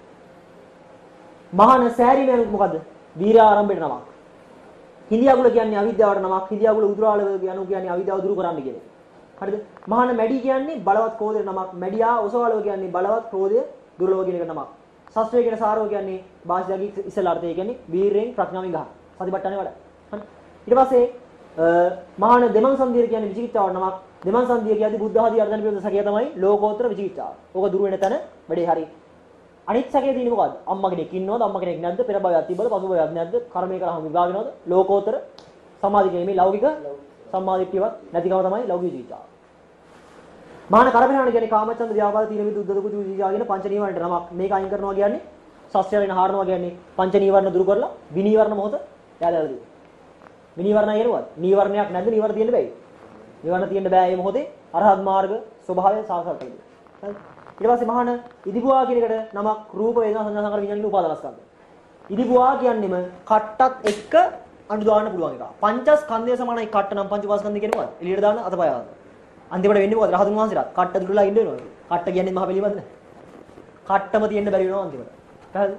මහාන සෑරීමෙන් මොකද්ද? වීර ආරම්භයට නමක්. හිඳියගුල කියන්නේ අවිද්‍යාවට නමක්. හිඳියගුල උදුරාලව කියනු කියන්නේ අවිද්‍යාව දුරු කරන්න කියන එක. හරිද? මහාන මැඩි කියන්නේ බලවත් ක්‍රෝධයට නමක්. මැඩියා ඔසවාලව කියන්නේ බලවත් ක්‍රෝධය දුර්ලභ කියන එක නමක්. ශාස්ත්‍රය කියන සාරව කියන්නේ භාෂාවේ ඉස්සලා අර්ථය කියන්නේ වීරයෙන් ප්‍රඥාවෙන් ගන්න. සතිපට්ඨානේ වඩා. හරි. ඊට පස්සේ මහාන දෙමන් සන්ධිය කියන්නේ විචිකිච්ඡාවට නමක්. දෙමන් සන්ධිය කියන්නේ බුද්ධ ආදී අර්ධන පිළිබඳ සැකය තමයි ලෝකෝත්තර විචිකිච්ඡාව. ඕක දුරු වෙන තැන වැඩේ හරි. අනිත් සැකේ තියෙන්නේ මොකද්ද? අම්මා කෙනෙක් ඉන්නවද? අම්මා කෙනෙක් නැද්ද? පෙර භවයක් තිබ්බද? පසු භවයක් නැද්ද? කර්මය කරාම විභාග වෙනවද? ලෝකෝත්තර සමාධි කියන්නේ මේ ලෞකික සම්මාදිට්ඨියවත් නැතිකම තමයි ලෞකික විචිකිච්ඡාව. මහාන කරපේනවන කියන්නේ කාමචන්ද ව්‍යාපාද තීන විදු උද්දක කුචු විචිකිච්ඡා කියන පංච නීවරණට නමක්. මේක අයින් කරනවා කියන්නේ සස්ත්‍ය වෙන හාරනවා කියන්නේ පංච නීවරණ දුරු කරලා විනීවරණ මොහොත යාදලා දෙනවා. විනීවරණ කියනවාද? නීවරණයක් නැද්ද? නීවරණ තියෙන්න බෑයි. නීවරණ තියෙන්න බෑ මේ මොහොතේ අරහත් මාර්ග ස්වභාවය සාක්ෂාත් කරගන්න. හරි. ඊට පස්සේ මහාන ඉදිබුවා කියන එකට නමක් රූප වේදනා සංඥා සංකාර විඥාන කියන උපාදානස්කන්ධ. ඉදිබුවා කියන්නේම කට්ටත් එක්ක අඬු දාන්න පුළුවන් එක. පංචස්කන්ධය සමානයි කට්ට නම් පංචවාස්කන්ධය කියන්නේ මොකක්ද? එළියට දාන්න අතපය දාන්න. අන්තිමට වෙන්නේ මොකද? රහතුන් වහන්සේලා කට්ට දුරලා ඉන්න වෙනවා. කට්ට කියන්නේ මහ පිළිබඳ නෑ. කට්ටම තියෙන්න බැරි වෙනවා අන්තිමට. හරිද?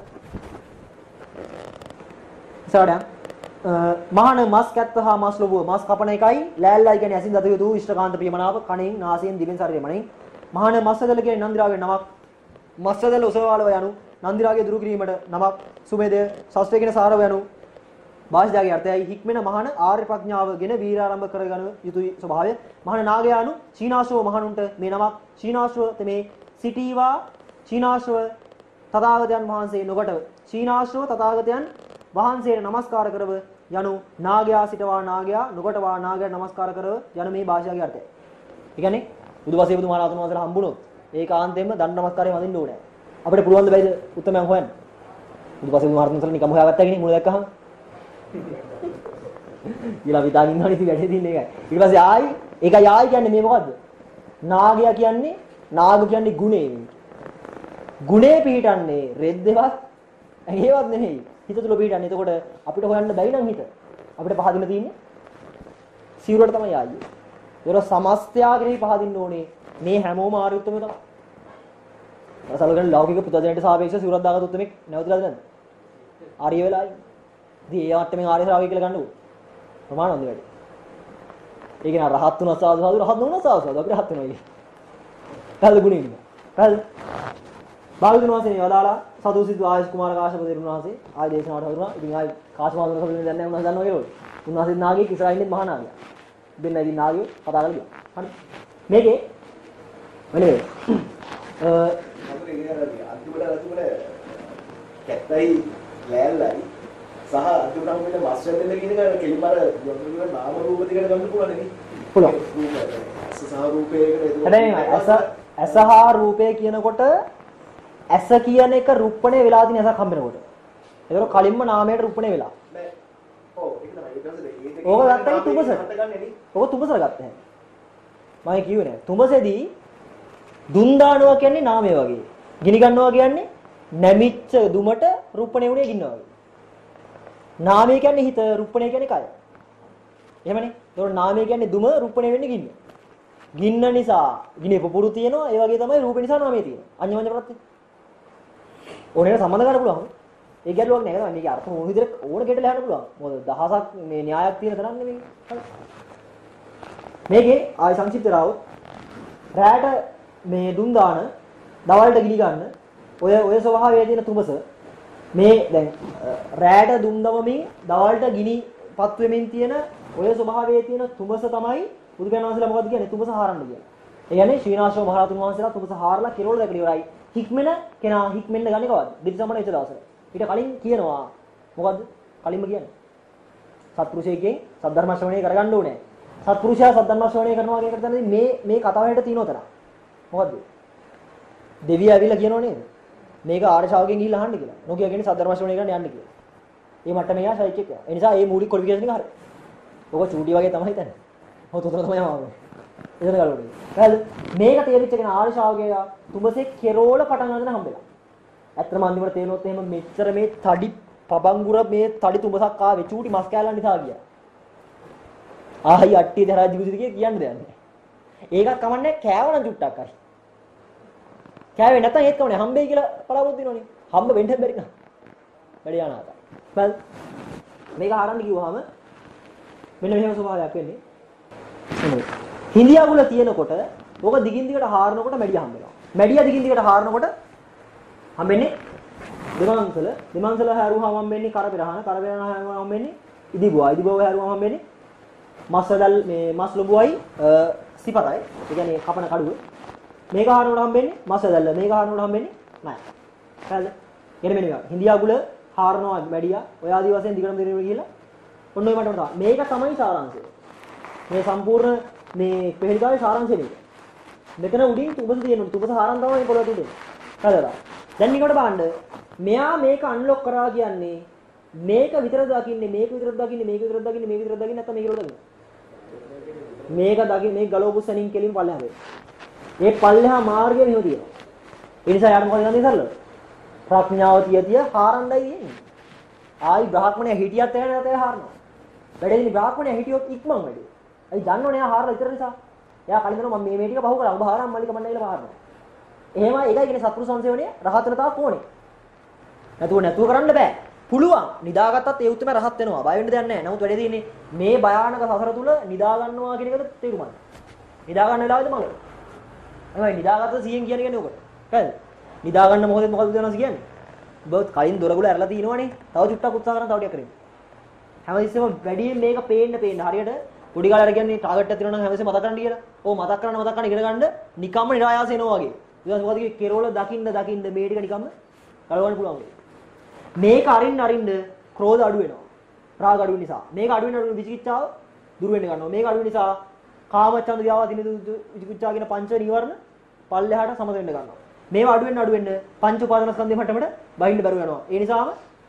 ඉස්සරහට මහාන මස් කැත්ත හා මස් ලොබුව මස් කපන එකයි ලෑල්ලයි කියන්නේ ඇසින් දත යුතු ඉෂ්ඨකාන්ත ප්‍රියමනාප කණෙන් නාසයෙන් දිවෙන් ශරීරයෙන් මනෙන් මහාන මස්සදල කියන්නේ නන්දිරාගේ නමක් මස්සදල උසවාලව යනු නන්දිරාගේ දුරු කිරීමට නමක් සුමේදය ශාස්ත්‍රය කියන සාරව යනු භාෂාවේ අර්ථයයි හික්මෙන මහාන ආර්ය ප්‍රඥාවගෙන වීරාරම්භ කරගනු යුතුයි ස්වභාවය මහාන නාගයානු චීනාශ්‍රව මහණුන්ට මේ නමක් චීනාශ්‍රව තෙමේ සිටීවා චීනාශ්‍රව තථාගතයන් වහන්සේ නොකටව චීනාශ්‍රව තථාගතයන් වහන්සේට නමස්කාර කරව යනු නාගයා සිටවා නාගයා නොකටවා නාගයාට නමස්කාර කරව යන මේ භාෂාවේ අර්ථය. ඒ කියන්නේ බුදුපසේ බුදුමහරහතන් වහන්සේලා හම්බුනොත් ඒකාන්තයෙන්ම දණ්ඩ නමස්කාරය වදින්න ඕනේ. අපිට පුළුවන් ද බැයිද උත්තරමයන් හොයන්න? ඊට පස්සේ උන්වහන්සේ නිකම් හොයාගත්තා කෙනෙක් මුල දැක්කහම. ඊළඟ විතාගෙන ඉන්නවනේ ඉතින් වැඩේ තියෙන්නේ ඒකයි. ඊට පස්සේ ආයි ඒකයි ආයි කියන්නේ මේ මොකද්ද? නාගයා කියන්නේ නාග කියන්නේ ගුණේ. ගුණේ පිහිටන්නේ රෙද්දේවත් ඇඟේවත් නෙමෙයි. හිත තුල පිහිටන්නේ. එතකොට අපිට හොයන්න බැරි නම් හිත. අපිට පහදින්න තියෙන්නේ සිවුරට තමයි ආයේ. ඒක සමස්තයාගෙනයි පහදින්න ඕනේ. මේ හැමෝම ආර්ය උත්තමය තමයි. අසලගෙන ලෞකික පුතජනට සාපේක්ෂව සිවුරක් දාගත්තු උත්තමෙක් නැවතිලාද නැද්ද? ආර්ය වෙලා ඉන්නේ. ඉතින් ඒ මට්ටමින් ආර්ය ශ්‍රාවකයෙක් කියලා ගන්නකො. ප්‍රමාණවන්ත වැඩි. ඒක නා රහත් වුණා සාදු සාදු රහත් වුණා සාදු සාදු අපි රහත් වෙනවා ඒක. කල් ගුණේ ඉන්න. කල් භාගතුන් වහන්සේ වදාලා සතුසිදු ආයස් කුමාර කාශ්‍යප තෙරුන් වහන්සේ ආය දේශනාවට හවුනා. ඉතින් ආය කාශ්‍යප වහන්සේ කවුරුද දන්නේ නැහැ උන්වහන්සේ දන්නවා කියලා. උන්වහන්සේ නාගයෙක් ඉස්සරහින් ඉන්නේ මහා නාගයා. දෙන්න ඉතින් නාගයෝ කතා කරලා ගියා. හරි. මේකේ වෙලේ අ අපේ ඉගෙනගන්න අන්තිමට අන්තිමට කැත්තයි ලෑල්ලයි සහ අන්තිමට අපිට මාස්ටර් දෙන්න කියන එක කෙලින්ම අර යොමුන නාම රූප දෙකට ගන්න පුළුවන් නේ. පුළුවන්. සහ රූපයකට හැබැයි ඇස ඇසහා රූපය කියනකොට ඇස කියන එක රුප්පණේ වෙලා තියෙන ඇසක් හම්බෙනකොට. ඒතර කලින්ම නාමයට රුප්පණේ වෙලා. නෑ. ඔව් ඒක තමයි. ඒක තමයි. ඕක ගත්තයි තුඹසට. ඕක තුඹසට ගත්තා. මම කිව්වේ නෑ. තුඹසෙදී දුන් දානවා කියන්නේ නාමය වගේ. ගිනි ගන්නවා කියන්නේ නැමිච්ච දුමට රුප්පණේ උනේ ගින්නවා වගේ. නාමය කියන්නේ හිත, රුප්පණේ කියන්නේ කය. එහෙමනේ. ඒතකොට නාමය කියන්නේ දුම, රුප්පණේ වෙන්නේ ගින්න. ගින්න නිසා ගිනේ පුපුරු තියෙනවා. ඒ වගේ තමයි රූපේ නිසා නාමය තියෙනවා. අඤ්ඤමඤ්ඤ ප්‍රත්‍ය. ඕනේ සම්බන්ධ කරන්න පුළුවන්. ඒ ගැටලුවක් නෑ නේද? මේකේ අර්ථ මොන විදිහට ඕන ගැටල හන්න පුළුවන්. මොකද දහසක් මේ න්‍යායක් තියෙන තරම් නෙමෙයි. මේකේ ආයි සංක්ෂිප්තව රැට මේ දුන් දාන දවල්ට ගිනි ගන්න ඔය ඔය ස්වභාවයේ තියෙන තුඹස මේ දැන් රැට දුන් දමමින් දවල්ට ගිනි පත් වෙමින් තියෙන ඔය ස්වභාවයේ තියෙන තුඹස තමයි බුදු පියාණන් වහන්සේලා මොකද්ද කියන්නේ? තුඹස හරන්න කියන්නේ. ඒ කියන්නේ ශ්‍රීනාශව මහ රහතුන් වහන්සේලා තුඹස හාරලා කිරෝල දැකලා ඉවරයි. හික්මෙන කෙනා හික්මෙන්න ගන්නේ කවද්ද? දිවිසමන වෙච්ච දවසට. ඊට කලින් කියනවා මොකද්ද? කලින්ම කියන්නේ. සත්පුරුෂයෙක්ගෙන් සද්ධර්ම ශ්‍රවණය කරගන්න ඕනේ. සත්පුරුෂයා සද්ධර්ම ශ්‍රවණය කරනවා කියන එකට තමයි මේ මේ කතාවෙට තියෙන උතන. මොකද්ද? දෙවිය ඇවිල්ලා කියනෝ නේද? මේක ආර්ය ශාවකෙන් ගිහිල්ලා අහන්න කියලා. නොකිය කියන්නේ සද්ධර්ම ශ්‍රවණය කරන්න යන්න කියලා. මේ මට්ටමේ යා ශෛක්‍යක. ඒ නිසා මේ මූලික ක්වොලිෆිකේෂන් එක හරියි. ඔක චූටි වගේ තමයි තන. හොත උතන තමයි ආවේ. එතන ගලවන්නේ. හරිද? මේක තේරිච්ච කෙනා ආර්ය ශාවකයා තුඹසේ කෙරෝල පටන් ගන්න හම්බෙලා. ඇත්තටම අන්තිමට තේරෙනොත් එහෙම මෙච්චර මේ තඩි පබංගුර මේ තඩි තුඹසක් ආවේ චූටි මස් කෑල්ලන් නිසා ගියා. ආහයි අට්ටිය දරා ජීවිතේ කිය කියන්න දෙයක් නැහැ. ඒකක් කමන්නේ කෑවන ජුට්ටක් හරි. කෑවේ නැත්නම් ඒත් කමන්නේ හම්බෙයි කියලා බලාපොරොත්තු වෙනවනේ. හම්බ වෙන්න බැරි නෑ. වැඩි යනවා. බල් මේක ආරම්භ කිව්වහම මෙන්න මෙහෙම ස්වභාවයක් වෙන්නේ. හිඳියාගුල තියෙනකොට ඕක දිගින් දිගට හාරනකොට මැඩිය හම්බෙනවා. මැඩිය දිගින් දිගට හාරනකොට හම්බෙන්නේ දෙමංසල. දෙමංසල හැරුවාම හම්බෙන්නේ කරපිරහන. කරපිරහන හැරුවාම හම්බෙන්නේ ඉදිබුවා. ඉදිබුව හැරුවාම හම්බෙන්නේ මස්වදල් මේ මස් ලොබුවයි සිපතයි. ඒ කියන්නේ කපන කඩුව. මේක හාරනකොට හම්බෙන්නේ මස්වදල්. මේක හාරනකොට හම්බෙන්නේ නෑ. හරිද? එන්න මෙන්න මේක. හිඳියාගුල හාරනවා මැඩිය. ඔය ආදි වශයෙන් දිගටම දිගටම ගිහිල්ලා ඔන්න ඔය මට්ටම තමයි. මේක තමයි සාරාංශය. මේ සම්පූර්ණ මේ පෙරේදාවේ සාරාංශය මේක. මෙතන උඩින් තුඹස තියෙනවා. තුඹස හාරන් තමයි මේ පොළොවට උඩින්. හරිද? දැන් මේකට බලන්න. මෙයා මේක අන්ලොක් කරා කියන්නේ මේක විතරද දකින්නේ මේක විතරද දකින්නේ මේක විතරද දකින්නේ මේක විතරද දකින්නේ නැත්නම් මේක විතරද දකින්නේ. මේක දකින්නේ මේ ගලවපු සැනින් කෙලින් පල්ලෙහා වේ. මේ පල්ලෙහා මාර්ගය මෙහෙම තියෙනවා. ඒ නිසා යාට මොකද කරන්නේ ඉතින්ලු? ප්‍රඥාව තිය තිය හාරන්නයි තියෙන්නේ. ආයි බ්‍රාහ්මණයා හිටියත් එහෙම නැතේ හාරනවා. වැඩේදී බ්‍රාහ්මණයා හිටියොත් ඉක්මන් වැඩේ. අයි දන්නෝනේ එයා හාරලා ඉතර නිසා. එයා කලින් දෙනවා මම මේ මේ ටික පහු කරා. ඔබ හාරම් මල්ලික මන්න කියලා හාරනවා. එහෙම ඒකයි කියන්නේ සත්පුරුෂ සංසේවණේ රහත් වෙන තාක් ඕනේ. නැතුව නැතුව කරන්න බෑ. පුළුවන්. නිදාගත්තත් ඒ උත්තරම රහත් වෙනවා. බය වෙන්න දෙයක් නැහැ. නමුත් වැඩේ තියෙන්නේ මේ භයානක සසර තුල නිදා ගන්නවා කියන එකද තේරුමයි. නිදා ගන්න වෙලාවෙද මග. එහෙනම් නිදාගත්ත සියෙන් කියන්නේ කියන්නේ ඔකට. හරිද? නිදා ගන්න මොකද මොකද දෙනවද කියන්නේ? ඔබ කලින් දොරගුල ඇරලා තිනවනේ. තව චුට්ටක් උත්සාහ කරන් තව ටිකක් කරේ. හැමතිස්සෙම වැඩියෙන් මේක පේන්න පේන්න හරියට පොඩි කාලේ අර කියන්නේ ටාගට් එකක් තියෙනවා නම් හැමතිස්සෙම මතක් කරගන්න කියලා. ඕ මතක් කරන්න මතක් කරන්න ඉගෙන ගන්න නිකම්ම නිරායාස එනවා වගේ. ඊට පස්සේ මොකද කිව්වේ කෙරෝල දකින්න දකින්න මේ ටික නිකම්ම ගලවන්න පුළුවන් වෙයි. මේක අරින්න අරින්න ක්‍රෝධ අඩු වෙනවා. රාග අඩු වෙන නිසා. මේක අඩු වෙන අඩු විචිකිච්ඡාව දුර වෙන්න ගන්නවා. මේක අඩු වෙන නිසා කාමච්ඡන්ද ව්‍යාපාද දින විචිකිච්ඡා කියන පංච නීවරණ පල්ලෙහාට සමත වෙන්න ගන්නවා. මේවා අඩු වෙන්න අඩු වෙන්න පංච උපාදාන ස්කන්ධය මට්ටමට බහින්න බැරුව යනවා. ඒ නිසාම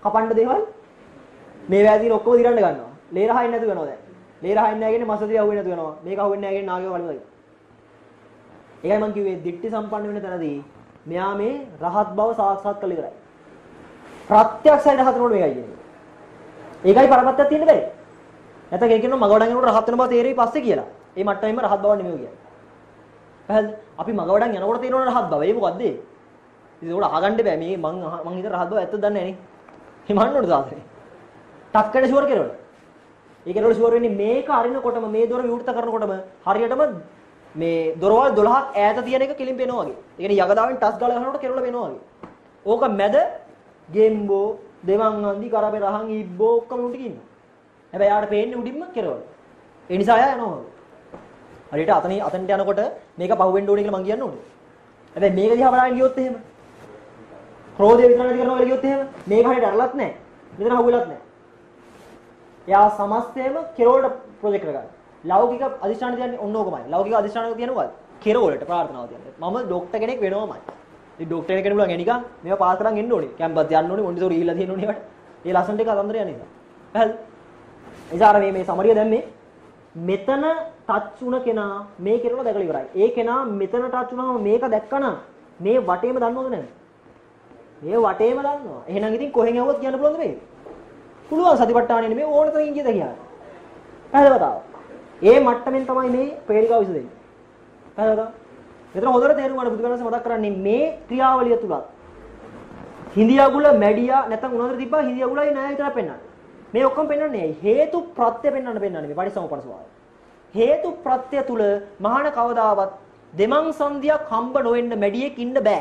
කපන්න දේවල් මේ වැදින ඔක්කොම දිරන්න ගන්නවා. ලේ රහින් නැතු වෙනවා දැන්. ලේ රහින් නැහැ කියන්නේ මසදිය අහුවෙන්නේ නැතු වෙනවා. මේක අහුවෙන්නේ නැහැ කියන්නේ නාගයෝ වලුවයි. ඒකයි මම කිව්වේ දිට්ඨි සම්පන්න වෙන තැනදී මෙයා මේ රහත් බව සාක්ෂාත් කළ ඉවරයි. ප්‍රත්‍යක්ෂයි රහත් වෙනකොට මේකයි කියන්නේ. ඒකයි පරපත්තක් තියෙන්න බෑ. නැත්නම් ඒ කියනවා මග වඩන් යනකොට රහත් වෙන බව තේරෙයි පස්සේ කියලා. ඒ මට්ටමෙම රහත් බව නෙමෙයි කියන්නේ. පැහැදිලිද? අපි මග වඩන් යනකොට තේරෙන රහත් බව. ඒ මොකද්ද? ඉතින් උඩ අහගන්න බෑ. මේ මං මං හිතන රහත් බව ඇත්තද දන්නේ නැහැ නේ. හිමන්න ඕනේ සාසනේ. ටක්කඩ ෂුවර් කෙරවල. ඒ කෙරවල ෂුවර් වෙන්නේ මේක අරිනකොටම මේ දොර විවෘත කරනකොටම හරියටම මේ දොරවල් දොළහක් ඈත තියෙන එක කිලින් පේනවා වගේ. ඒ කියන්නේ යගදාවෙන් ටස් ගාලා ගන්නකොට කෙරවල පේනවා වගේ. ඕක මැද ගෙම්බෝ, දෙවං හන්දි, කරබේ රහන් ඉබ්බෝ ඔක්කොම උන්ට ඉන්නවා. හැබැයි යාට පේන්නේ උඩින්ම කෙරවල. ඒ නිසා යා යනවා. හරියට අතන අතනට යනකොට මේක පහුවෙන්න ඕනේ කියලා මං කියන්න ඕනේ. හැබැයි මේක දිහා බලන්න ගියොත් එහෙම ක්‍රෝධය විතර නැති කරනවා කියලා ගියොත් එහෙම මේක හරියට අරලත් නැහැ. මෙතන හවුලත් නැහැ. යා සමස්තයම කෙරවලට ප්‍රොජෙක්ට් කරගන්න. ලෞකික අධිෂ්ඨාන කියන්නේ ඔන්න ඕකමයි. ලෞකික අධිෂ්ඨාන කියන්නේ මොකක්ද? කෙරවලට ප්‍රාර්ථනාව කියන්නේ. මම ડોක්ටර් කෙනෙක් වෙනවමයි. ඉතින් ડોක්ටර් කෙනෙක් වෙන්න නිකන් මේවා පාස් කරන් එන්න ඕනේ. කැම්පස් යන්න ඕනේ, මොන්ටිසෝරි ගිහිල්ලා තියෙන්න ඕනේ ඒවට. ඒ ලස්සන ටික අතන්දර යන නිසා. පැහැදිලි? එසාර මේ මේ සමරිය දැන් මේ මෙතන ටච් වුණ කෙනා මේ කෙරවල දැකලා ඉවරයි. ඒ කෙනා මෙතන ටච් වුණාම මේක දැක්කනම් මේ වටේම දන්නවද නැද්ද? මේ වටේම දන්නවා. එහෙනම් ඉතින් කොහෙන් යවුවත් කියන්න පුළුවන්ද මේක? පුළුවන්. සතිපට්ඨානෙ නෙමෙයි ඕන තරම් කියද කියන්නේ. පැහැදිලි කතාව. ඒ මට්ටමින් තමයි මේ ප්‍රේරිකාව විසදෙන්නේ. පැහැදිලිද? මෙතන හොඳට තේරුම් ගන්න බුදුගණන්ස මතක් කරන්නේ මේ ක්‍රියාවලිය තුලත් හිඳියගුල මැඩියා නැත්නම් උනතර තිබ්බා හිඳියගුලයි නෑ විතරක් පෙන්වන්නේ. මේ ඔක්කොම පෙන්වන්නේ හේතු ප්‍රත්‍ය පෙන්වන්න පෙන්වන්නේ මේ පරිසම්පන ස්වභාවය. හේතු ප්‍රත්‍ය තුල මහාන කවදාවත් දෙමං සංදියක් හම්බ නොවෙන්න මැඩියෙක් ඉන්න බෑ.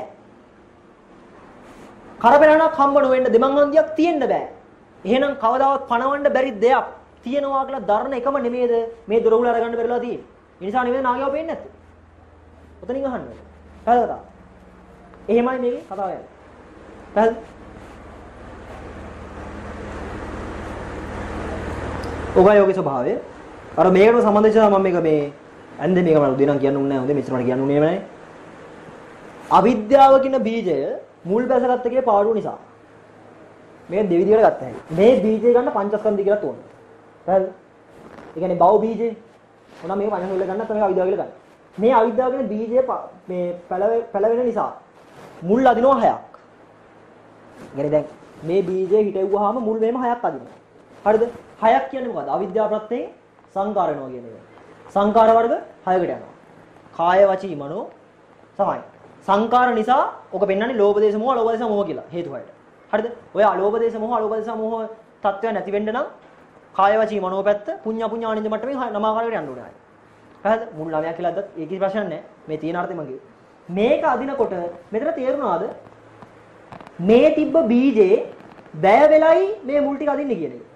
කරපෙරණක් හම්බ නොවෙන්න දෙමං හන්දියක් තියෙන්න බෑ. එහෙනම් කවදාවත් පණවන්න බැරි දෙයක් තියෙනවා කියලා දරන එකම නෙමේද මේ දොරවල් අරගන්න බැරිලා තියෙන්නේ. ඒ නිසා නෙමෙයි නාගයව පේන්නේ නැත්තේ. ඔතනින් අහන්න. පැහැදිලිද? එහෙමයි මේකේ කතාව යන්නේ. පැහැදිලි? ඔගා යෝගී ස්වභාවය. අර මේකට සම්බන්ධ නිසා මම මේක මේ ඇන්දේ මේක මම දෙන්නම් කියන්න උන්නේ නැහැ. හොඳේ මෙච්චර මට කියන්න උන්නේ නැහැ. අවිද්‍යාව කියන බීජය මුල් බැසගත්ත එකේ පාඩුව නිසා. මේක දෙවිදියට ගත්ත හැකි. මේ බීජය ගන්න පංචස්කන්ධය කියලා තෝරන. හරිද? ඒ කියන්නේ බව බීජය. මොනවා මේක පංචස්කන්ධය ගන්න තමයි අවිද්‍යාව කියලා ගන්න. මේ අවිද්‍යාව කියන බීජය මේ පැලවෙන නිසා මුල් අදිනවා හයක්. يعني දැන් මේ බීජය හිටෙව්වහම මුල් මේම හයක් අදිනවා. හරිද? හයක් කියන්නේ මොකද්ද? අවිද්‍යාව ප්‍රත්‍යයෙන් සංකාර වෙනවා කියන එක. සංකාර වර්ග හයකට යනවා. කාය වචී මනෝ සමයි. සංකාර නිසා ඔක පෙන්වන්නේ ලෝභ දේශ මොහ අලෝභ දේශ මොහ කියලා හේතු හයට. හරිද? ඔය අලෝභ දේශ මොහ අලෝභ දේශ මොහ තත්ත්වය නැති වෙන්න නම් කාය වචී මනෝ පැත්ත පුඤ්ඤා පුඤ්ඤානින්ද මට්ටමින් නමාකාරයකට යන්න ඕනේ. පැහැද? මුල් ළමයා කියලා අද්දත් ඒකේ ප්‍රශ්න නැහැ. මේ තියෙන අර්ථය මගේ. මේක අදිනකොට මෙතන තේරුණාද? මේ තිබ්බ බීජේ බෑ වෙලයි මේ මුල් ටික අදින්නේ කියන එක.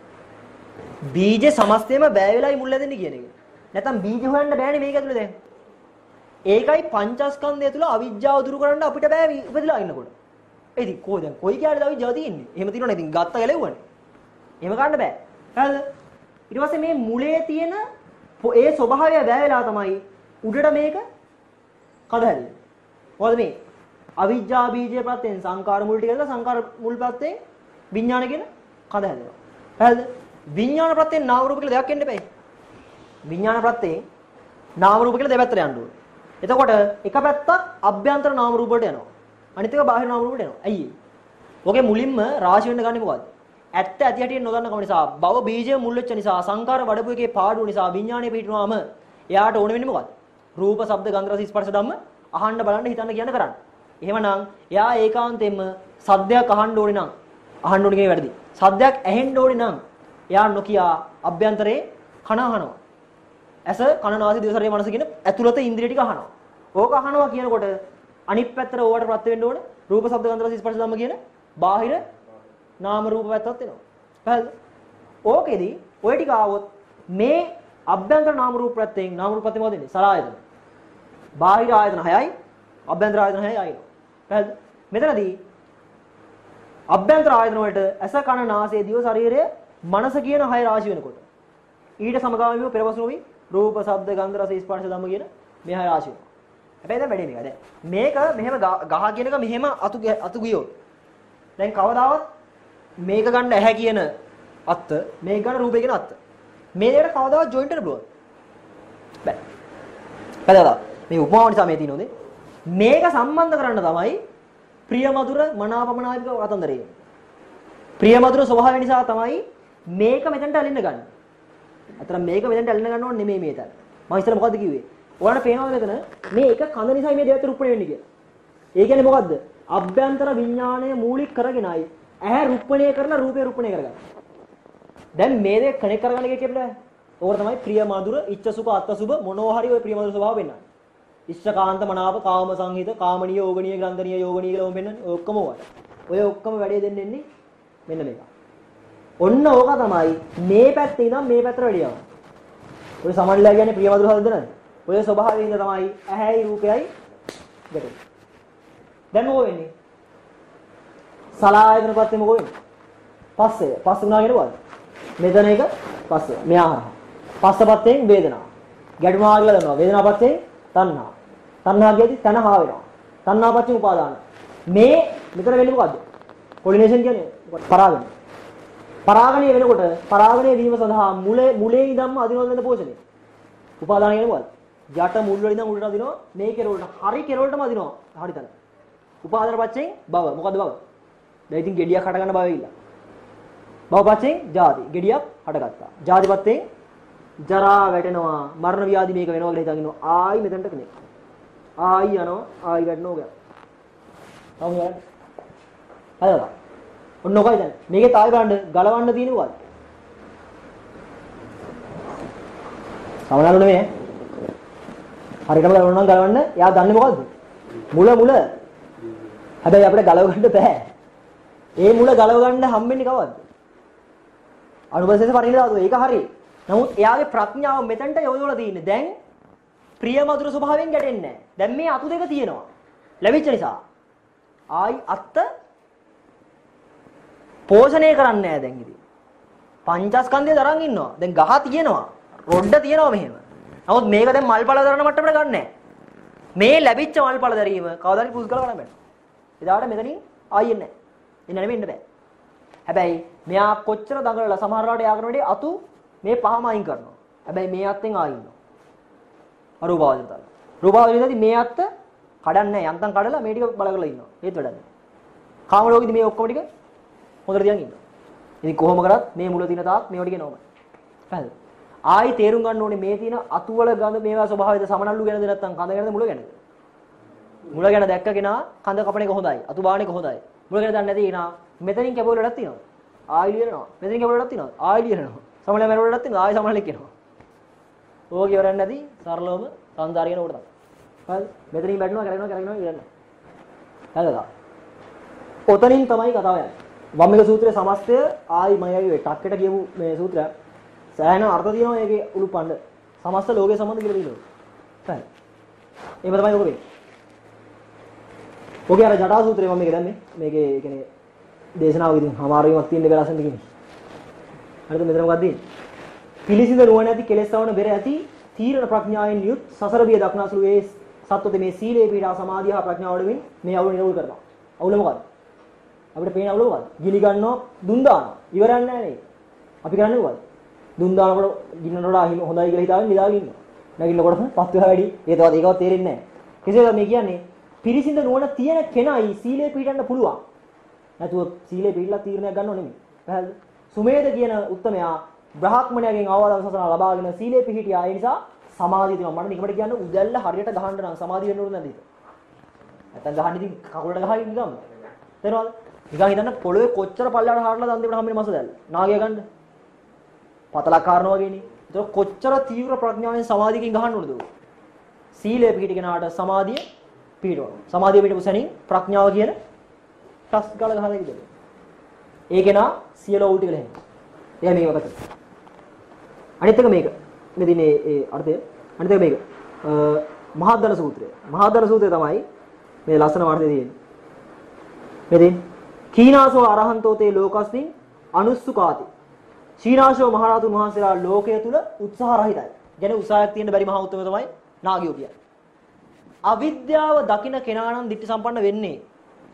බීජේ සමස්තයම බෑ වෙලයි මුල් ඇදෙන්නේ කියන එක. නැත්තම් බීජ හොයන්න බෑනේ මේක ඇතුලේ දැන්. ඒකයි පංචස්කන්ධය තුල අවිජ්ජාව දුරු කරන්න අපිට බෑ ඉපදලා ඉන්නකොට. ඒ ඉතින් කොයි දැන් කොයි කැලේද අවිජ්ජාව තියෙන්නේ? එහෙම තියෙනවනේ ඉතින් ගත්ත ගැලෙව්වනේ. එහෙම ගන්න බෑ. හරිද? ඊට පස්සේ මේ මුලේ තියෙන ඒ ස්වභාවය බෑ වෙලා තමයි උඩට මේක කඩ හැදෙන්නේ. මොකද මේ අවිජ්ජා බීජය ප්‍රත්‍යයෙන් සංකාර මුල් ටික දාලා සංකාර මුල් ප්‍රත්‍යයෙන් විඥාන කියන කඩ හැදෙනවා. හරිද? විඥාන ප්‍රත්‍යයෙන් නාම රූප කියලා දෙයක් එන්න බෑ. විඥාන ප්‍රත්‍යයෙන් නාම රූප කියලා දෙපැත්තට යන්න ඕනේ. එතකොට එක පැත්තක් අභ්‍යන්තර නාම රූප වලට යනවා. අනිත් එක බාහිර නාම රූප වලට යනවා. ඇයි ඒ? ඔකේ මුලින්ම රාශි වෙන්න ගන්නේ මොකද්ද? ඇත්ත ඇති හැටියෙන් නොදන්න කම නිසා භව බීජය මුල් වෙච්ච නිසා සංකාර වඩපු එකේ පාඩුව නිසා විඥාණය පිටිනුවාම එයාට ඕන වෙන්නේ මොකද්ද? රූප, ශබ්ද, ගන්ධ, රස, ස්පර්ශ ධම්ම අහන්න බලන්න හිතන්න කියන්න කරන්න. එහෙමනම් එයා ඒකාන්තයෙන්ම සද්දයක් අහන්න ඕනේ නම් අහන්න ඕනේ කියන වැරදි. සද්දයක් ඇහෙන්න ඕනේ නම් එයා නොකියා අභ්‍යන්තරේ කන අහනවා. ඇස, කන, නාසය, දිව, ශරීරය, මනස කියන ඇතුළත ඉන්ද්‍රිය ටික අහනවා. ඕක අහනවා කියනකොට අනිත් පැත්තට ඕවට ප්‍රත්‍ය වෙන්න ඕනේ රූප, ශබ්ද, ගන්ධ, රස, ස්පර්ශ ධම්ම කියන බාහිර නාම රූප පැත්තත් එනවා. පැහැදිලිද? ඕකෙදි ඔය ටික ආවොත් මේ අභ්‍යන්තර නාම රූප ප්‍රත්‍යයෙන් නාම රූප ප්‍රත්‍ය මොකද වෙන්නේ? සලආයතන. බාහිර ආයතන හයයි අභ්‍යන්තර ආයතන හයයි ආයෙනවා. පැහැදිලිද? මෙතනදී අභ්‍යන්තර ආයතන වලට ඇස, කන, නාසය, දිව, ශරීරය, මනස කියන හය රාශි වෙනකොට ඊට සමගාමීව පෙරවසුනෝවි රූප, ශබ්ද, ගන්ධ, රස, ස්පර්ශ ධම්ම කියන මේ හය රාශි වෙනවා. හැබැයි දැන් වැඩේ මේක. දැන් මේක මෙහෙම ගහ කියන එක මෙහෙම අතු අතු ගියොත් දැන් කවදාවත් මේක ගන්න ඇහැ කියන අත්ත මේක ගන්න රූපේ කියන අත්ත. මේ දෙකට කවදාවත් ජොයින්ට් වෙන්න පුළුවන්. බෑ. කළා. මේ උපමාව නිසා මේ තියෙනෝනේ. මේක සම්බන්ධ කරන්න තමයි ප්‍රිය මధుර මනාපමනාපික වතන්දරේ. ප්‍රිය මధుර ස්වභාවය නිසා තමයි මේක මෙතනට අලින්න ගන්න. අතන මේක මෙතනට අලින්න ගන්න ඕනේ නෙමෙයි මේ තැන. මම ඉස්සර මොකද්ද කිව්වේ? ඔයාලට පේනවද මෙතන මේ එක කඳ නිසා මේ දෙයට රුප්පණය වෙන්නේ කියලා. ඒ කියන්නේ මොකද්ද? අභ්‍යන්තර විඥාණය මූලික කරගෙනයි ඇහැ රුප්පණය කරන රූපේ රුප්පණය කරගන්න. දැන් මේ දෙක කනෙක්ට් කරගන්න එක කියපලා. ඕක තමයි ප්‍රිය මధుර, ඉච්ඡ සුඛ, අත්ථ සුභ මොනවා හරි ඔය ප්‍රිය මధుර ස්වභාව වෙන්නන්නේ. ඉෂ්ඨකාන්ත මනාප කාම සංහිත කාමනීය යෝගනීය ග්‍රන්ථනීය යෝගනීය කියලා වෙන්නන්නේ ඔය ඔක්කොම ඔයාලට. ඔය ඔක්කොම වැඩේ දෙන්න එන්නේ මෙන්න මේක. ඔන්න ඕක තමයි මේ පැත්තේ ඉඳන් මේ පැත්තට වැඩි යනවා. ඔය සමන්ලා කියන්නේ ප්‍රිය මధుර හදද නැද්ද? ඔය ස්වභාවයෙන් ඉඳ තමයි ඇහැයි රූපයයි ගැටෙන්නේ. දැන් මොකෝ වෙන්නේ? සලායතන පැත්තේ මොකෝ වෙන්නේ? පස්සේ. පස්ස උනා කියන්නේ මොකද්ද? මෙතන එක පස්සේ. මෙහා. පස්ස පැත්තෙන් වේදනාව. ගැටුමා කියලා දන්නවා. වේදනාව පැත්තෙන් තණ්හා. තණ්හා කියද්දි තන හා වෙනවා. තණ්හා පැත්තෙන් උපාදාන. මේ මෙතන වෙන්නේ මොකද්ද? පොලිනේෂන් කියන්නේ පරාගණය. පරාගණය වෙනකොට පරාගණය වීම සඳහා මුලේ මුලේ ඉඳන්ම අදිනවද නැද්ද පෝෂණය? උපාදාන කියන්නේ මොකද්ද? යට මුල් වල ඉඳන් උඩට අදිනවා මේ කෙරවලට. හරි කෙරවලටම අදිනවා. හරි තන. උපාදාන පච්චෙන් භව. මොකද්ද භව? දැන් ඉතින් ගෙඩියක් හට ගන්න භවය ඉල්ල. භව පච්චෙන් ජාති. ගෙඩියක් හටගත්තා. ජාති පත්තෙන් ජරා වැටෙනවා. මරණ ව්‍යාධි මේක වෙනවා කියලා හිතාගෙන ඉන්නවා. ආයි මෙතනට කෙනෙක්. ආයි යනවා. ආයි වැටෙනවා ගියා. තව යන්න. හරිද? ඔන්න ඔකයි දැන්. මේකේ තායි බලන්න ගලවන්න තියෙන උවල්. සමනලු නෙමෙයි. හරියටම ගලවන්න නම් ගලවන්න. එයා දන්නේ මොකද්ද? මුල මුල. හැබැයි අපිට ගලව ගන්න බෑ. ඒ මුල ගලව ගන්න හම්බෙන්නේ කවද්ද? අනුපස්සේස පරිණත ධාතුව. ඒක හරි. නමුත් එයාගේ ප්‍රඥාව මෙතනට යොදවලා තියෙන්නේ. දැන් ප්‍රිය මధుර ස්වභාවයෙන් ගැටෙන්නේ නැහැ. දැන් මේ අතු දෙක තියෙනවා. ලැබිච්ච නිසා. ආයි අත්ත පෝෂණය කරන්නේ නැහැ දැන් ඉතින්. පංචස්කන්ධය දරන් ඉන්නවා. දැන් ගහ තියෙනවා. රොඩ්ඩ තියෙනවා මෙහෙම. නමුත් මේක දැන් මල්පල දරන මට්ටමට ගන්න නැහැ. මේ ලැබිච්ච මල්පල දැරීම කවදාද පුස් කරලා ගන්න බෑ. එදාට මෙතනින් ආයෙ නැහැ. එන්න නෙමෙන්න බෑ. හැබැයි මෙයා කොච්චර දඟලලා සමහර වෙලාවට යා කරන වෙලේ අතු මේ පහම අයින් කරනවා. හැබැයි මේ අත්ෙන් ආයෙ ඉන්නවා. අරූපාවචරතල. රූපාවචරතදී මේ අත්ත කඩන්නේ නැහැ. යන්තම් කඩලා මේ ටික බල කරලා ඉන්නවා. ඒත් වැඩක් නැහැ. කාම ලෝකෙදී මේ ඔක්කොම ටික හොඳට තියන් ඉන්නවා. ඉතින් කොහොම කරත් මේ මුල තියෙන තාක් මේවට කියනවම. හරිද? ආයි තේරුම් ගන්න ඕනේ මේ තියෙන අතු වල ගඳ මේවා ස්වභාවයද සමනල්ලු ගැනද නැත්නම් කඳ ගැනද මුල ගැනද? මුල ගැන දැක්ක කෙනා කඳ කපන එක හොඳයි. අතු බාන එක හොඳයි. මුල ගැන දන්නේ නැති කෙනා මෙතනින් කැපවල වැඩක් තියෙනවා. ආයි ලියනවා. මෙතනින් කැපවල වැඩක් තියෙනවා. ආයි ලියනවා. සමනල මැර වැඩක් තියෙනවා. ආයි සමනල කියනවා. ඕක ඉවරන්නේ නැති සරලවම සංසාරිකන උඩ තමයි. හරිද? මෙතනින් බැටනවා කරගෙනවා කරගෙනවා ඉවරනවා. හරිද? ඔතනින් තමයි කතාව යන්නේ. වම්මික සූත්‍රයේ සමස්තය ආයි මම යයි ටක්කට කියමු මේ සූත්‍රය. සෑහෙන අර්ථ තියෙනවා මේකේ උළුප්පණ්ඩ. සමස්ත ලෝකයේ සම්බන්ධ කියලා තියෙනවා. හරි. එහෙම තමයි ඔක වෙන්නේ. ඔගේ අර ජටා සූත්‍රය මම මේක දැම්මේ. මේකේ ඒ කියන්නේ දේශනාවකදී හමාරුවීමක් තියෙන දෙක ලස්සනට කියන්නේ. හරිද මෙතන මොකක්ද තියෙන්නේ? පිළිසිඳ නුවණ ඇති කෙලෙස් සවන බෙර ඇති තීරණ ප්‍රඥාවෙන් යුත් සසර බිය දක්නාසුළු ඒ සත්වත මේ සීලේ පීඩා සමාධිය හා ප්‍රඥාව වඩමින් මේ අවුල නිරෝධ කරනවා. අවුල මොකද්ද? අපිට පේන අවුල මොකද්ද? ගිනි ගන්නවා, දුම් දානවා. ඉවරන්නේ නැහැ නේ. අපි කරන්නේ මොකද්ද? දුම් දානකොට ගින්නට වඩා හිම හොඳයි කියලා හිතාගෙන නිදාගෙන ඉන්නවා. නැගින්නකොට පත් වෙලා වැඩි. ඒකවත් ඒකවත් තේරෙන්නේ නැහැ. කෙසේද මේ කියන්නේ? පිරිසිඳ නුවණ තියෙන කෙනයි සීලේ පිළිටන්න පුළුවන්. නැතුව සීලේ පිළිලා තීරණයක් ගන්නව නෙමෙයි. පැහැදිලිද? සුමේද කියන උත්තමයා බ්‍රහ්මණයගෙන් අවවාද සසන ලබාගෙන සීලේ පිහිටියා. ඒ නිසා සමාධිය තියෙනවා. මට නිකමට කියන්න උදැල්ල හරියට ගහන්න නම් සමාධිය වෙන්න ඕනේ නැද්ද ඒක? නැත්තම් ගහන්න ඉතින් කකුලට ගහයි නිකම්ම. තේරෙනවද? නිකන් හිතන්න පොළොවේ කොච්චර පල්ලයට හරලා දන් දෙන්න හම්බෙන්නේ මස දැල්ල. නාගය ගන්න. පතලක් කාරනවා වගේනේ. ඒක කොච්චර තීව්‍ර ප්‍රඥාවෙන් සමාධියකින් ගහන්න ඕනද? සීලේ පිහිටි කෙනාට සමාධිය පිහිටවනවා. සමාධිය පිහිටපු සැනින් ප්‍රඥාව කියන ටස් ගාලා ගහලා ඉඳලා. ඒ කෙනා සියලු උල් ටික ලැහෙනවා. එයා මේක වකට. අනිත් එක මේක. මෙදින ඒ අර්ථය. අනිත් එක මේක. මහාදන සූත්‍රය. මහාදන සූත්‍රය තමයි මේ ලස්සන වර්ථය තියෙන්නේ. මෙදින කීනාසෝ අරහන්තෝ තේ ලෝකස්මින් අනුස්සුකාති. සීනාසෝ මහරහතුන් වහන්සේලා ලෝකය තුල උත්සාහ රහිතයි. කියන්නේ උත්සාහයක් තියෙන බැරි මහා උත්තම තමයි නාගයෝ කියන්නේ. අවිද්‍යාව දකින්න කෙනා නම් ditthi සම්පන්න වෙන්නේ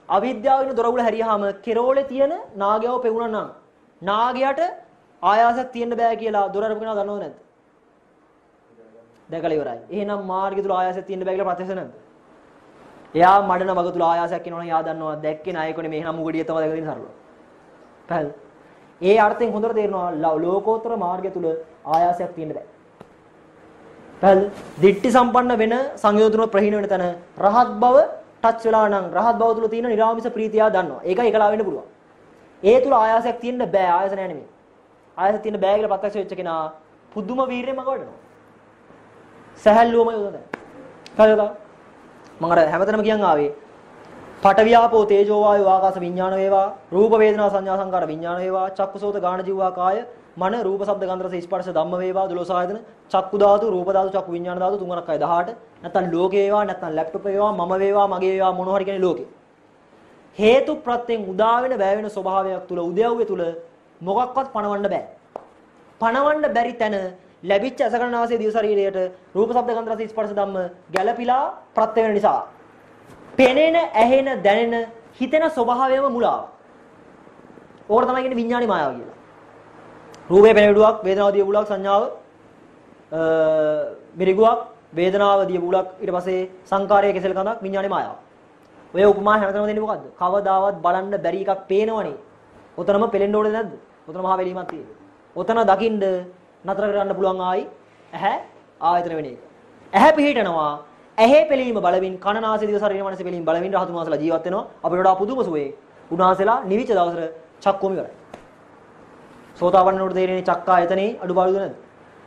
අවිද්‍යාව වෙන දොර උගල හැරියාම කෙරෝලේ තියෙන නාගයව පෙවුණා නම් නාගයාට ආයාසයක් තියෙන්න බෑ කියලා දොර අරපු කෙනා දන්නවද නැද්ද? දැකලා ඉවරයි. එහෙනම් මාර්ගය තුල ආයාසයක් තියෙන්න බෑ කියලා ප්‍රත්‍යක්ෂ නැද්ද? එයා මඩන වග තුල ආයාසයක් එනවනම් එයා දන්නවා දැක්කේ නායකනේ මේ එහෙනම් මුගඩිය තමයි දැකලා ඉන්න සරලව. පැහැදිලි. ඒ අර්ථයෙන් හොඳට තේරෙනවා ලෝකෝත්තර මාර්ගය තුල ආයාසයක් තියෙන්න බෑ. පැහැදිලි. දිට්ඨි සම්පන්න වෙන සංයෝජන තුන ප්‍රහීන වෙන තැන රහත් බව ටච් වෙලා නම් රහත් බව තුල තියෙන නිරාමිස ප්‍රීතිය දන්නවා. ඒකයි එකලා වෙන්න පුළුවන්. ඒ තුල ආයාසයක් තියෙන්න බෑ. ආයාස නෑ නෙමෙයි. ආයාසයක් තියෙන්න බෑ කියලා ප්‍රත්‍යක්ෂ වෙච්ච කෙනා පුදුම වීරියෙන් මග වඩනවා. සහැල්ලුවම යොදනවා. හරිද? මම අර හැමතැනම කියන් ආවේ පඨවියාපෝ තේජෝ වායෝ ආකාශ විඥාන වේවා රූප වේදනා සංඥා සංකාර විඥාන වේවා චක්කුසෝත ගාන ජීවා කාය මන රූප ශබ්ද ගන්ධ රස ස්පර්ශ ධම්ම වේවා දොළොස් ආයතන චක්කු ධාතු රූප ධාතු චක්කු විඥාන ධාතු තුන්වරක් අය දහඅට නැත්නම් ලෝකේ වේවා නැත්නම් ලැප්ටොප් වේවා මම වේවා මගේ වේවා මොන හරි කියන්නේ ලෝකේ හේතු ප්‍රත්‍යයෙන් උදා වෙන වැය වෙන ස්වභාවයක් තුල උදයව්වේ තුල මොකක්වත් පණවන්න බෑ පණවන්න බැරි තැන ලැබිච්ච අසකරණාසයේ දිව ශරීරයට රූප ශබ්ද ගන්ධ රස ස්පර්ශ ධම්ම ගැළපිලා ප්‍රත්‍ය වෙන නිසා පෙනෙන ඇහෙන දැනෙන හිතෙන ස්වභාවයම මුලාව. ඕකට තමයි කියන්නේ විඥානි මායාව කියලා. රූපේ පෙනෙවිඩුවක් වේදනාව දිය බුලක් සංඥාව අ මිරිගුවක් වේදනාව දිය බුලක් ඊට පස්සේ සංකාරයේ කෙසෙල් කඳක් විඥානි මායාව. ඔය උපමා හැමතැනම දෙන්නේ මොකද්ද? කවදාවත් බලන්න බැරි එකක් පේනවනේ. ඔතනම පෙලෙන්න ඕනේ නැද්ද? ඔතන මහා වෙලීමක් තියෙනවා. ඔතන දකින්න නතර කරන්න පුළුවන් ආයි ඇහැ ආයතන වෙන එක. ඇහැ පිහිටනවා ඇහි පෙලීම බලමින් කන නාසය දිව ශරීර මනස පෙලීම බලමින් රහතුන් වහන්සේලා ජීවත් වෙනවා අපිට වඩා පුදුම සුවේ උන්වහන්සේලා නිවිච්ච දවසට චක්කෝම ඉවරයි සෝතාපන්න උඩ තේරෙන්නේ චක්කා එතනේ අඩුපාඩුද නැද්ද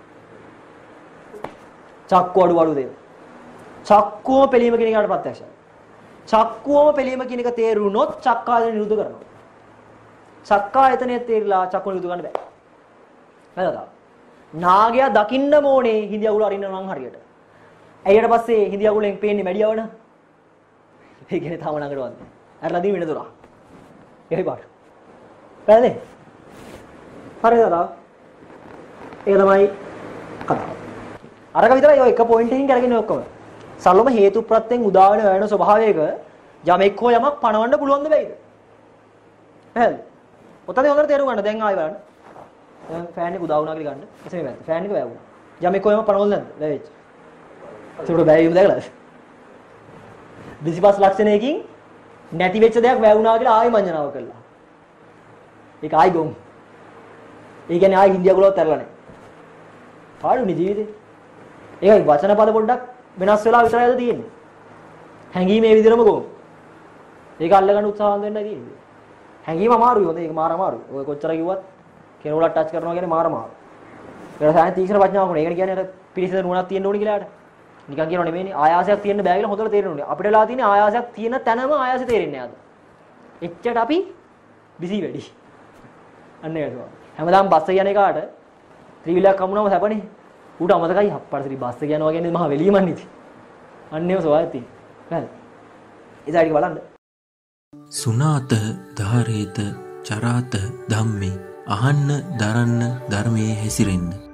චක්කෝ අඩුපාඩු දෙන චක්කෝම පෙලීම කියන එකට ප්‍රත්‍යක්ෂයි චක්කෝම පෙලීම කියන එක තේරුනොත් චක්කායතන නිරුද්ධ කරනවා චක්කායතනයේ තේරිලා චක්කෝ නිරුද්ධ කරන්න බෑ හරිද නාගයා දකින්න ඕනේ හිඳි අගුල අරින්න නම් හරියට ඇයියට පස්සේ හිඳි අගුලෙන් පේන්නේ මැඩියවන. ඒ කියන්නේ තාම ළඟට වන්නේ. අරලා දී වෙන දොර. ඒයි පාට. පැහැදිලි? හරිද අර? ඒක තමයි කතාව. අරක විතරයි ඔය එක පොයින්ට් එකකින් කරගෙන ඔක්කොම. සල්ලම හේතු ප්‍රත්‍යයෙන් උදා වෙන වෙන ස්වභාවයක යමෙක් හෝ යමක් පණවන්න පුළුවන්ද බැයිද? පැහැදිලි? ඔතනදී හොඳට තේරුම් ගන්න දැන් ආයෙ බලන්න. දැන් ෆෑන් එක උදා වුණා කියලා ගන්න. එසම මේ ෆෑන් එක වැවුණා. යමෙක් හෝ යමක් පණවන්න නැද්ද? වැවෙච්ච. ඒකට බැරිම දැකලාද? විසිපස් ලක්ෂණයකින් නැති වෙච්ච දෙයක් වැවුණා කියලා ආයෙ මඤ්ඤණාව කළා. ඒක ආයෙ ගොම්. ඒ කියන්නේ ආයෙ හින්දියා ගලවත් තරලා නැහැ. පාඩුනේ ජීවිතේ. ඒකයි වචන පද පොඩ්ඩක් වෙනස් වෙලා විතරයිද තියෙන්නේ. හැංගීම මේ විදිහටම ගොම්. ඒක අල්ලගන්න උත්සාහවත් වෙන්නයි තියෙන්නේ. හැංගීම අමාරුයි හොඳ ඒක මාර අමාරුයි. ඔය කොච්චර කිව්වත් කෙනෙකුට ටච් කරනවා කියන්නේ මාර අමාරුයි. ඒක සායන තීක්ෂණ ප්‍රඥාවක් නේ. ඒකට කියන්නේ අර පිරිසිදු නුවණක් තියෙන්න ඕනේ කියලා ආට. නිකන් කියනව නෙමෙයිනේ ආයාසයක් තියෙන්න බෑ කියලා හොඳට තේරෙන්න ඕනේ. අපිට වෙලා තියෙන්නේ ආයාසයක් තියෙන තැනම ආයාසය තේරෙන්නේ නැහැ අද. එච්චරට අපි බිසි වැඩි. අන්න ඒක තමයි. හැමදාම බස් එක යන එකාට ත්‍රිවිලයක් හම්බුනම සැපනේ. ඌට අමතකයි හප්පට ත්‍රි බස් එක යනවා කියන්නේ මහා වෙලියමන්නේ ඉතින්. අන්න ඒව සෝවාත් තියෙන්නේ. හරි. ඉතින් බලන්න. සුනාත ධාරේත චරාත ධම්මේ අහන්න දරන්න ධර්මයේ හැසිරෙන්න